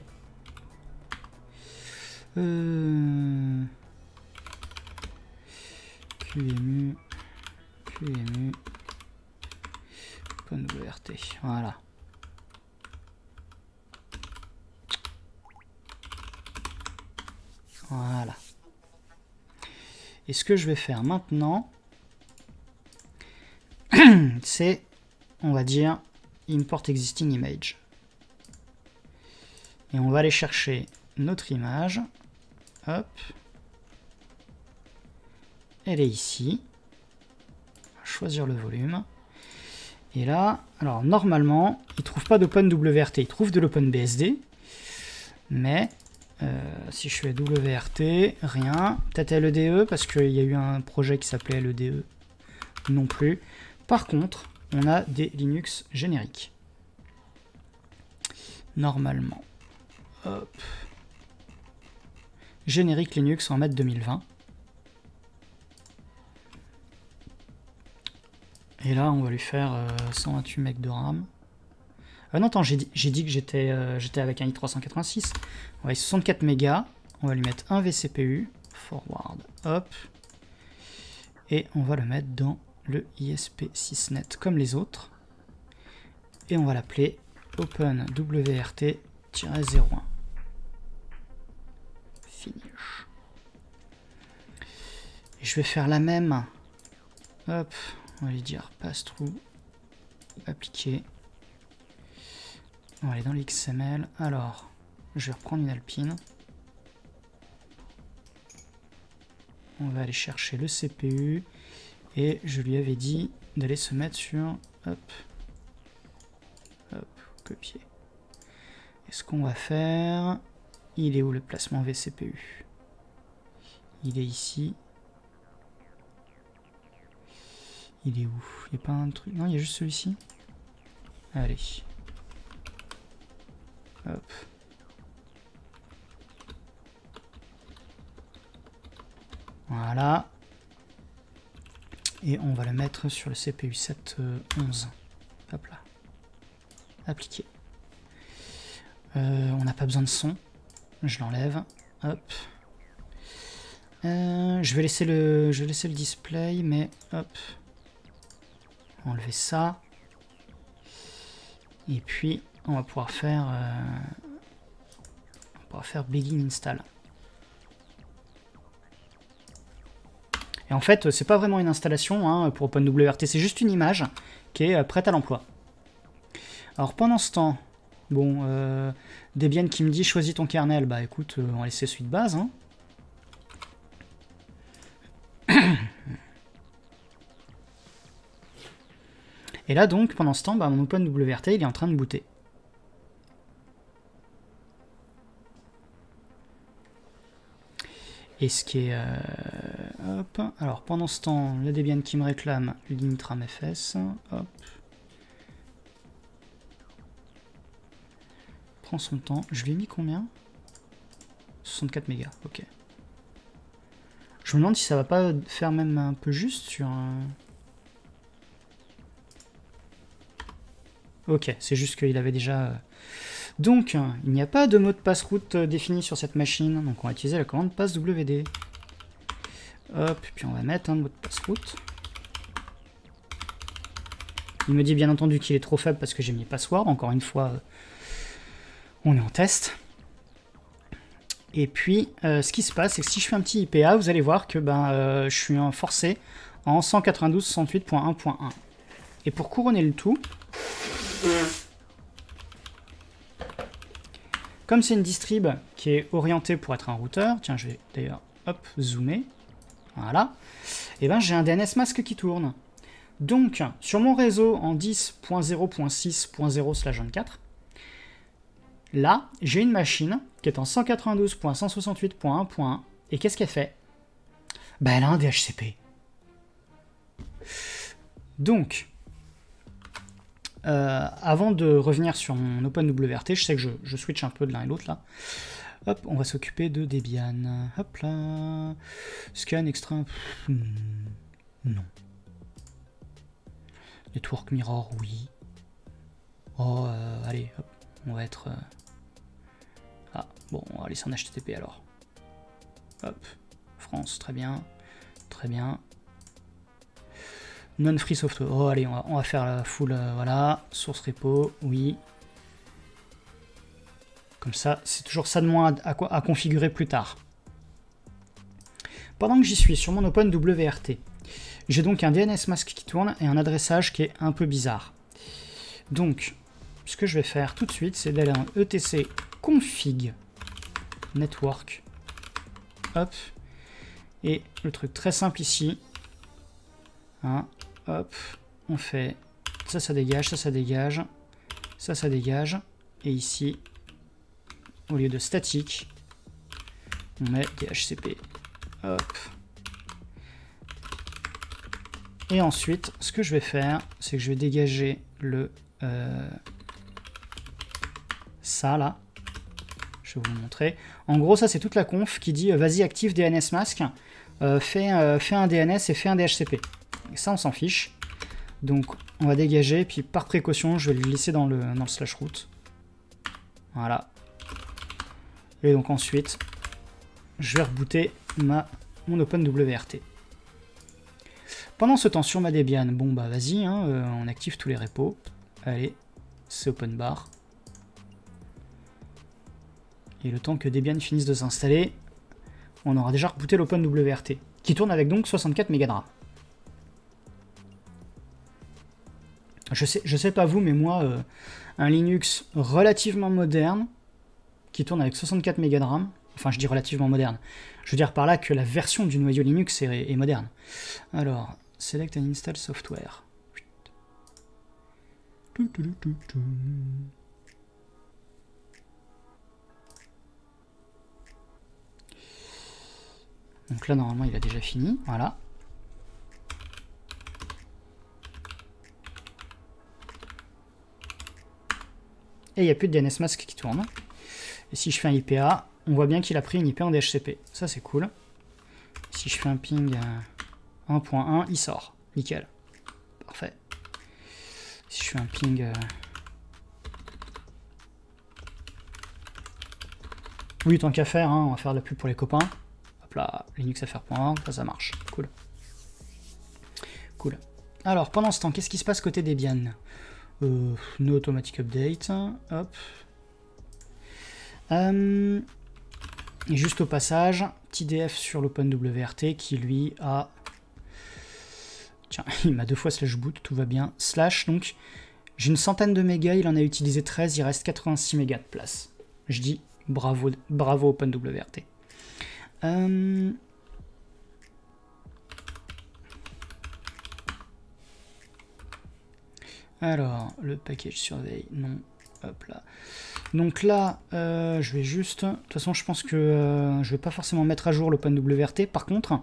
QEMU, OpenWRT, voilà. Voilà. Et ce que je vais faire maintenant, c'est, on va dire, import existing image. Et on va aller chercher notre image. Hop. Elle est ici. On va choisir le volume. Et là, alors normalement, il ne trouve pas d'OpenWRT, il trouve de l'OpenBSD. Mais si je fais WRT, rien. Peut-être LEDE, parce qu'il y a eu un projet qui s'appelait LEDE. Non plus. Par contre, on a des Linux génériques. Normalement. Hop. Générique Linux en mètre 2020. Et là, on va lui faire 128 MB de RAM. Non, attends, j'ai dit que j'étais avec un i386. On va aller 64 mégas. On va lui mettre un vCPU. Forward. Hop. Et on va le mettre dans le ISP6net comme les autres. Et on va l'appeler OpenWRT-01. Finish. Et je vais faire la même. Hop. On va lui dire pass-through. Appliquer. On va aller dans l'XML. Alors, je vais reprendre une Alpine. On va aller chercher le CPU. Et je lui avais dit d'aller se mettre sur... Hop. Hop. Copier. Et ce qu'on va faire... Il est où le placement vCPU? Il est ici. Il est où? Il n'y a pas un truc... Non, il y a juste celui-ci. Allez. Hop. Voilà. Et on va le mettre sur le CPU 711. Hop là. Appliquer. On n'a pas besoin de son. Je l'enlève. Hop. Je vais laisser le display, mais hop. Enlever ça. Et puis on va pouvoir faire begin install. Et en fait, c'est pas vraiment une installation hein, pour OpenWRT, c'est juste une image qui est prête à l'emploi. Alors pendant ce temps, bon, Debian qui me dit choisis ton kernel, bah écoute, on va laisser celui de base. Hein. Et là donc, pendant ce temps, bah, mon OpenWRT il est en train de booter. Et ce qui est... hop. Alors pendant ce temps, le Debian qui me réclame l'initramfs. Hop. Prend son temps. Je lui ai mis combien? 64 mégas, ok. Je me demande si ça va pas faire même un peu juste sur... Ok, c'est juste qu'il avait déjà... Donc, il n'y a pas de mot de passe route défini sur cette machine, donc on va utiliser la commande passe WD. Hop, puis on va mettre un mot de passe route. Il me dit bien entendu qu'il est trop faible parce que j'ai mis password, encore une fois, on est en test. Et puis, ce qui se passe, c'est que si je fais un petit IPA, vous allez voir que je suis forcé en 192.168.1.1. Et pour couronner le tout, comme c'est une distrib qui est orientée pour être un routeur, tiens, je vais d'ailleurs, hop, zoomer, voilà, et ben j'ai un DNS masque qui tourne. Donc, sur mon réseau en 10.0.6.0/24, là, j'ai une machine qui est en 192.168.1.1, et qu'est-ce qu'elle fait? Ben, elle a un DHCP. Donc, avant de revenir sur mon OpenWRT, je sais que je switch un peu de l'un et l'autre là. Hop, on va s'occuper de Debian. Hop là. Scan extra. Non. Network mirror, oui. Oh, allez, hop, on va être... Ah, bon, on va laisser en HTTP alors. Hop, France, très bien. Très bien. Non-free software. Oh, allez, on va faire la full, voilà. Source repo, oui. Comme ça, c'est toujours ça de moins à configurer plus tard. Pendant que j'y suis, sur mon OpenWRT, j'ai donc un DNS mask qui tourne et un adressage qui est un peu bizarre. Donc, ce que je vais faire tout de suite, c'est d'aller en etc config network. Hop. Et le truc très simple ici, hein, hop, on fait ça, ça dégage, ça, ça dégage, ça, ça dégage, et ici, au lieu de statique, on met DHCP. Hop. Et ensuite, ce que je vais faire, c'est que je vais dégager le ça là. Je vais vous le montrer. En gros, ça c'est toute la conf qui dit vas-y active DNS mask, fais un DNS et fais un DHCP. Et ça on s'en fiche. Donc on va dégager, puis par précaution, je vais le glisser dans le slash root. Voilà. Et donc ensuite, je vais rebooter mon OpenWRT. Pendant ce temps, sur ma Debian, bon bah vas-y, hein, on active tous les repos. Allez, c'est OpenBar. Et le temps que Debian finisse de s'installer, on aura déjà rebooté l'OpenWRT, qui tourne avec donc 64 MB de RAM. Je sais pas vous, mais moi, un Linux relativement moderne, qui tourne avec 64 MB de RAM, enfin je dis relativement moderne, je veux dire par là que la version du noyau Linux est moderne. Alors, select and install software. Donc là, normalement, il a déjà fini. Voilà. Et il n'y a plus de DNS mask qui tourne. Et si je fais un IPA, on voit bien qu'il a pris une IP en DHCP. Ça, c'est cool. Si je fais un ping 1.1, il sort. Nickel. Parfait. Si je fais un ping... Oui, tant qu'à faire, hein, on va faire de la pub pour les copains. Hop là, linuxfr.org, ça marche. Cool. Cool. Alors, pendant ce temps, qu'est-ce qui se passe côté Debian? No automatic update. Hop. Et juste au passage, petit df sur l'OpenWRT qui lui a... Tiens, il m'a 2 fois slash boot, tout va bien. Slash, donc j'ai une centaine de mégas, il en a utilisé 13, il reste 86 mégas de place. Je dis bravo, bravo OpenWRT. Alors, le package surveille, non. Hop là. Donc là, je vais juste... De toute façon, je pense que je vais pas forcément mettre à jour l'OpenWRT. Par contre,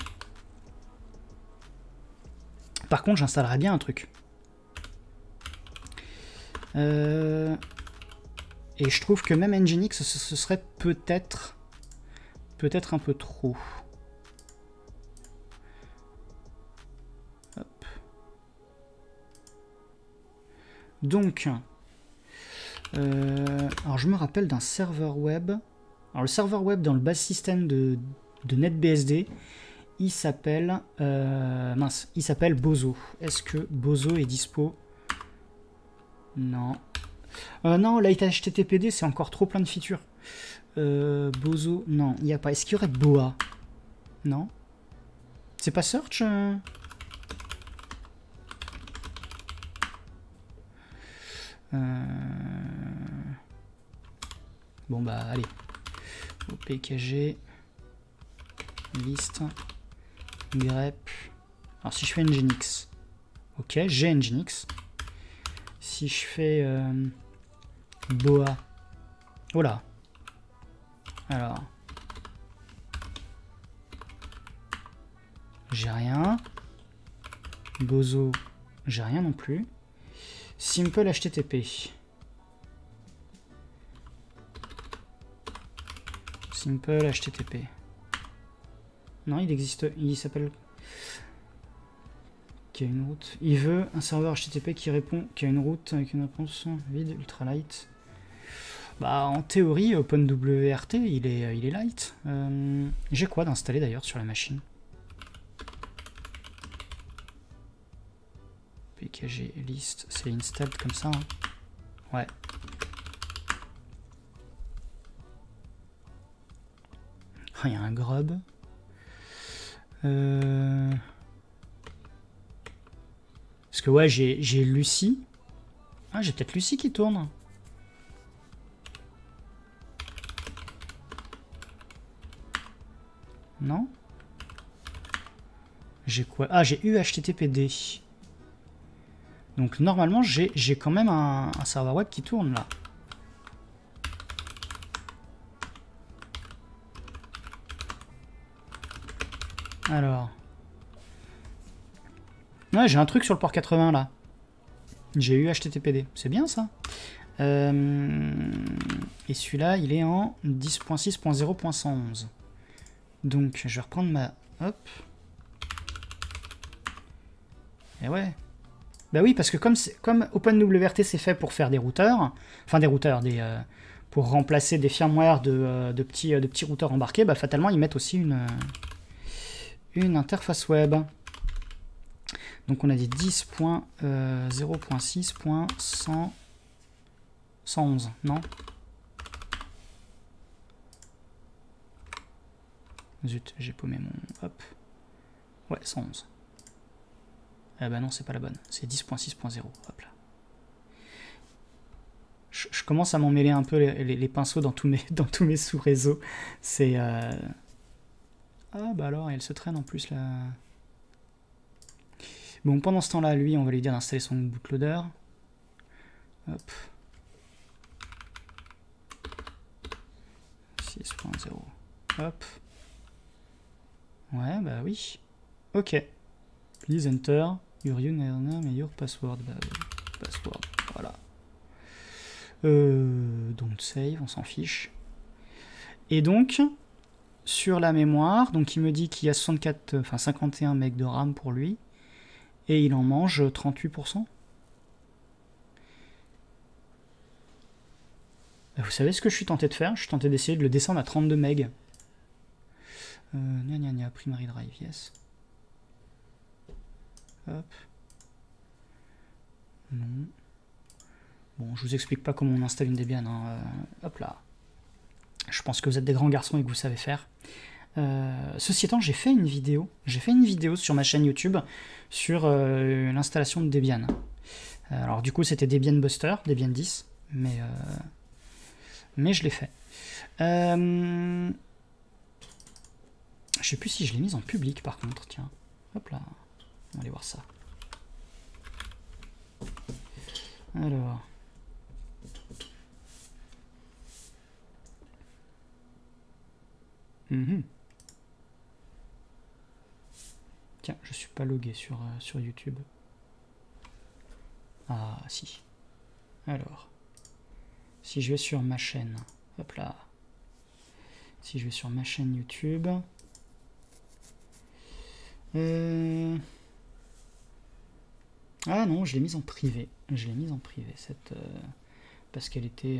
j'installerai bien un truc. Et je trouve que même Nginx, ce serait peut-être un peu trop. Donc, alors je me rappelle d'un serveur web. Alors le serveur web dans le base système de NetBSD, il s'appelle il s'appelle Bozo. Est-ce que Bozo est dispo? Non. Non, Light HTTPD, c'est encore trop plein de features. Bozo, non, il n'y a pas. Est-ce qu'il y aurait Boa? Non. C'est pas Search Bon bah allez. OPKG. Liste. grep. Alors si je fais Nginx. Ok, j'ai Nginx. Si je fais Boa. Oh là. Alors. J'ai rien. Bozo, j'ai rien non plus. Simple HTTP. Simple HTTP. Non, il existe. Il s'appelle. Qui a une route. Il veut un serveur HTTP qui répond. Qui a une route avec une réponse vide, ultralight. Bah, en théorie, OpenWRT, il est light. J'ai quoi d'installer d'ailleurs sur la machine? PKG list, c'est installed comme ça. Hein. Ouais. Ah, il y a un grub. Parce que ouais, j'ai Lucie. Ah, j'ai peut-être Lucie qui tourne. Non? J'ai quoi? Ah, j'ai UHTTPD. Donc normalement, j'ai quand même un serveur web qui tourne là. Alors. Ouais, j'ai un truc sur le port 80 là. J'ai eu HTTPD. C'est bien ça. Et celui-là, il est en 10.6.0.111. Donc, je vais reprendre ma... Hop. Et ouais. Bah oui, parce que comme OpenWRT c'est fait pour faire des routeurs, enfin des routeurs, pour remplacer des firmware de petits routeurs embarqués, bah fatalement ils mettent aussi une interface web. Donc on a dit 10.0.6.111, non? Zut, j'ai paumé mon... Hop. Ouais, 111. Ah bah non, c'est pas la bonne. C'est 10.6.0. Hop là. Je commence à m'en mêler un peu les pinceaux dans tous mes sous-réseaux. C'est... Ah bah alors, elle se traîne en plus là. Bon, pendant ce temps-là, lui, on va lui dire d'installer son bootloader. Hop. 6.0. Hop. Ouais, bah oui. Ok. Please enter your username and your password. Bah, password, voilà. Don't save, on s'en fiche. Et donc, sur la mémoire, donc il me dit qu'il y a 51 MB de RAM pour lui. Et il en mange 38%. Bah, vous savez ce que je suis tenté de faire? Je suis tenté d'essayer de le descendre à 32 MB. Gna gna gna, primary drive, yes. Hop. Non. Bon, je vous explique pas comment on installe une Debian. Hein. Hop là. Je pense que vous êtes des grands garçons et que vous savez faire. Ceci étant, j'ai fait une vidéo. J'ai fait une vidéo sur ma chaîne YouTube sur l'installation de Debian. Alors du coup, c'était Debian Buster, Debian 10, mais je l'ai fait. Je sais plus si je l'ai mise en public par contre, tiens. Hop là, on va aller voir ça. Alors. Tiens, je suis pas logué sur YouTube. Ah si. Alors. Si je vais sur ma chaîne. Hop là. Si je vais sur ma chaîne YouTube. Ah non, je l'ai mise en privé. je l'ai mise en privé, cette, parce qu'elle était...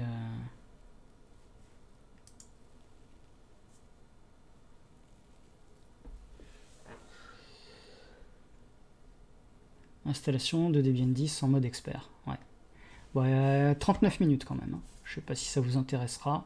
Installation de Debian 10 en mode expert. Ouais. Bon, 39 minutes quand même. Hein. Je sais pas si ça vous intéressera.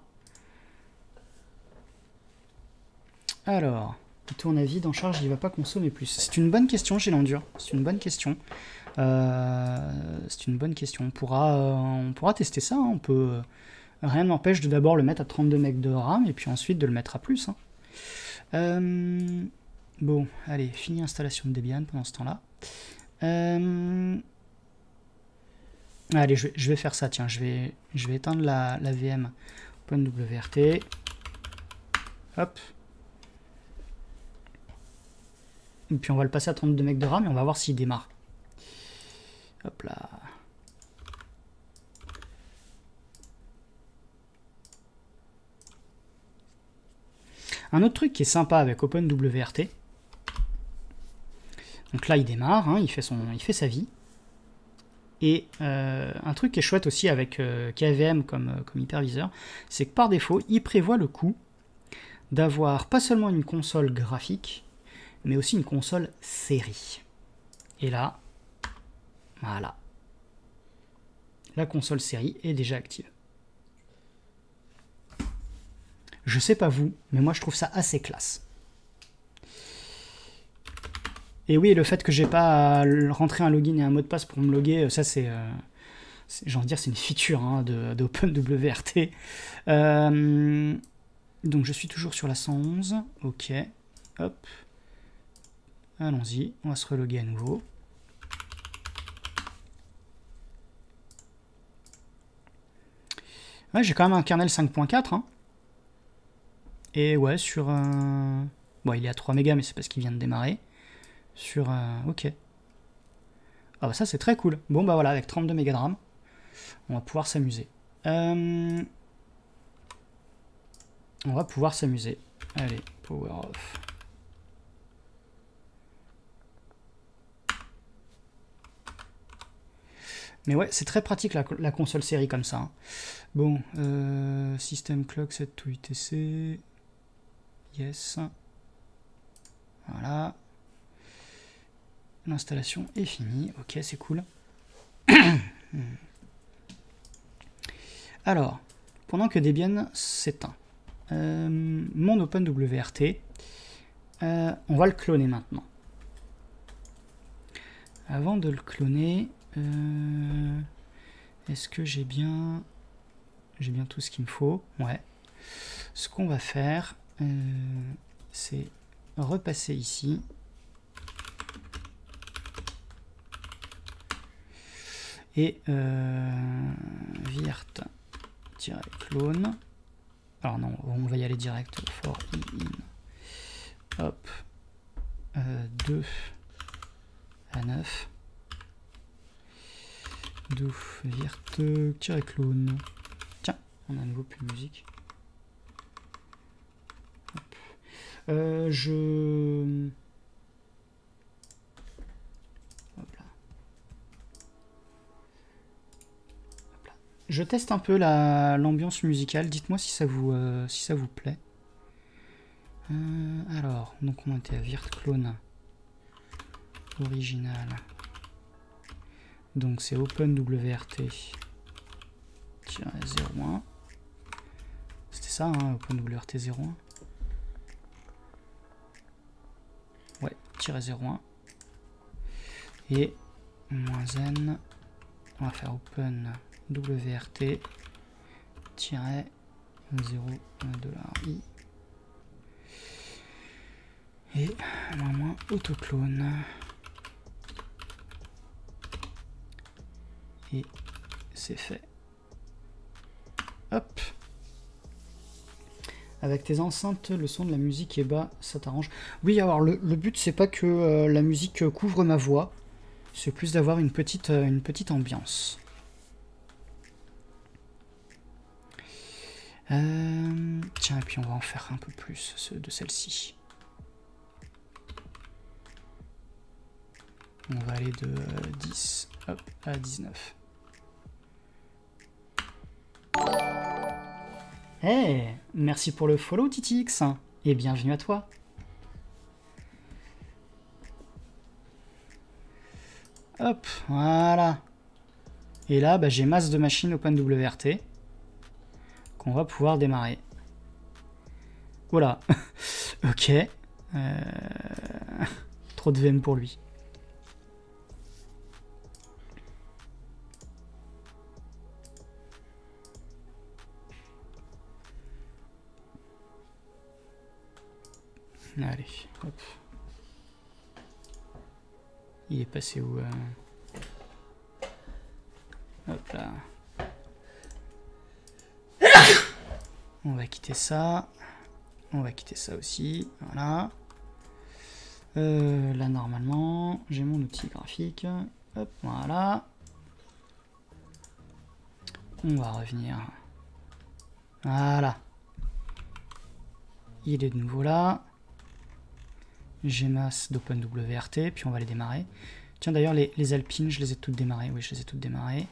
Alors, il tourne à vide, en charge, il va pas consommer plus. C'est une bonne question, j'ai l'endure. C'est une bonne question. C'est une bonne question. On pourra tester ça. Hein. On peut, rien n'empêche de d'abord le mettre à 32 MB de RAM et puis ensuite de le mettre à plus. Hein. Bon, allez, fini l'installation de Debian pendant ce temps-là. Allez, je vais faire ça. Tiens, je vais éteindre la VM OpenWRT. Hop. Et puis on va le passer à 32 MB de RAM et on va voir s'il démarre. Hop là. Un autre truc qui est sympa avec OpenWRT, donc là il démarre, hein, il fait sa vie. Et un truc qui est chouette aussi avec KVM comme hyperviseur, c'est que par défaut, il prévoit le coup d'avoir pas seulement une console graphique, mais aussi une console série. Et là, voilà. La console série est déjà active. Je sais pas vous, mais moi je trouve ça assez classe. Et oui, le fait que j'ai pas à rentrer un login et un mot de passe pour me loguer, ça c'est j'ai envie de dire, c'est une feature hein, d'OpenWRT. Donc je suis toujours sur la 111. Ok. Hop. Allons-y. On va se reloguer à nouveau. Ouais, j'ai quand même un kernel 5.4. Hein. Et ouais, sur un... Bon, il est à 3 mégas, mais c'est parce qu'il vient de démarrer. Sur un... Ok. Ah bah ça, c'est très cool. Bon, bah voilà, avec 32 mégas de RAM, on va pouvoir s'amuser. On va pouvoir s'amuser. Allez, power off. Mais ouais, c'est très pratique la console série comme ça. Hein. Bon, system clock set to UTC. Yes. Voilà. L'installation est finie. Ok, c'est cool. Alors, pendant que Debian s'éteint, mon OpenWRT, on va le cloner maintenant. Avant de le cloner, est-ce que j'ai bien tout ce qu'il me faut? Ouais. Ce qu'on va faire, c'est repasser ici. Et virt-clone. Alors non, on va y aller direct for in. Hop. 2 à 9. Douf virt-clone. Tiens, on a à nouveau plus de musique. Hop. Je teste un peu l'ambiance musicale. Dites-moi si ça vous plaît. Alors, donc on était à virt-clone original. Donc c'est OpenWRT-01. C'était ça, hein, OpenWRT-01. Ouais, -01. Et -n, on va faire OpenWRT-0 $i. Et moins autoclone. Et c'est fait. Hop. Avec tes enceintes, le son de la musique est bas, ça t'arrange. Oui, alors le but, c'est pas que la musique couvre ma voix, c'est plus d'avoir une petite ambiance. Tiens, et puis on va en faire un peu plus de celle-ci. On va aller de 10 hop, à 19. Hey, merci pour le follow Titix et bienvenue à toi. Hop, voilà. Et là, bah, j'ai masse de machines OpenWRT qu'on va pouvoir démarrer. Voilà. Ok. Trop de VM pour lui. Allez, hop. Il est passé où Hop là. On va quitter ça. On va quitter ça aussi. Voilà. Là, normalement, j'ai mon outil graphique. Hop, voilà. On va revenir. Voilà. Il est de nouveau là. J'ai masse d'OpenWRT, puis on va les démarrer. Tiens, d'ailleurs, les alpines, je les ai toutes démarrées. Oui, je les ai toutes démarrées.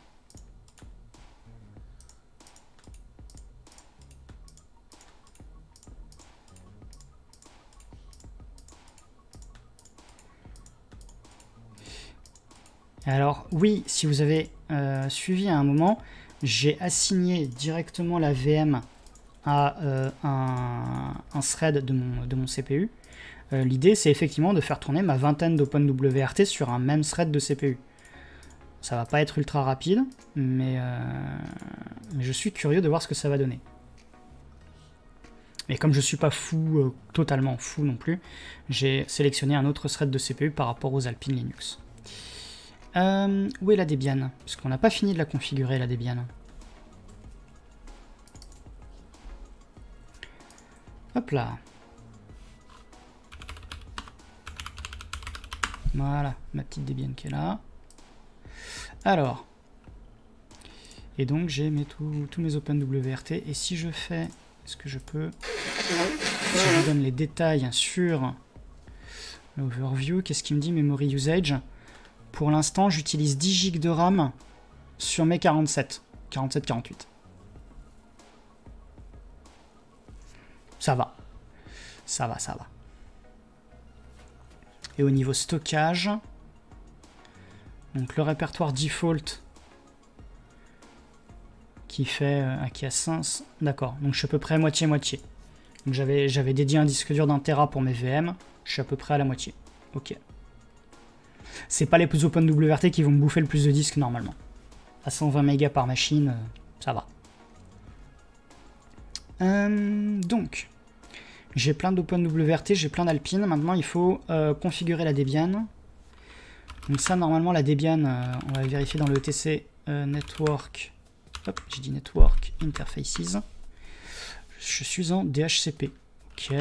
Alors, oui, si vous avez suivi à un moment, j'ai assigné directement la VM à un thread de mon CPU. L'idée, c'est effectivement de faire tourner ma vingtaine d'OpenWRT sur un même thread de CPU. Ça va pas être ultra rapide, mais je suis curieux de voir ce que ça va donner. Et comme je suis pas fou, totalement fou non plus, j'ai sélectionné un autre thread de CPU par rapport aux Alpine Linux. Où est la Debian? Parce qu'on n'a pas fini de la configurer, la Debian. Hop là. Voilà, ma petite Debian qui est là. Alors. Et donc j'ai tous mes OpenWRT. Et si je fais... Est-ce que je peux... Si je vous donne les détails sur l'overview, qu'est-ce qu'il me dit? Memory usage. Pour l'instant, j'utilise 10 Go de RAM sur mes 47. 47-48. Ça va. Ça va, ça va. Et au niveau stockage, donc le répertoire default qui fait qui a 5, d'accord, donc je suis à peu près moitié-moitié. Donc j'avais dédié un disque dur d'1 Tera pour mes VM, je suis à peu près à la moitié. Ok. C'est pas les plus OpenWRT qui vont me bouffer le plus de disques normalement. À 120 mégas par machine, ça va. Donc, j'ai plein d'OpenWRT, j'ai plein d'Alpine. Maintenant, il faut configurer la Debian. Donc ça, normalement, la Debian, on va vérifier dans le ETC Network. Hop, j'ai dit Network Interfaces. Je suis en DHCP. Ok.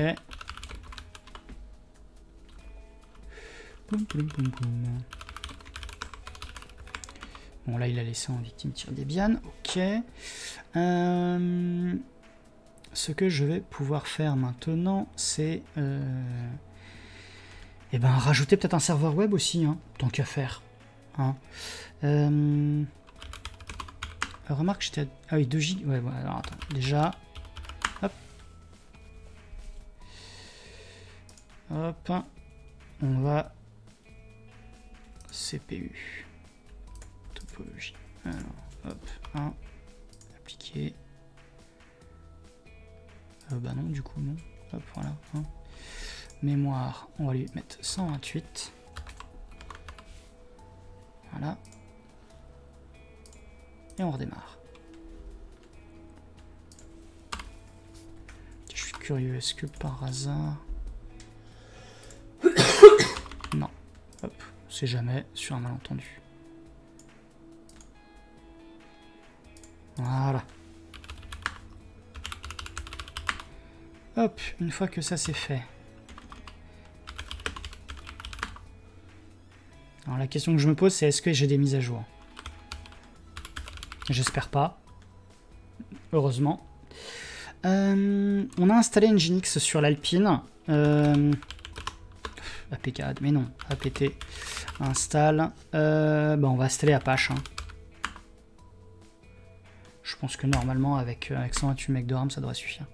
Bon, là, il a laissé en victime-Debian. Ok. Ce que je vais pouvoir faire maintenant, c'est rajouter peut-être un serveur web aussi, hein, tant qu'à faire. Hein. Remarque, j'étais à... Ah oui, 2 Go. Ouais, ouais, alors attends. Déjà. Hop. Hop. On va... CPU. Topologie. Alors, hop. 1. Appliquer. Bah non, du coup, non. Hop, voilà. Hein. Mémoire, on va lui mettre 128. Voilà. Et on redémarre. Je suis curieux, est-ce que par hasard... Non. Hop, on sait jamais sur un malentendu. Voilà. Hop, une fois que ça c'est fait. Alors la question que je me pose, c'est est-ce que j'ai des mises à jour? J'espère pas. Heureusement. On a installé Nginx sur l'Alpine. APK, mais non. apt install. On va installer Apache. Hein. Je pense que normalement, avec 128 MB de RAM, ça devrait suffire.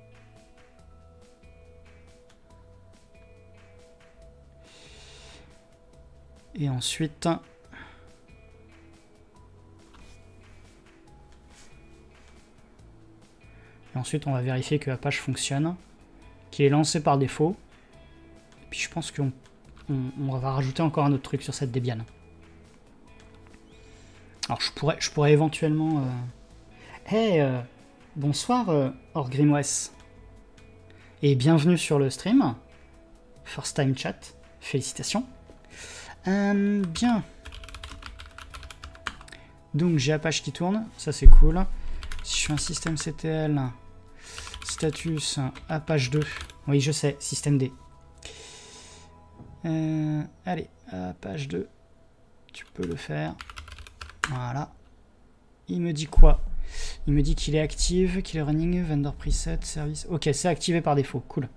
Et ensuite... on va vérifier que Apache fonctionne, qu'il est lancé par défaut. Et puis je pense qu'on va rajouter encore un autre truc sur cette Debian. Alors je pourrais éventuellement... Hey, bonsoir OrgrimOS. Et bienvenue sur le stream. First time chat. Félicitations. Bien. Donc j'ai Apache qui tourne, ça c'est cool. Si je fais un systemctl, status, Apache 2. Oui, je sais, système D. Allez, Apache 2. Tu peux le faire. Voilà. Il me dit quoi? Il me dit qu'il est active, qu'il est running, vendor preset, service. Ok, c'est activé par défaut, cool.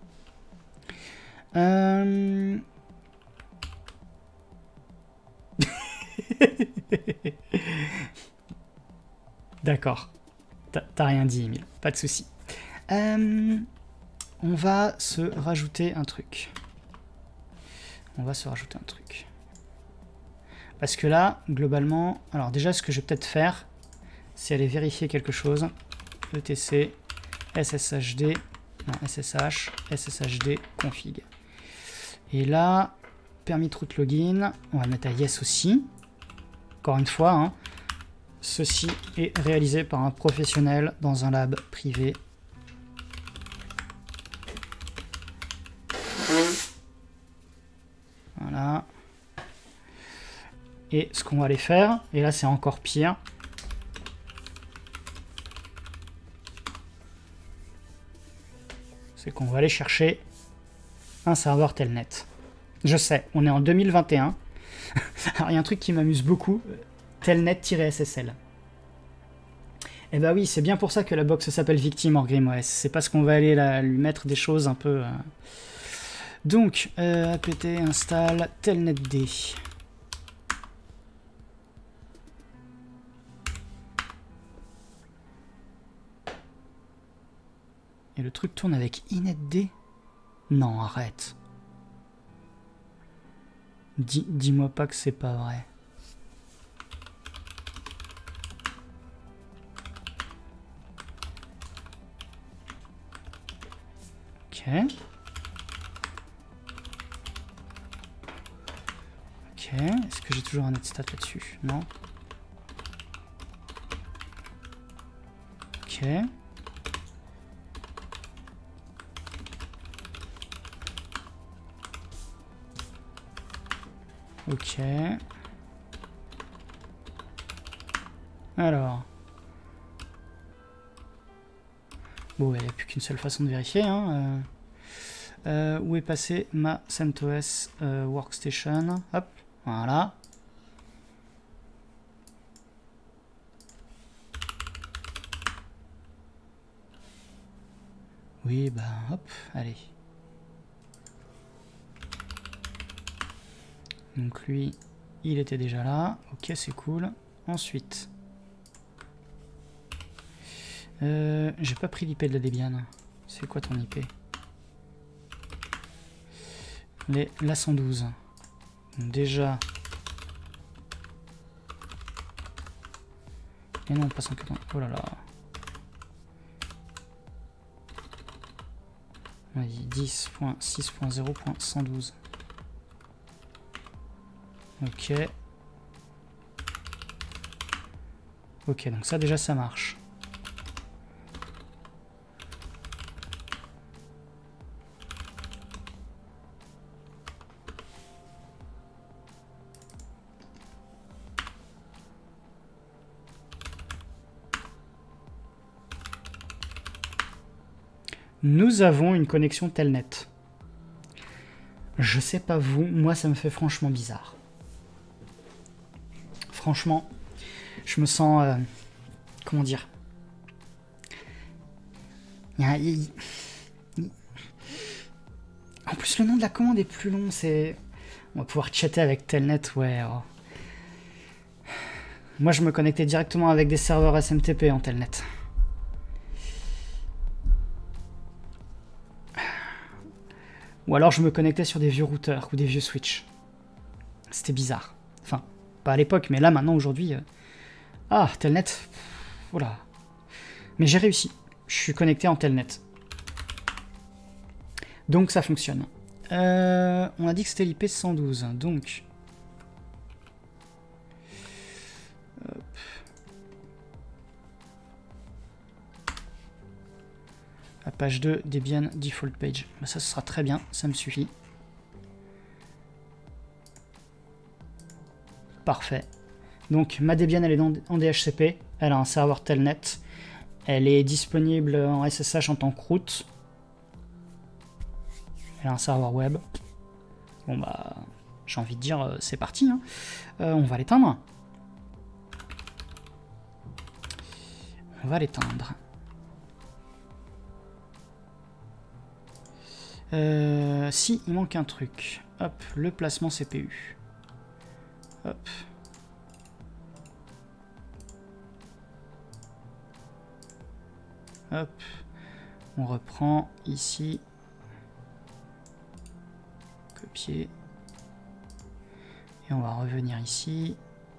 D'accord. T'as rien dit, Emile. Pas de souci. On va se rajouter un truc. Parce que là, globalement... Alors déjà, ce que je vais peut-être faire, c'est aller vérifier quelque chose. etc, sshd, non, ssh, sshd, config. Et là, permis root login, on va mettre à yes aussi. Encore une fois, hein, ceci est réalisé par un professionnel dans un lab privé. Voilà. Et ce qu'on va aller faire, et là c'est encore pire, c'est qu'on va aller chercher un serveur telnet. Je sais, on est en 2021. Alors il y a un truc qui m'amuse beaucoup, telnet-ssl. Et bah oui, c'est bien pour ça que la box s'appelle Victim OrgrimOS. C'est parce qu'on va aller lui mettre des choses un peu... Donc, apt install telnetd. Et le truc tourne avec inetd? Non, arrête. Dis-moi pas que c'est pas vrai. Ok. Ok. Est-ce que j'ai toujours un netstat là-dessus? Non. Ok. Ok. Alors. Bon, il n'y a plus qu'une seule façon de vérifier. Hein. Où est passé ma CentOS Workstation? Hop, voilà. Oui, bah hop, allez. Donc lui, il était déjà là. Ok, c'est cool. Ensuite, j'ai pas pris l'IP de la Debian. C'est quoi ton IP? La 112. Donc déjà. Et non, pas 114. Oh là là. On a dit 10.6.0.112. Ok. Ok, donc ça déjà ça marche. Nous avons une connexion Telnet. Je sais pas vous, moi ça me fait franchement bizarre. Franchement, je me sens... comment dire? En plus, le nom de la commande est plus long, c'est... On va pouvoir chatter avec Telnet, ouais. Oh. Moi, je me connectais directement avec des serveurs SMTP en Telnet. Ou alors je me connectais sur des vieux routeurs ou des vieux switches. C'était bizarre. Enfin, pas à l'époque, mais là, maintenant, aujourd'hui... Ah, Telnet. Oula. Mais j'ai réussi. Je suis connecté en Telnet. Donc ça fonctionne. On a dit que c'était l'IP 112. Donc... Hop. La page 2, Debian Default Page. Ça, ce sera très bien. Ça me suffit. Parfait. Donc ma Debian elle est en DHCP, elle a un serveur Telnet, elle est disponible en SSH en tant que root, elle a un serveur web. Bon bah j'ai envie de dire c'est parti, hein. On va l'éteindre. On va l'éteindre. Si, il manque un truc. Hop, le placement CPU. Hop. Hop, on reprend ici, copier, et on va revenir ici,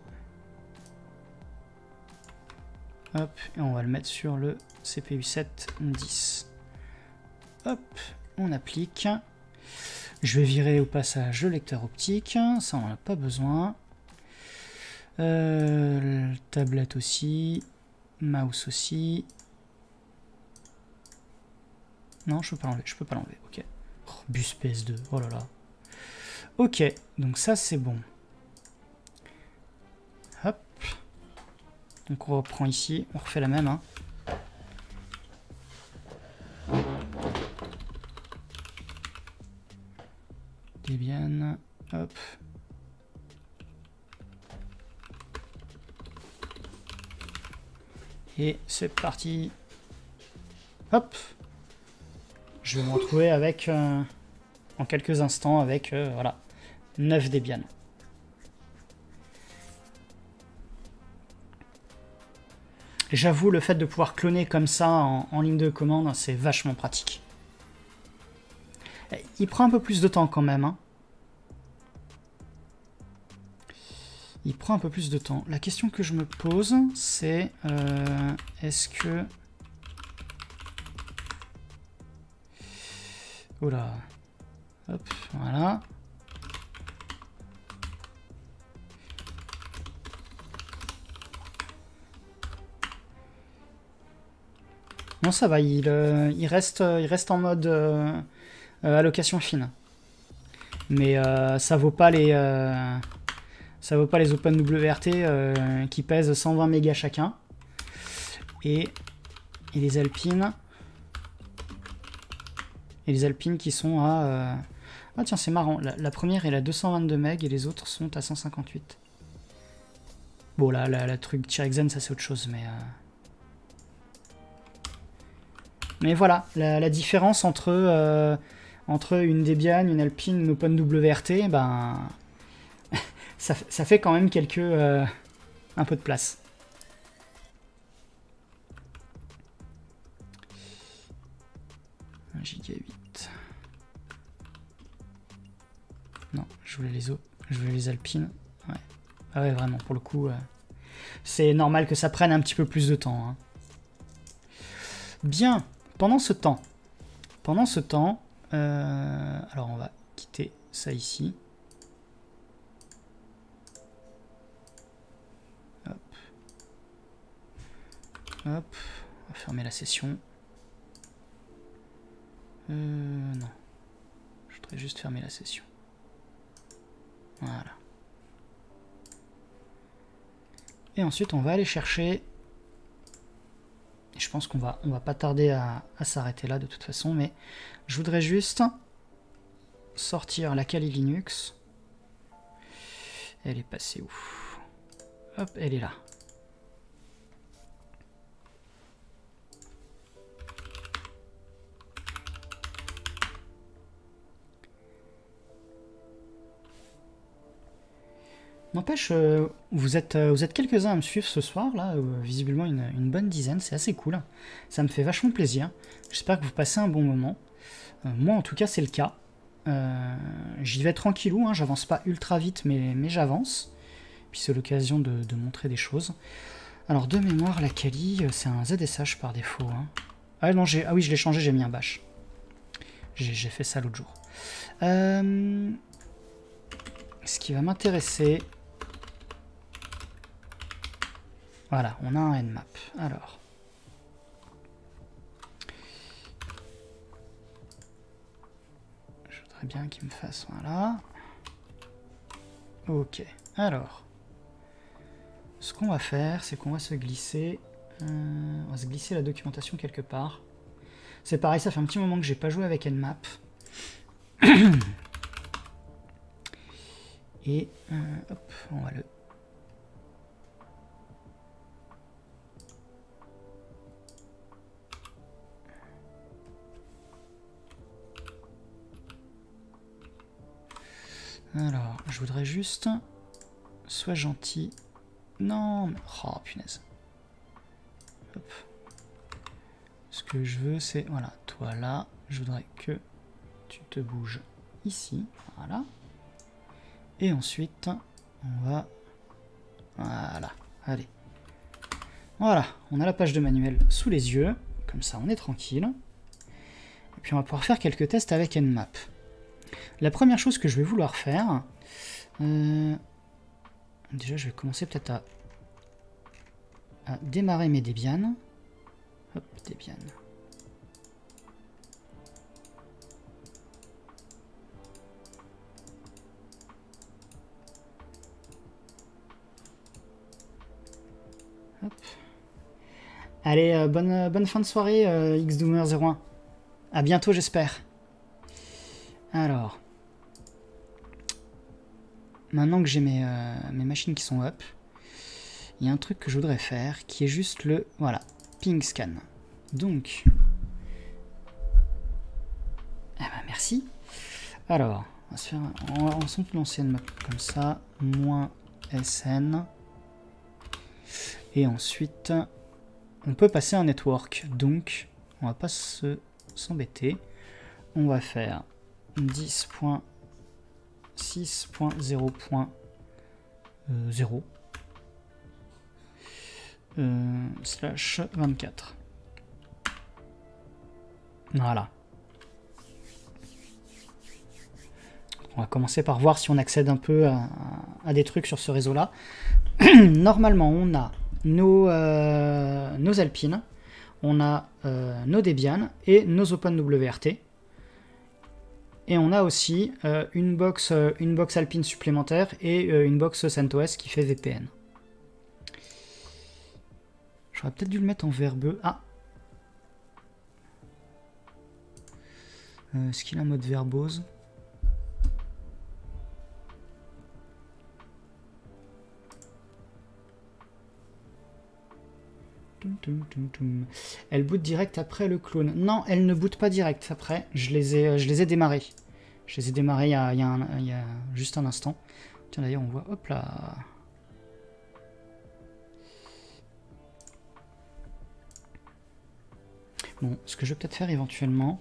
hop, et on va le mettre sur le CPU 710. Hop, on applique. Je vais virer au passage le lecteur optique, ça on n'en a pas besoin. Tablette aussi, mouse aussi. Non, je peux pas l'enlever, ok. Oh, bus PS2, oh là là. Ok, donc ça c'est bon. Hop. Donc on reprend ici, on refait la même, hein. Debian, hop. Et c'est parti. Hop. Je vais me retrouver avec, en quelques instants, avec, voilà, 9 Debian. J'avoue, le fait de pouvoir cloner comme ça en ligne de commande, c'est vachement pratique. Il prend un peu plus de temps quand même, hein. Il prend un peu plus de temps. La question que je me pose, c'est est-ce que... Oula. Hop, voilà. Non, ça va, il reste en mode allocation fine. Mais ça vaut pas les OpenWRT qui pèsent 120 mégas chacun. Et les Alpines. Et les Alpines qui sont à... Ah tiens, c'est marrant. La première est à 222 MB et les autres sont à 158. Bon, là, la truc Tirexen, ça c'est autre chose, mais... Mais voilà, la différence entre une Debian, une Alpine, une OpenWRT, ben... ça fait quand même un peu de place. Giga 8. Non, je voulais les Alpines. Ouais. Ah ouais, vraiment, pour le coup, c'est normal que ça prenne un petit peu plus de temps, hein. Bien, pendant ce temps, alors on va quitter ça ici. Hop. Hop, on va fermer la session. Non. Je voudrais juste fermer la session. Voilà. Et ensuite, on va aller chercher... Et je pense qu'on va pas tarder à s'arrêter là de toute façon, mais je voudrais juste sortir la Kali Linux. Elle est passée où? Hop, elle est là. N'empêche, vous êtes quelques-uns à me suivre ce soir, là, visiblement une bonne dizaine, c'est assez cool. Ça me fait vachement plaisir. J'espère que vous passez un bon moment. Moi, en tout cas, c'est le cas. J'y vais tranquillou, hein, j'avance pas ultra vite, mais j'avance. Puis c'est l'occasion de montrer des choses. Alors de mémoire, la Kali, c'est un ZSH par défaut. Hein. Ah non, ah oui, je l'ai changé, j'ai mis un bash. J'ai fait ça l'autre jour. Ce qui va m'intéresser... Voilà, on a un Nmap. Alors... Je voudrais bien qu'il me fasse... Voilà. Ok, alors... Ce qu'on va faire, c'est qu'on va se glisser... on va se glisser la documentation quelque part. C'est pareil, ça fait un petit moment que j'ai pas joué avec Nmap. Et hop, on va le... Alors, je voudrais juste... Sois gentil. Non, mais... Oh, punaise. Hop. Ce que je veux, c'est... Voilà, toi là, je voudrais que tu te bouges ici. Voilà. Et ensuite, on va... Voilà, allez. Voilà, on a la page de manuel sous les yeux. Comme ça, on est tranquille. Et puis, on va pouvoir faire quelques tests avec Nmap. La première chose que je vais vouloir faire... Déjà, je vais commencer peut-être à démarrer mes Debian. Hop, Debian. Hop. Allez, bonne fin de soirée, XDoomer01. À bientôt, j'espère. Alors... Maintenant que j'ai mes machines qui sont up, il y a un truc que je voudrais faire qui est juste le, voilà, ping scan. Donc, ah bah merci. Alors, on va se faire, on va lancer une map comme ça, -sn. Et ensuite, on peut passer un network. Donc, on va pas s'embêter. On va faire 10.6.0.0 /24. Voilà. On va commencer par voir si on accède un peu à des trucs sur ce réseau-là. Normalement, on a nos Alpine, on a nos Debian et nos OpenWRT. Et on a aussi une box Alpine supplémentaire et une box CentOS qui fait VPN. J'aurais peut-être dû le mettre en verbeux. Ah! Est-ce qu'il a un mode verbose? Elle boot direct après le clone. Non, elle ne boot pas direct après. Je les ai démarrés. Je les ai démarrés il y a juste un instant. Tiens, d'ailleurs, on voit... Hop là. Bon, ce que je vais peut-être faire éventuellement...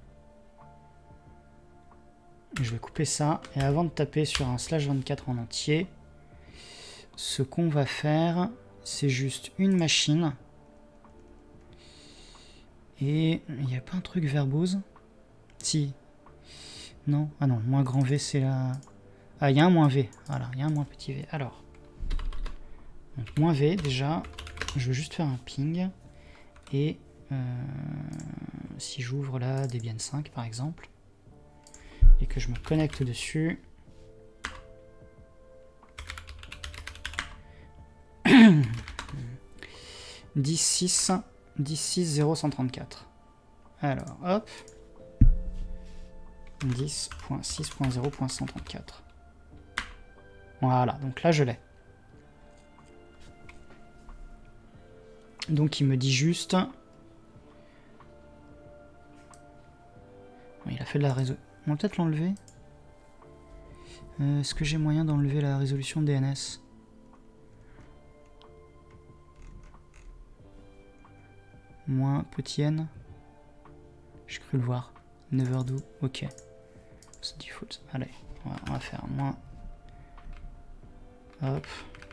Je vais couper ça. Et avant de taper sur un /24 en entier, ce qu'on va faire, c'est juste une machine... Et il n'y a pas un truc verbose? Si. Non. Ah non, moins grand V, c'est la... Ah, il y a un moins V. Voilà, il y a un moins petit V. Alors. Donc, moins V, déjà. Je veux juste faire un ping. Et si j'ouvre là Debian 5, par exemple, et que je me connecte dessus... 10.6... 10.6.0.134. Alors, hop. 10.6.0.134. Voilà, donc là, je l'ai. Donc, il me dit juste... Il a fait de la résolution. On va peut-être l'enlever. Est-ce que j'ai moyen d'enlever la résolution DNS ? Moins petit n. J'ai cru le voir. Never do. Ok. default. Allez, on va faire moins. Hop.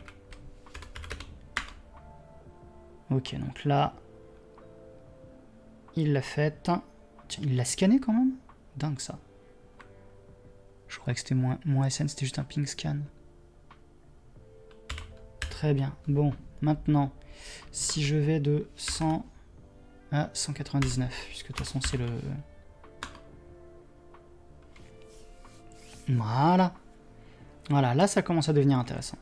Ok, donc là, il l'a fait. Tiens, il l'a scanné quand même. Dingue ça. Je croyais que c'était moins SN, c'était juste un ping scan. Très bien. Bon, maintenant, si je vais de 100 à 199, puisque de toute façon c'est le... Voilà. Voilà, là ça commence à devenir intéressant.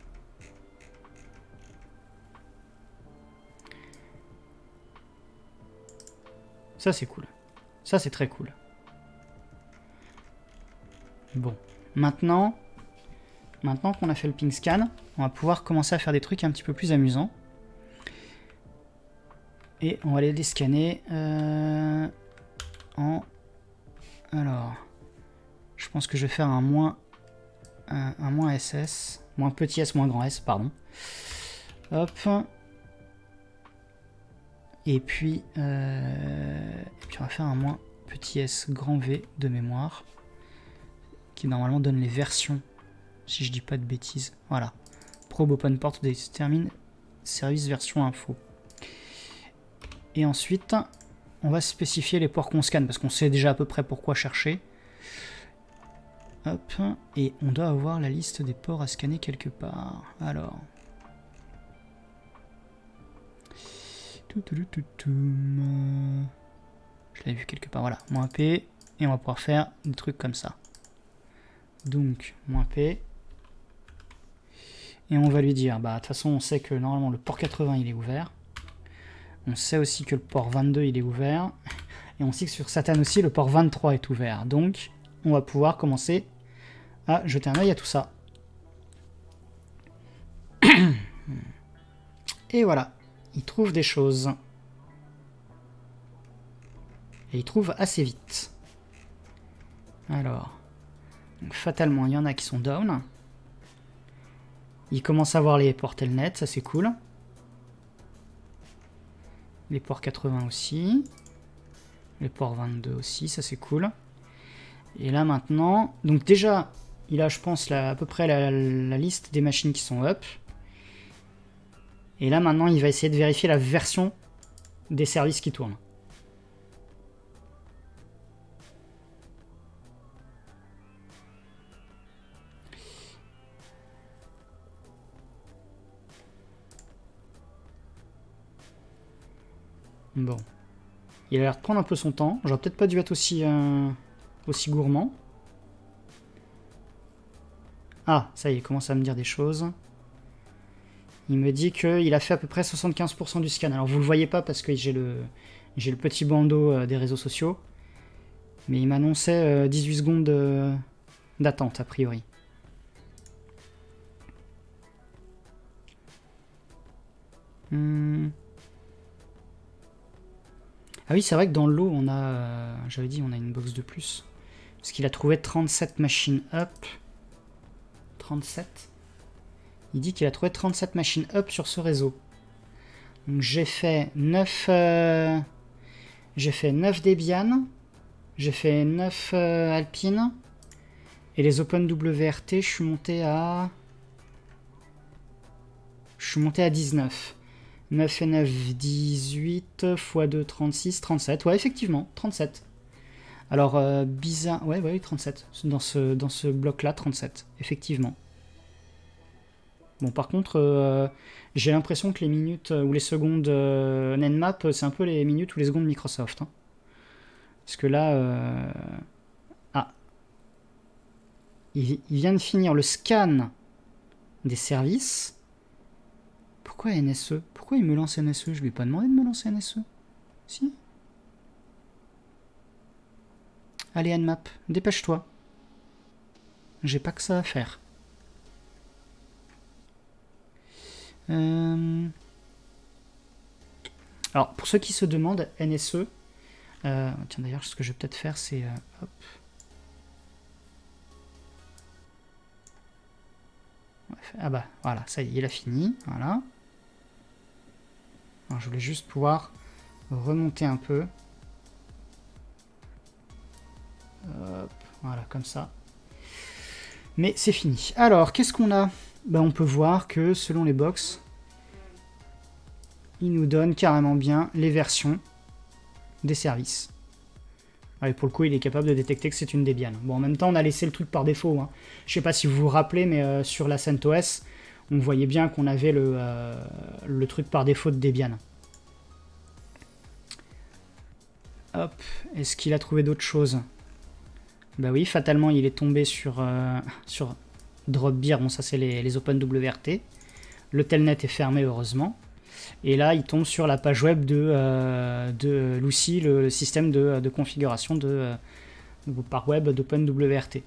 Ça c'est cool. Ça c'est très cool. Bon, maintenant qu'on a fait le ping scan, on va pouvoir commencer à faire des trucs un petit peu plus amusants. Et on va aller les scanner en... Alors, je pense que je vais faire un moins SS, moins petit s, moins grand s, pardon. Hop. Et puis on va faire un moins petit s, grand V de mémoire, qui normalement donne les versions, si je dis pas de bêtises. Voilà. Probe open port détermine service version info. Et ensuite, on va spécifier les ports qu'on scanne, parce qu'on sait déjà à peu près pourquoi chercher. Hop, et on doit avoir la liste des ports à scanner quelque part. Alors. Je l'avais vu quelque part, voilà. Moins P, et on va pouvoir faire des trucs comme ça. Donc, moins P. Et on va lui dire, bah de toute façon on sait que normalement le port 80 il est ouvert. On sait aussi que le port 22 il est ouvert. Et on sait que sur Satan aussi le port 23 est ouvert. Donc on va pouvoir commencer à jeter un œil à tout ça. Et voilà, il trouve des choses. Et il trouve assez vite. Alors, donc, fatalement il y en a qui sont down. Il commence à voir les ports telnet, ça c'est cool. Les ports 80 aussi. Les ports 22 aussi, ça c'est cool. Et là maintenant, donc déjà, il a je pense à peu près la liste des machines qui sont up. Et là maintenant, il va essayer de vérifier la version des services qui tournent. Bon. Il a l'air de prendre un peu son temps. J'aurais peut-être pas dû être aussi gourmand. Ah, ça y est, il commence à me dire des choses. Il me dit qu'il a fait à peu près 75% du scan. Alors vous le voyez pas parce que j'ai le petit bandeau des réseaux sociaux. Mais il m'annonçait 18 secondes d'attente a priori. Ah oui, c'est vrai que dans l'eau, on a... J'avais dit, on a une box de plus. Parce qu'il a trouvé 37 machines up. 37. Il dit qu'il a trouvé 37 machines up sur ce réseau. Donc j'ai fait 9... J'ai fait 9 Debian. J'ai fait 9 Alpine. Et les OpenWRT, je suis monté à 19. 9 et 9, 18, x 2, 36, 37. Ouais, effectivement, 37. Alors, bizarre... Ouais, 37. Dans ce bloc-là, 37. Effectivement. Bon, par contre, j'ai l'impression que les minutes ou les secondes Nmap, c'est un peu les minutes ou les secondes Microsoft. Hein. Parce que là... Ah. Il vient de finir le scan des services... Pourquoi NSE? Pourquoi il me lance NSE? Je lui ai pas demandé de me lancer NSE. Si. Allez Nmap, dépêche-toi. J'ai pas que ça à faire. Alors, pour ceux qui se demandent, NSE... tiens d'ailleurs, ce que je vais peut-être faire, c'est... hop. Ah bah, voilà, ça y est, il a fini. Voilà. Alors, je voulais juste pouvoir remonter un peu. Hop, voilà, comme ça. Mais c'est fini. Alors, qu'est-ce qu'on a? Ben, on peut voir que selon les box, il nous donne carrément bien les versions des services. Et pour le coup, il est capable de détecter que c'est une Debian. Bon, en même temps, on a laissé le truc par défaut. Hein. Je sais pas si vous vous rappelez, mais sur la CentOS, on voyait bien qu'on avait le truc par défaut de Debian. Hop, est-ce qu'il a trouvé d'autres choses? Bah oui, fatalement, il est tombé sur Dropbear. Bon, ça, c'est les OpenWRT. Le telnet est fermé, heureusement. Et là, il tombe sur la page web de Lucy, le système de configuration par web d'OpenWRT.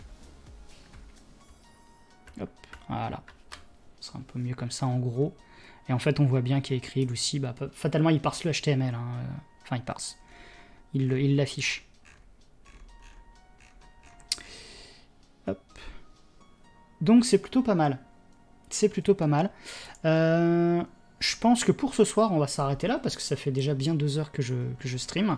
Hop, voilà. Ce sera un peu mieux comme ça, en gros. Et en fait, on voit bien qu'il y a écrit Lucy. Bah, fatalement, il parse le HTML. Hein. Enfin, il parse. Il l'affiche. Hop. Donc, c'est plutôt pas mal. C'est plutôt pas mal. Je pense que pour ce soir, on va s'arrêter là, parce que ça fait déjà bien 2 heures que je stream.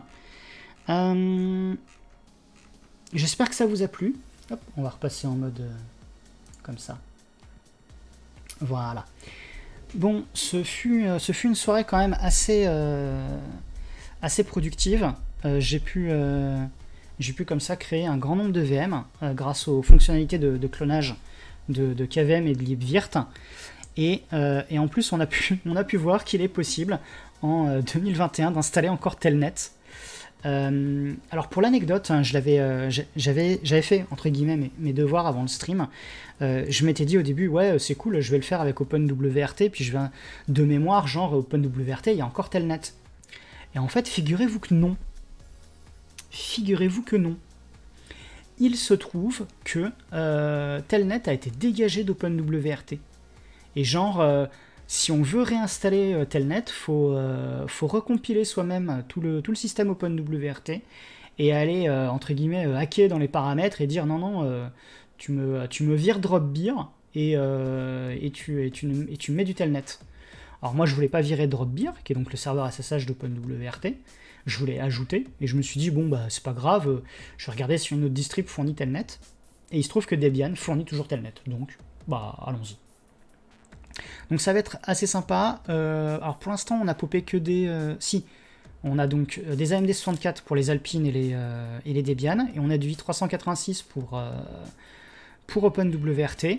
J'espère que ça vous a plu. Hop, on va repasser en mode comme ça. Voilà. Bon, ce fut une soirée quand même assez productive. J'ai pu comme ça créer un grand nombre de VM grâce aux fonctionnalités de clonage de KVM et de libvirt. Et en plus, on a pu voir qu'il est possible en 2021 d'installer encore Telnet. Alors pour l'anecdote, hein, j'avais fait entre guillemets mes devoirs avant le stream. Je m'étais dit au début, ouais, c'est cool, je vais le faire avec OpenWRT, puis je vais de mémoire, genre OpenWRT, il y a encore Telnet. Et en fait, figurez-vous que non. Figurez-vous que non. Il se trouve que Telnet a été dégagé d'OpenWRT. Et genre, si on veut réinstaller Telnet, faut recompiler soi-même tout le système OpenWRT et aller, entre guillemets, hacker dans les paramètres et dire non, tu me vires Dropbear et tu mets du Telnet. Alors moi, je voulais pas virer Dropbear, qui est donc le serveur SSH d'OpenWRT. Je voulais ajouter, et je me suis dit, bon, bah c'est pas grave, je vais regarder si une autre distrib fournit Telnet. Et il se trouve que Debian fournit toujours Telnet, donc, bah, allons-y. Donc ça va être assez sympa. Alors pour l'instant, on n'a popé que des... on a donc des AMD 64 pour les Alpine et les Debian, et on a du i386 pour OpenWRT.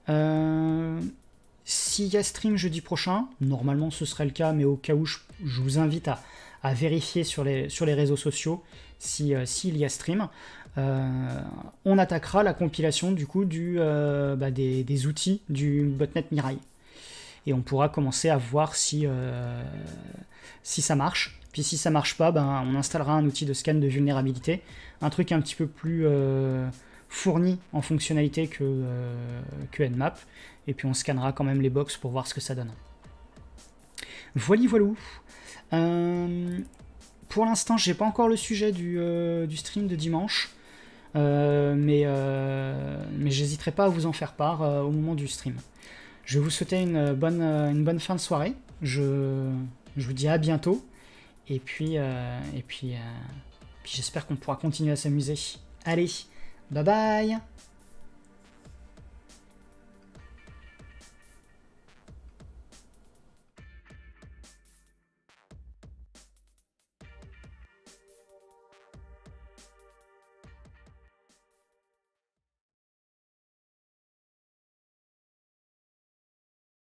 S'il y a stream jeudi prochain, normalement ce serait le cas, mais au cas où, je vous invite à vérifier sur les réseaux sociaux s'il y a stream. On attaquera la compilation du coup des outils du botnet Mirai. Et on pourra commencer à voir si ça marche. Puis si ça marche pas, ben, on installera un outil de scan de vulnérabilité, un truc un petit peu plus fourni en fonctionnalité que Nmap, et puis on scannera quand même les box pour voir ce que ça donne. Voilà, voilou. Pour l'instant, j'ai pas encore le sujet du stream de dimanche, mais j'hésiterai pas à vous en faire part au moment du stream. Je vais vous souhaiter une bonne fin de soirée. Je vous dis à bientôt. Et puis j'espère qu'on pourra continuer à s'amuser. Allez, bye bye!